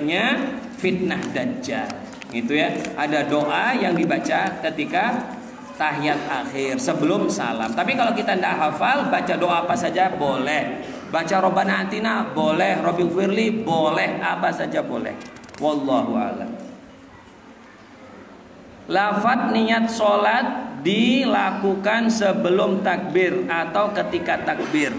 [SPEAKER 1] jeleknya fitnah dajjal. Gitu ya. Ada doa yang dibaca ketika tahiyat akhir sebelum salam. Tapi kalau kita tidak hafal, baca doa apa saja boleh. Baca Robbana Atina boleh, Robbighfirli boleh, apa saja boleh. Wallahu a'lam. Lafaz niat sholat dilakukan sebelum takbir atau ketika takbir.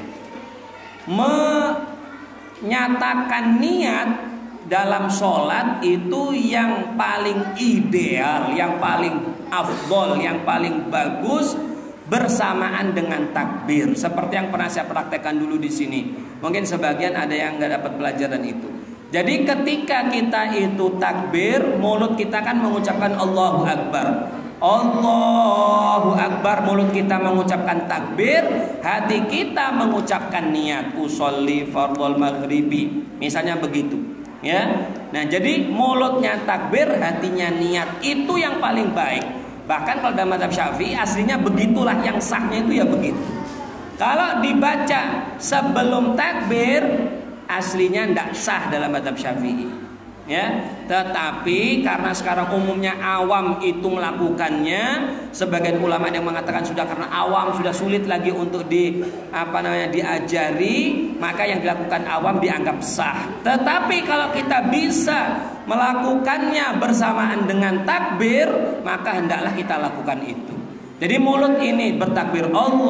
[SPEAKER 1] Menyatakan niat dalam sholat itu yang paling ideal, yang paling afdol, yang paling bagus bersamaan dengan takbir. Seperti yang pernah saya praktekkan dulu di sini. Mungkin sebagian ada yang nggak dapat pelajaran itu. Jadi ketika kita itu takbir, mulut kita kan mengucapkan Allahu Akbar. Allahu Akbar, mulut kita mengucapkan takbir, hati kita mengucapkan niat usolli fardhol maghribi. Misalnya begitu. Ya, nah jadi mulutnya takbir, hatinya niat, itu yang paling baik. Bahkan kalau dalam mazhab Syafi'i aslinya begitulah, yang sahnya itu ya begitu. Kalau dibaca sebelum takbir, aslinya tidak sah dalam mazhab Syafi'i. Ya, tetapi karena sekarang umumnya awam itu melakukannya, sebagian ulama yang mengatakan sudah karena awam sudah sulit lagi untuk di apa namanya diajari, maka yang dilakukan awam dianggap sah. Tetapi kalau kita bisa melakukannya bersamaan dengan takbir, maka hendaklah kita lakukan itu. Jadi mulut ini bertakbir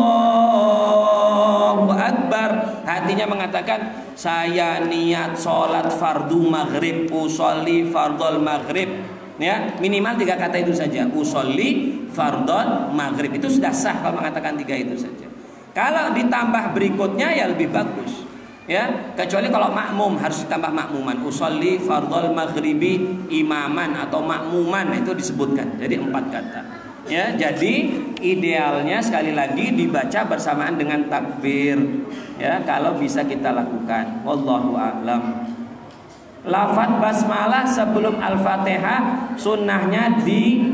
[SPEAKER 1] Allahu Akbar, hatinya mengatakan saya niat sholat fardu maghrib, usolli fardol maghrib. Ya, minimal tiga kata itu saja, usolli fardol maghrib, itu sudah sah kalau mengatakan tiga itu saja. Kalau ditambah berikutnya ya lebih bagus. Ya, kecuali kalau makmum harus ditambah makmuman, usolli fardol maghribi imaman atau makmuman, itu disebutkan. Jadi empat kata. Ya, jadi idealnya sekali lagi dibaca bersamaan dengan takbir. Ya, kalau bisa kita lakukan. Wallahu a'lam. Lafaz basmalah sebelum Al-Fatihah sunnahnya di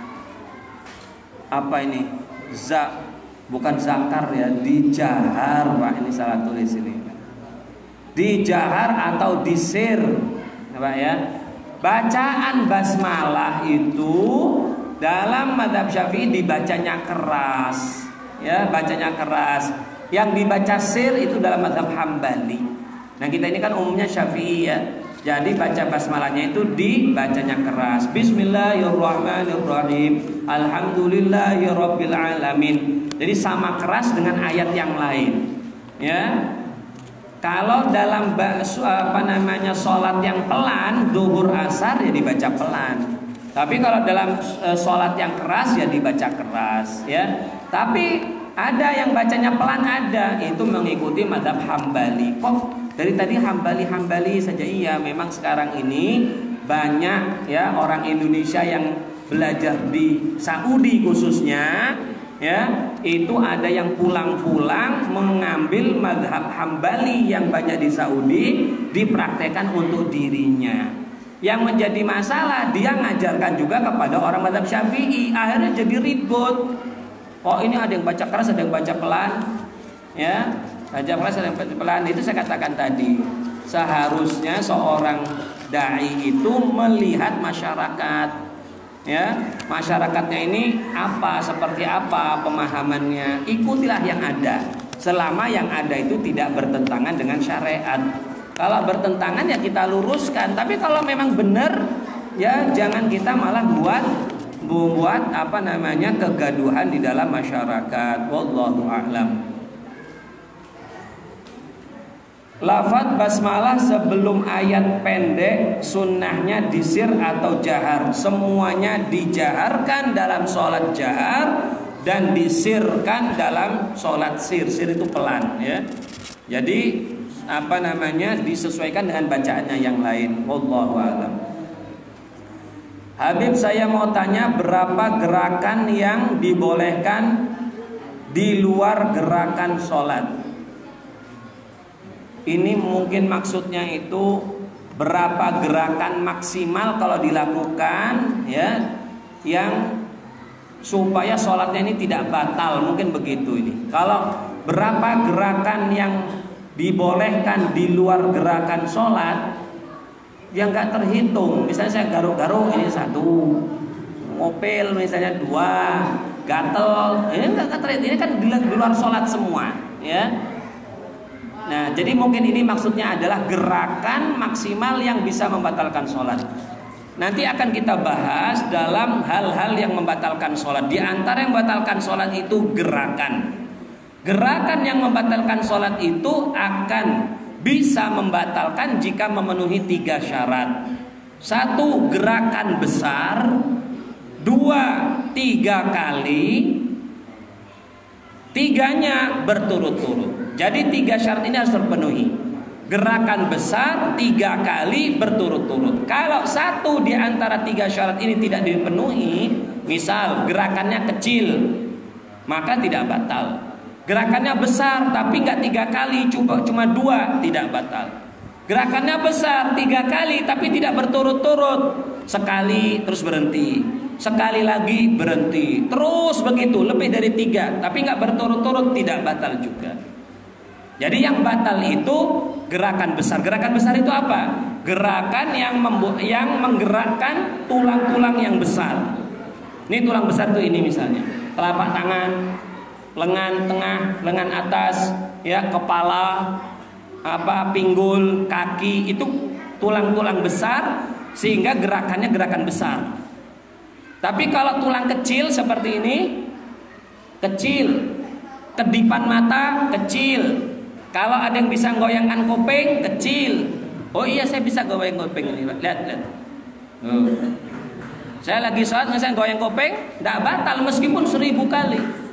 [SPEAKER 1] apa ini? Za, bukan zakar ya, dijahar. Pak, ini salah tulis ini. Dijahar atau disir. Pak ya. Bacaan basmalah itu dalam mazhab Syafi'i dibacanya keras, ya, bacanya keras. Yang dibaca sir itu dalam mazhab Hambali. Nah, kita ini kan umumnya Syafi'i ya. Jadi baca basmalahnya itu dibacanya keras. Bismillahirrahmanirrahim. Alhamdulillahirabbil alamin. Jadi sama keras dengan ayat yang lain. Ya. Kalau dalam apa namanya salat yang pelan, zuhur asar ya dibaca pelan. Tapi kalau dalam e, sholat yang keras ya dibaca keras, ya. Tapi ada yang bacanya pelan, ada, itu mengikuti mazhab Hambali. Kok dari tadi Hambali Hambali saja? Iya, memang sekarang ini banyak ya orang Indonesia yang belajar di Saudi khususnya, ya. Itu ada yang pulang-pulang mengambil mazhab Hambali yang banyak di Saudi, dipraktekkan untuk dirinya. Yang menjadi masalah, dia ngajarkan juga kepada orang mazhab Syafi'i, akhirnya jadi ribut. Oh, ini ada yang baca keras, ada yang baca pelan, ya, baca keras, ada yang baca pelan. Itu saya katakan tadi, seharusnya seorang dai itu melihat masyarakat, ya, masyarakatnya ini apa, seperti apa pemahamannya, ikutilah yang ada, selama yang ada itu tidak bertentangan dengan syariat. Kalau bertentangan ya kita luruskan. Tapi kalau memang benar, ya jangan kita malah buat membuat apa namanya kegaduhan di dalam masyarakat. Wallahu a'lam. Lafaz basmalah sebelum ayat pendek sunnahnya disir atau jahar. Semuanya dijaharkan dalam sholat jahar dan disirkan dalam sholat sir. Sir itu pelan, ya. Jadi apa namanya disesuaikan dengan bacaannya yang lain. Wallahu a'lam. Habib, saya mau tanya berapa gerakan yang dibolehkan di luar gerakan sholat? Ini mungkin maksudnya itu berapa gerakan maksimal kalau dilakukan, ya, yang supaya sholatnya ini tidak batal, mungkin begitu ini. Kalau berapa gerakan yang dibolehkan di luar gerakan sholat yang nggak terhitung, misalnya saya garuk-garuk ini satu, ngopel misalnya dua, gatel, ini enggak gatel, ini kan di luar sholat semua, ya. Nah, jadi mungkin ini maksudnya adalah gerakan maksimal yang bisa membatalkan sholat. Nanti akan kita bahas dalam hal-hal yang membatalkan sholat. Di antara yang membatalkan sholat itu gerakan. Gerakan yang membatalkan sholat itu akan bisa membatalkan jika memenuhi tiga syarat. Satu, gerakan besar. Dua, tiga kali. Tiganya berturut-turut. Jadi tiga syarat ini harus terpenuhi. Gerakan besar tiga kali berturut-turut. Kalau satu di antara tiga syarat ini tidak dipenuhi, misal gerakannya kecil, maka tidak batal. Gerakannya besar tapi nggak tiga kali, cuma cuma dua, tidak batal. Gerakannya besar tiga kali tapi tidak berturut-turut, sekali terus berhenti, sekali lagi berhenti, terus begitu lebih dari tiga tapi nggak berturut-turut, tidak batal juga. Jadi yang batal itu gerakan besar. Gerakan besar itu apa? Gerakan yang membu- yang menggerakkan tulang-tulang yang besar. Ini tulang besar tuh ini misalnya telapak tangan, lengan tengah, lengan atas, ya, kepala, apa, pinggul, kaki, itu tulang-tulang besar sehingga gerakannya gerakan besar. Tapi kalau tulang kecil seperti ini, kecil, kedipan mata kecil. Kalau ada yang bisa goyangkan kuping, kecil. Oh iya, saya bisa goyang kuping ini, lihat, lihat. Oh. Saya lagi sholat, saya goyang kuping, tidak batal meskipun seribu kali.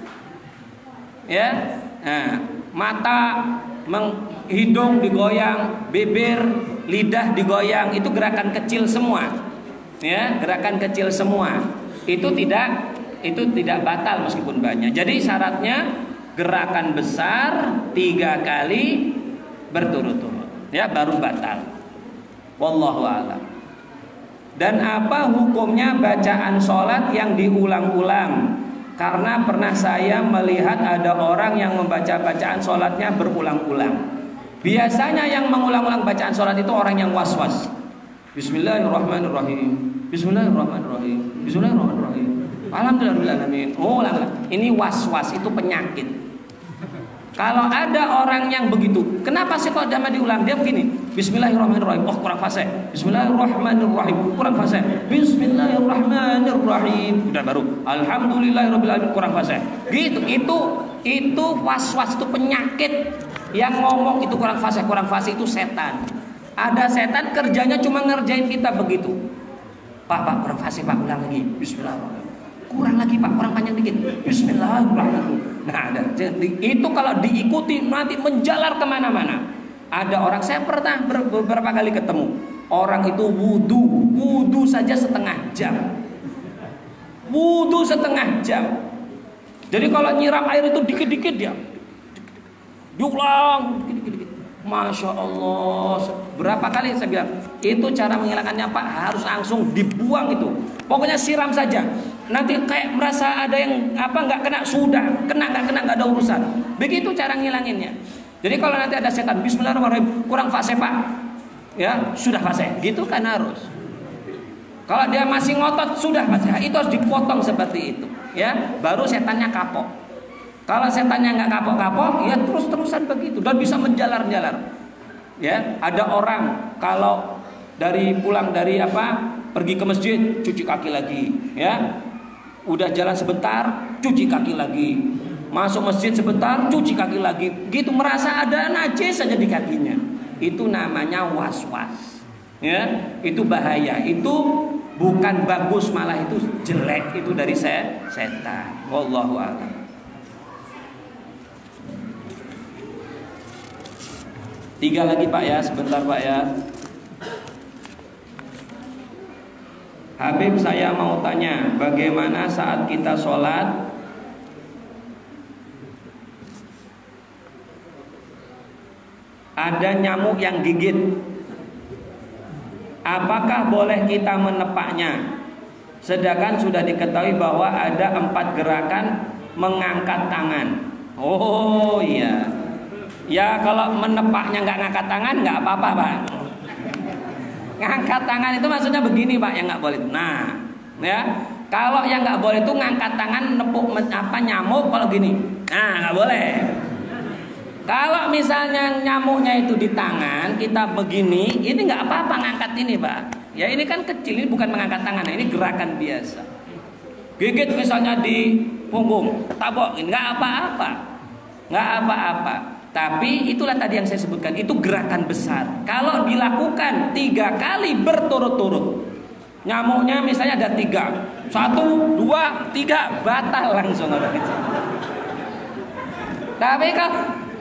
[SPEAKER 1] Ya, nah, mata, meng, hidung digoyang, bibir, lidah digoyang, itu gerakan kecil semua. Ya, gerakan kecil semua. Itu tidak, itu tidak batal meskipun banyak. Jadi syaratnya gerakan besar tiga kali berturut-turut, ya, baru batal. Wallahu a'lam. Dan apa hukumnya bacaan sholat yang diulang-ulang? Karena pernah saya melihat ada orang yang membaca bacaan sholatnya berulang-ulang. Biasanya yang mengulang-ulang bacaan sholat itu orang yang was-was. Bismillahirrahmanirrahim. Bismillahirrahmanirrahim. Bismillahirrahmanirrahim. Alhamdulillahirrahmanirrahim. Oh, ini was-was, itu penyakit. Kalau ada orang yang begitu, kenapa sih kok zaman diulang? Dia begini, Bismillahirrahmanirrahim. Oh, kurang fasih. Bismillahirrahmanirrahim. Kurang fasih. Bismillahirrahmanirrahim. Udah baru. Alhamdulillahirrahmanirrahim. Kurang fasih. Gitu. Itu itu was-was, itu penyakit. Yang ngomong itu kurang fasih, kurang fasih itu setan. Ada setan kerjanya cuma ngerjain kita begitu. Pak, Pak, kurang fasih, Pak, ulang lagi. Bismillahirrahmanirrahim. Kurang lagi, Pak, kurang panjang dikit. Bismillahirrahmanirrahim. Nah, ada. Jadi, itu kalau diikuti nanti menjalar kemana-mana. Ada orang, saya pernah beberapa kali ketemu orang itu wudu, wudu saja setengah jam. Wudu setengah jam. Jadi kalau nyiram air itu dikit-dikit dia, diulang dikit-dikit. Masya Allah. Berapa kali saya bilang, itu cara menghilangkannya, Pak, harus langsung dibuang itu. Pokoknya siram saja. Nanti kayak merasa ada yang apa nggak kena, sudah kena nggak kena nggak ada urusan. Begitu cara ngilanginnya. Jadi kalau nanti ada setan, Bismillahirrahmanirrahim, kurang fase, Pak, ya sudah fase, gitu kan harus. Kalau dia masih ngotot, sudah fase, itu harus dipotong seperti itu, ya, baru setannya kapok. Kalau setannya nggak kapok-kapok, ya terus-terusan begitu dan bisa menjalar-jalar. Ya, ada orang kalau dari pulang dari apa pergi ke masjid, cuci kaki lagi, ya. Udah jalan sebentar, cuci kaki lagi. Masuk masjid sebentar, cuci kaki lagi. Gitu, merasa ada najis saja di kakinya. Itu namanya was-was. Ya, itu bahaya. Itu bukan bagus, malah itu jelek. Itu dari setan. Wallahu a'lam. Tiga lagi, Pak, ya, sebentar, Pak, ya. Habib, saya mau tanya, bagaimana saat kita sholat ada nyamuk yang gigit, apakah boleh kita menepaknya? Sedangkan sudah diketahui bahwa ada empat gerakan mengangkat tangan. Oh iya, ya kalau menepaknya nggak ngangkat tangan nggak apa-apa, Pak. Ngangkat tangan itu maksudnya begini, Pak, yang nggak boleh. Nah, ya,
[SPEAKER 2] Kalau yang nggak boleh itu ngangkat tangan nepuk apa nyamuk kalau gini. Nah, nggak boleh. Kalau misalnya nyamuknya itu di tangan, kita begini, ini nggak apa-apa ngangkat ini, Pak. Ya ini kan kecil, ini bukan mengangkat tangan, ini gerakan biasa. Gigit misalnya di punggung, tabok, nggak apa-apa, nggak apa-apa. Tapi itulah tadi yang saya sebutkan, itu gerakan besar. Kalau dilakukan tiga kali berturut-turut, nyamuknya misalnya ada tiga, satu, dua, tiga, batal langsung orang kecil. Tapi kalau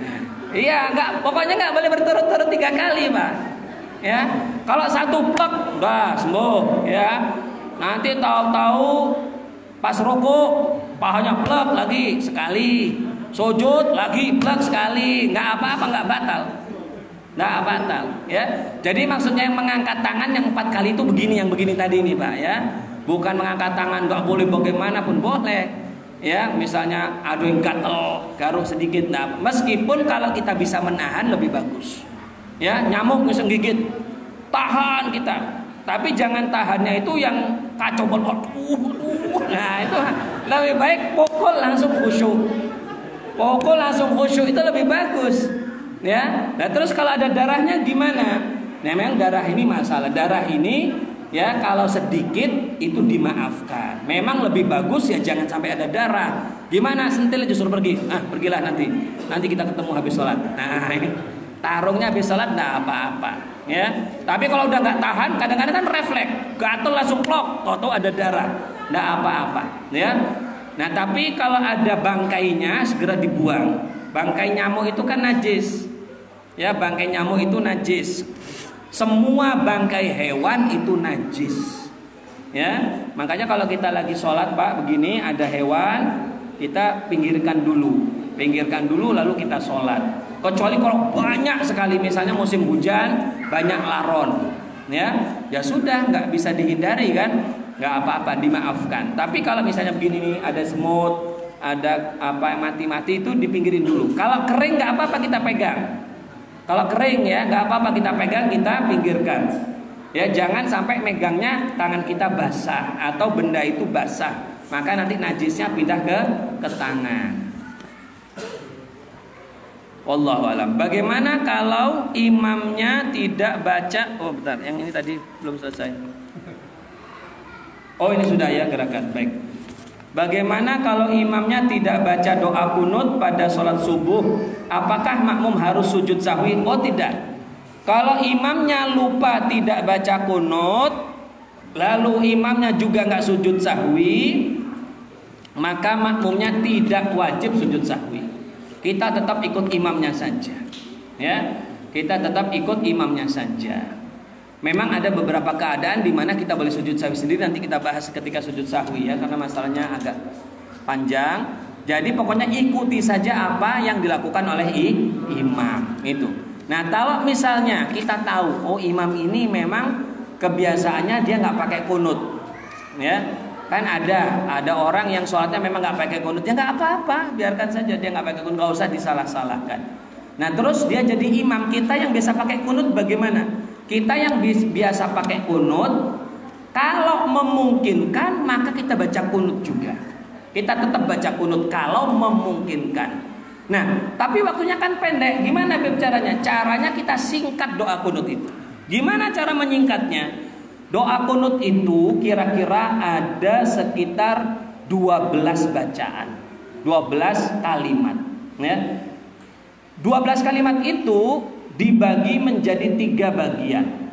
[SPEAKER 2] iya, nggak, pokoknya nggak boleh berturut-turut tiga kali, Pak. Ya, kalau satu plek, udah sembuh. Ya, nanti tahu-tahu pas rukuk, pahanya plek lagi sekali, sujud lagi plek sekali, nggak apa-apa, nggak batal, nggak batal. Ya, jadi maksudnya yang mengangkat tangan yang empat kali itu begini, yang begini tadi nih, Pak. Ya, bukan mengangkat tangan nggak boleh bagaimanapun boleh. Ya, misalnya ada yang gatel, garuk sedikit, nah meskipun kalau kita bisa menahan lebih bagus. Ya, nyamuk bisa gigit, tahan kita, tapi jangan tahannya itu yang kacau banget. Nah itu lebih baik pukul langsung khusyuk, pukul langsung khusyuk itu lebih bagus. Ya, nah terus kalau ada darahnya gimana? Nah, memang darah ini masalah, darah ini ya kalau sedikit itu dimaafkan. Memang lebih bagus ya jangan sampai ada darah. Gimana sentil justru pergi. Ah, pergilah nanti. Nanti kita ketemu habis sholat. Nah, ini tarungnya habis sholat enggak apa-apa, ya. Tapi kalau udah nggak tahan, kadang-kadang kan refleks, gatel langsung plok, toto ada darah. Enggak apa-apa, ya. Nah, tapi kalau ada bangkainya segera dibuang. Bangkai nyamuk itu kan najis. Ya, bangkai nyamuk itu najis. Semua bangkai hewan itu najis. Ya, makanya kalau kita lagi sholat, Pak, begini ada hewan, kita pinggirkan dulu, pinggirkan dulu lalu kita sholat. Kecuali kalau banyak sekali, misalnya musim hujan, banyak laron, ya, ya sudah nggak bisa dihindari kan, nggak apa-apa, dimaafkan. Tapi kalau misalnya begini nih, ada semut, ada apa mati-mati itu dipinggirin dulu. Kalau kering nggak apa-apa kita pegang. Kalau kering ya nggak apa-apa kita pegang, kita pinggirkan. Ya jangan sampai megangnya tangan kita basah atau benda itu basah, maka nanti najisnya pindah ke ke tangan. Wallahu alam. Bagaimana kalau imamnya tidak baca? Oh bentar, yang ini tadi belum selesai. Oh ini sudah ya gerakan. Baik. Bagaimana kalau imamnya tidak baca doa kunut pada sholat subuh? Apakah makmum harus sujud sahwi? Oh tidak. Kalau imamnya lupa tidak baca kunut, lalu imamnya juga nggak sujud sahwi, maka makmumnya tidak wajib sujud sahwi. Kita tetap ikut imamnya saja. Ya, kita tetap ikut imamnya saja. Memang ada beberapa keadaan di mana kita boleh sujud sahwi sendiri, nanti kita bahas ketika sujud sahwi ya, karena masalahnya agak panjang. Jadi pokoknya ikuti saja apa yang dilakukan oleh imam itu. Nah kalau misalnya kita tahu, oh imam ini memang kebiasaannya dia nggak pakai kunut, ya kan ada ada orang yang sholatnya memang nggak pakai kunut, ya nggak apa-apa, biarkan saja dia nggak pakai kunut, nggak usah disalah-salahkan. Nah terus dia jadi imam, kita yang biasa pakai kunut bagaimana? Kita yang biasa pakai kunut, kalau memungkinkan maka kita baca kunut juga. Kita tetap baca kunut kalau memungkinkan. Nah, tapi waktunya kan pendek. Gimana Beb caranya? Caranya kita singkat doa kunut itu. Gimana cara menyingkatnya? Doa kunut itu kira-kira ada sekitar dua belas bacaan, dua belas kalimat, ya. dua belas kalimat itu dibagi menjadi tiga bagian.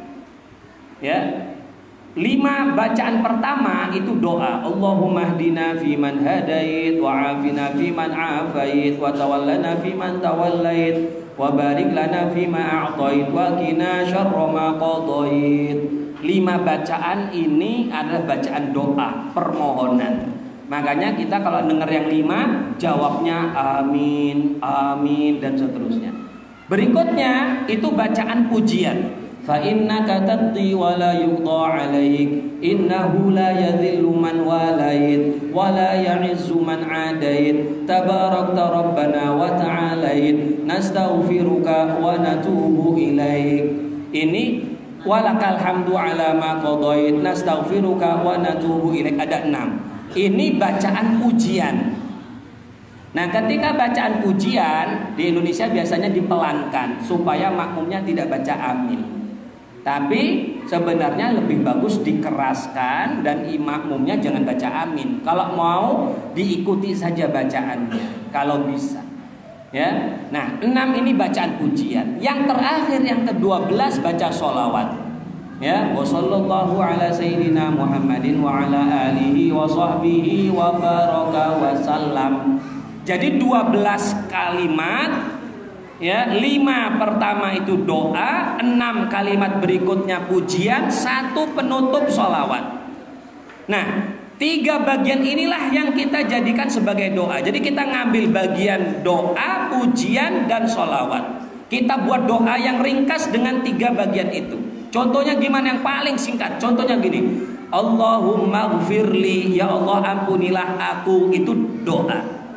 [SPEAKER 2] Ya. Lima bacaan pertama itu doa. Allahumma hdina fiman hadait, wa afina fiman afait, wa tawallana fiman tawallait, wa barik lana fima a'tait, wa qina syarra ma qadait. Lima bacaan ini adalah bacaan doa, permohonan. Makanya kita kalau dengar yang lima, jawabnya amin, amin dan seterusnya. Berikutnya itu bacaan pujian. Fa innaka taqdi wa la yuqda 'alaik, innahu la yadhillu man walait wa la ya'izzu man 'adait, tabarakta rabbana wa ta'alait, nastaghfiruka wa natubu ilaik. Ini walakal hamdu ala ma qadait nastaghfiruka wa natubu ilaik. Ada enam. Ini bacaan pujian. Nah, ketika bacaan pujian di Indonesia biasanya dipelankan supaya makmumnya tidak baca amin. Tapi sebenarnya lebih bagus dikeraskan dan makmumnya jangan baca amin. Kalau mau diikuti saja bacaannya kalau bisa. Ya. Nah, enam ini bacaan pujian. Yang terakhir yang kedua belas baca sholawat. Ya, wassallallahu ala sayyidina Muhammadin wa ala alihi wa sahbihi wa baraka wa sallam. Jadi dua belas kalimat, ya, lima pertama itu doa, enam kalimat berikutnya pujian, satu penutup sholawat. Nah, tiga bagian inilah yang kita jadikan sebagai doa. Jadi kita ngambil bagian doa, pujian, dan sholawat. Kita buat doa yang ringkas dengan tiga bagian itu. Contohnya gimana yang paling singkat? Contohnya gini, Allahumma gfirli, ya Allah ampunilah aku, itu doa.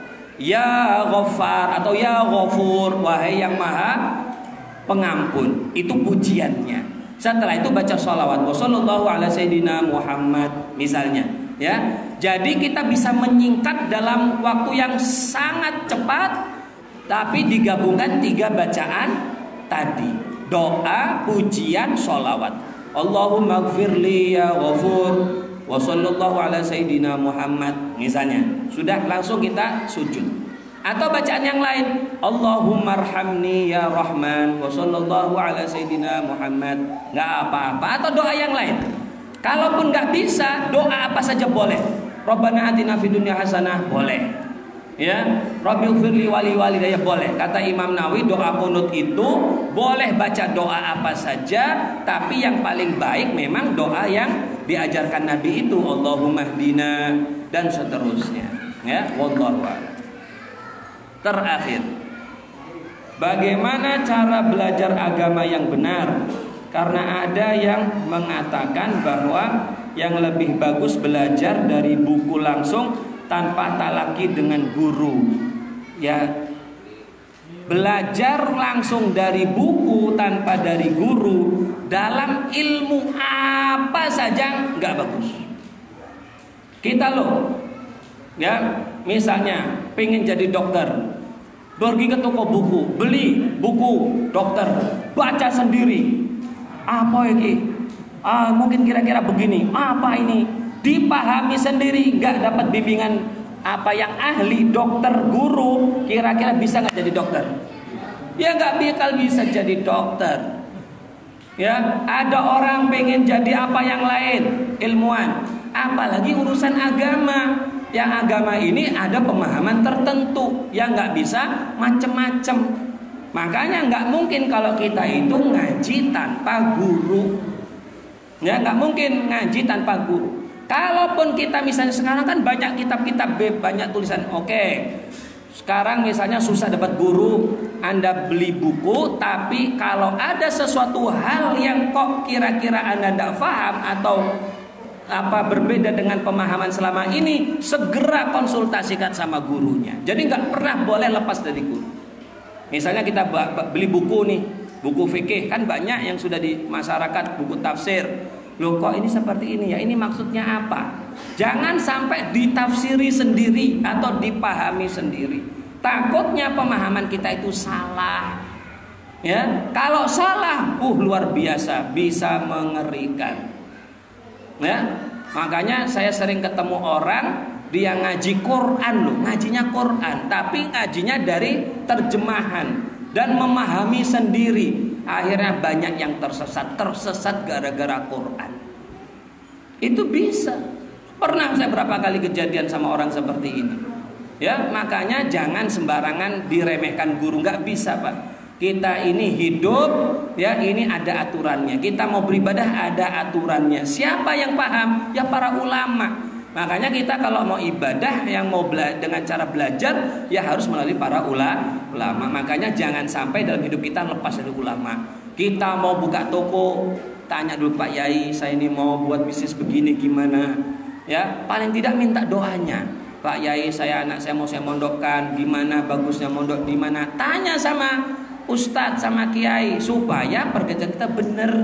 [SPEAKER 2] Ya Ghaffar atau ya Ghafur, wahai yang maha pengampun, itu pujiannya. Setelah itu baca sholawat, wassallallahu ala sayyidina Muhammad misalnya. Ya, jadi kita bisa menyingkat dalam waktu yang sangat cepat, tapi digabungkan tiga bacaan tadi. Doa, pujian, sholawat. Allahumma gfirli ya Ghafur wa sallallahu ala sayyidina Muhammad misalnya. Sudah langsung kita sujud. Atau bacaan yang lain, Allahumma arhamni ya Rahman wa sallallahu ala sayyidina Muhammad. Nggak apa-apa. Atau doa yang lain. Kalaupun nggak bisa, doa apa saja boleh. Rabbana atina fid dunya hasanah boleh. Ya, Rabbighfirli wali walidayya boleh. Kata Imam Nawawi, doa qunut itu boleh baca doa apa saja, tapi yang paling baik memang doa yang diajarkan Nabi itu, Allahumma hdina dan seterusnya. Ya, wallahu a'lam. Terakhir, bagaimana cara belajar agama yang benar? Karena ada yang mengatakan bahwa yang lebih bagus belajar dari buku langsung tanpa talaki dengan guru. Ya, belajar langsung dari buku tanpa dari guru dalam ilmu apa saja nggak bagus. Kita loh, ya, misalnya pengen jadi dokter, pergi ke toko buku, beli buku dokter, baca sendiri. Apa ini? Ah, mungkin kira-kira begini. Apa ini? Dipahami sendiri, nggak dapat bimbingan apa yang ahli dokter guru, kira-kira bisa nggak jadi dokter? Ya nggak bakal bisa jadi dokter. Ya, ada orang pengen jadi apa yang lain, ilmuwan, apalagi urusan agama. Yang agama ini ada pemahaman tertentu yang nggak bisa macem-macem. Makanya nggak mungkin kalau kita itu ngaji tanpa guru. Ya, nggak mungkin ngaji tanpa guru. Kalaupun kita misalnya sekarang kan banyak kitab-kitab, banyak tulisan. Oke, sekarang misalnya susah dapat guru, Anda beli buku, tapi kalau ada sesuatu hal yang kok kira-kira Anda tidak paham atau apa berbeda dengan pemahaman selama ini, segera konsultasikan sama gurunya. Jadi nggak pernah boleh lepas dari guru. Misalnya kita beli buku nih, buku fikih, kan banyak yang sudah di masyarakat, buku tafsir. Loh kok ini seperti ini ya, ini maksudnya apa? Jangan sampai ditafsiri sendiri atau dipahami sendiri. Takutnya pemahaman kita itu salah. Ya, kalau salah, uh luar biasa, bisa mengerikan. Ya, makanya saya sering ketemu orang dia ngaji Quran loh, ngajinya Quran, tapi ngajinya dari terjemahan dan memahami sendiri. Akhirnya banyak yang tersesat, tersesat gara-gara Quran. Itu bisa. Pernah saya berapa kali kejadian sama orang seperti ini. Ya, makanya jangan sembarangan diremehkan guru, nggak bisa, Pak. Kita ini hidup, ya, ini ada aturannya. Kita mau beribadah ada aturannya. Siapa yang paham? Ya para ulama. Makanya kita kalau mau ibadah yang mau bela- dengan cara belajar ya harus melalui para ula- ulama. Makanya jangan sampai dalam hidup kita lepas dari ulama. Kita mau buka toko, tanya dulu Pak Yai, saya ini mau buat bisnis begini gimana? Ya, paling tidak minta doanya. Pak Yai, saya anak saya mau saya mondokkan, gimana bagusnya mondok di mana? Tanya sama ustadz sama kiai supaya pekerjaan kita benar.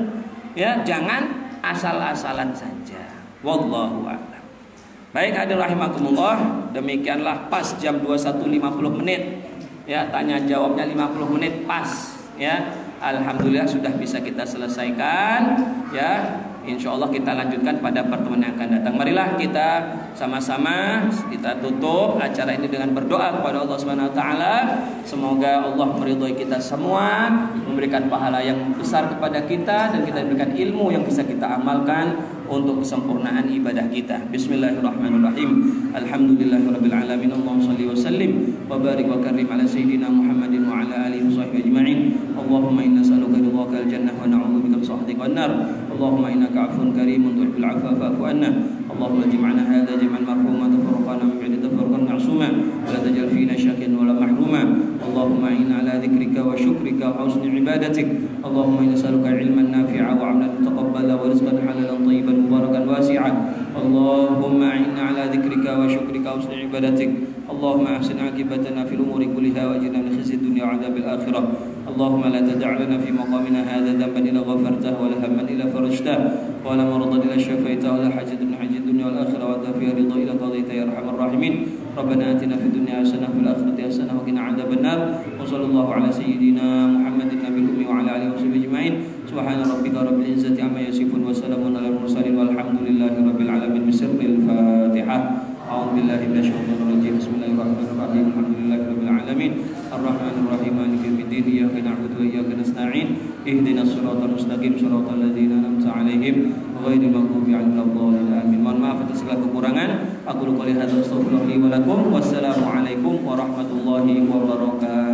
[SPEAKER 2] ya, jangan asal-asalan saja. Wallahu a'lam. Baik, hadirin rahimakumullah, demikianlah pas jam dua puluh satu lima puluh menit. Ya, tanya jawabnya lima puluh menit pas, ya. Alhamdulillah sudah bisa kita selesaikan, ya. Insya Allah kita lanjutkan pada pertemuan yang akan datang. Marilah kita sama-sama kita tutup acara ini dengan berdoa kepada Allah Subhanahu Wa Taala. Semoga Allah meridhai kita semua, memberikan pahala yang besar kepada kita, dan kita diberikan ilmu yang bisa kita amalkan untuk kesempurnaan ibadah kita. Bismillahirrahmanirrahim. Alhamdulillahirabbil alamin. Allahumma shalli wa sallim wa barik wa karim ala sayyidina Muhammadin wa ala alihi wa sahbihi ajma'in. Allahumma inna nas'aluka ridhaka al-jannah wa na'udzu bika min sakhatika an-nar. Allahumma innaka 'afuwun karimun tuhibbul 'afwa fa'fu 'anna. Allahumma ij'alna hadha jam'an marhuma tafarraqana min ba'di tafarruqan ma'suma wa la taj'al fina shaqyan wa la mahruma. Allahumma inna ala dzikrika wa syukrika wa husni ibadatik. Allahumma inna nas'aluka 'ilman nafi'a wa 'amalan mutaqabbala wa rizqan halalan thayyiban mubarakan wasi'an. Allahumma inna ala dzikrika wa syukrika wa husni ibadatik. Allahumma ahsin 'aqibatana fil umuri kulliha wa ajirna min khizyid dunya wa 'adzabil akhirah. Allahumma la tada' lana fi maqamina hadha dhanban illa ghafartahu wa la hamman illa farajtahu wa la maradan illa shafaitahu wa la hajatan min hajati dunya wal akhirah wa anta fi ridha illa qadaita ya arhamar rahimin. Rabbana atina fid dunya hasanah wa fil akhirati hasanah wa qina 'adzaban nar. Wa sallallahu ala sayyidina Muhammadin nabiyil ummi wa ala alihi washabbihi ajma'in. Subhana rabbika rabbil izzati amma yasifun wa salamun alal mursalin walhamdulillahi rabbil alamin. Bismillahil Fatihah. A'udzu billahi minasyaitonir rajim. Bismillahirrahmanirrahim. Alhamdulillahi rabbil alamin. Arrahmanir rahim. Maliki yaumiddin. Iyyaka na'budu wa iyyaka nasta'in. Ihdinas siratal mustaqim. Siratal ladzina an'amta 'alaihim ghairil maghdubi 'alaihim waladdallin. Amin. Mohon maaf atas segala kekurangan. Aku qouli hadza astaghfirullah li wa lakum. Wassalamu alaikum warahmatullahi wabarakatuh.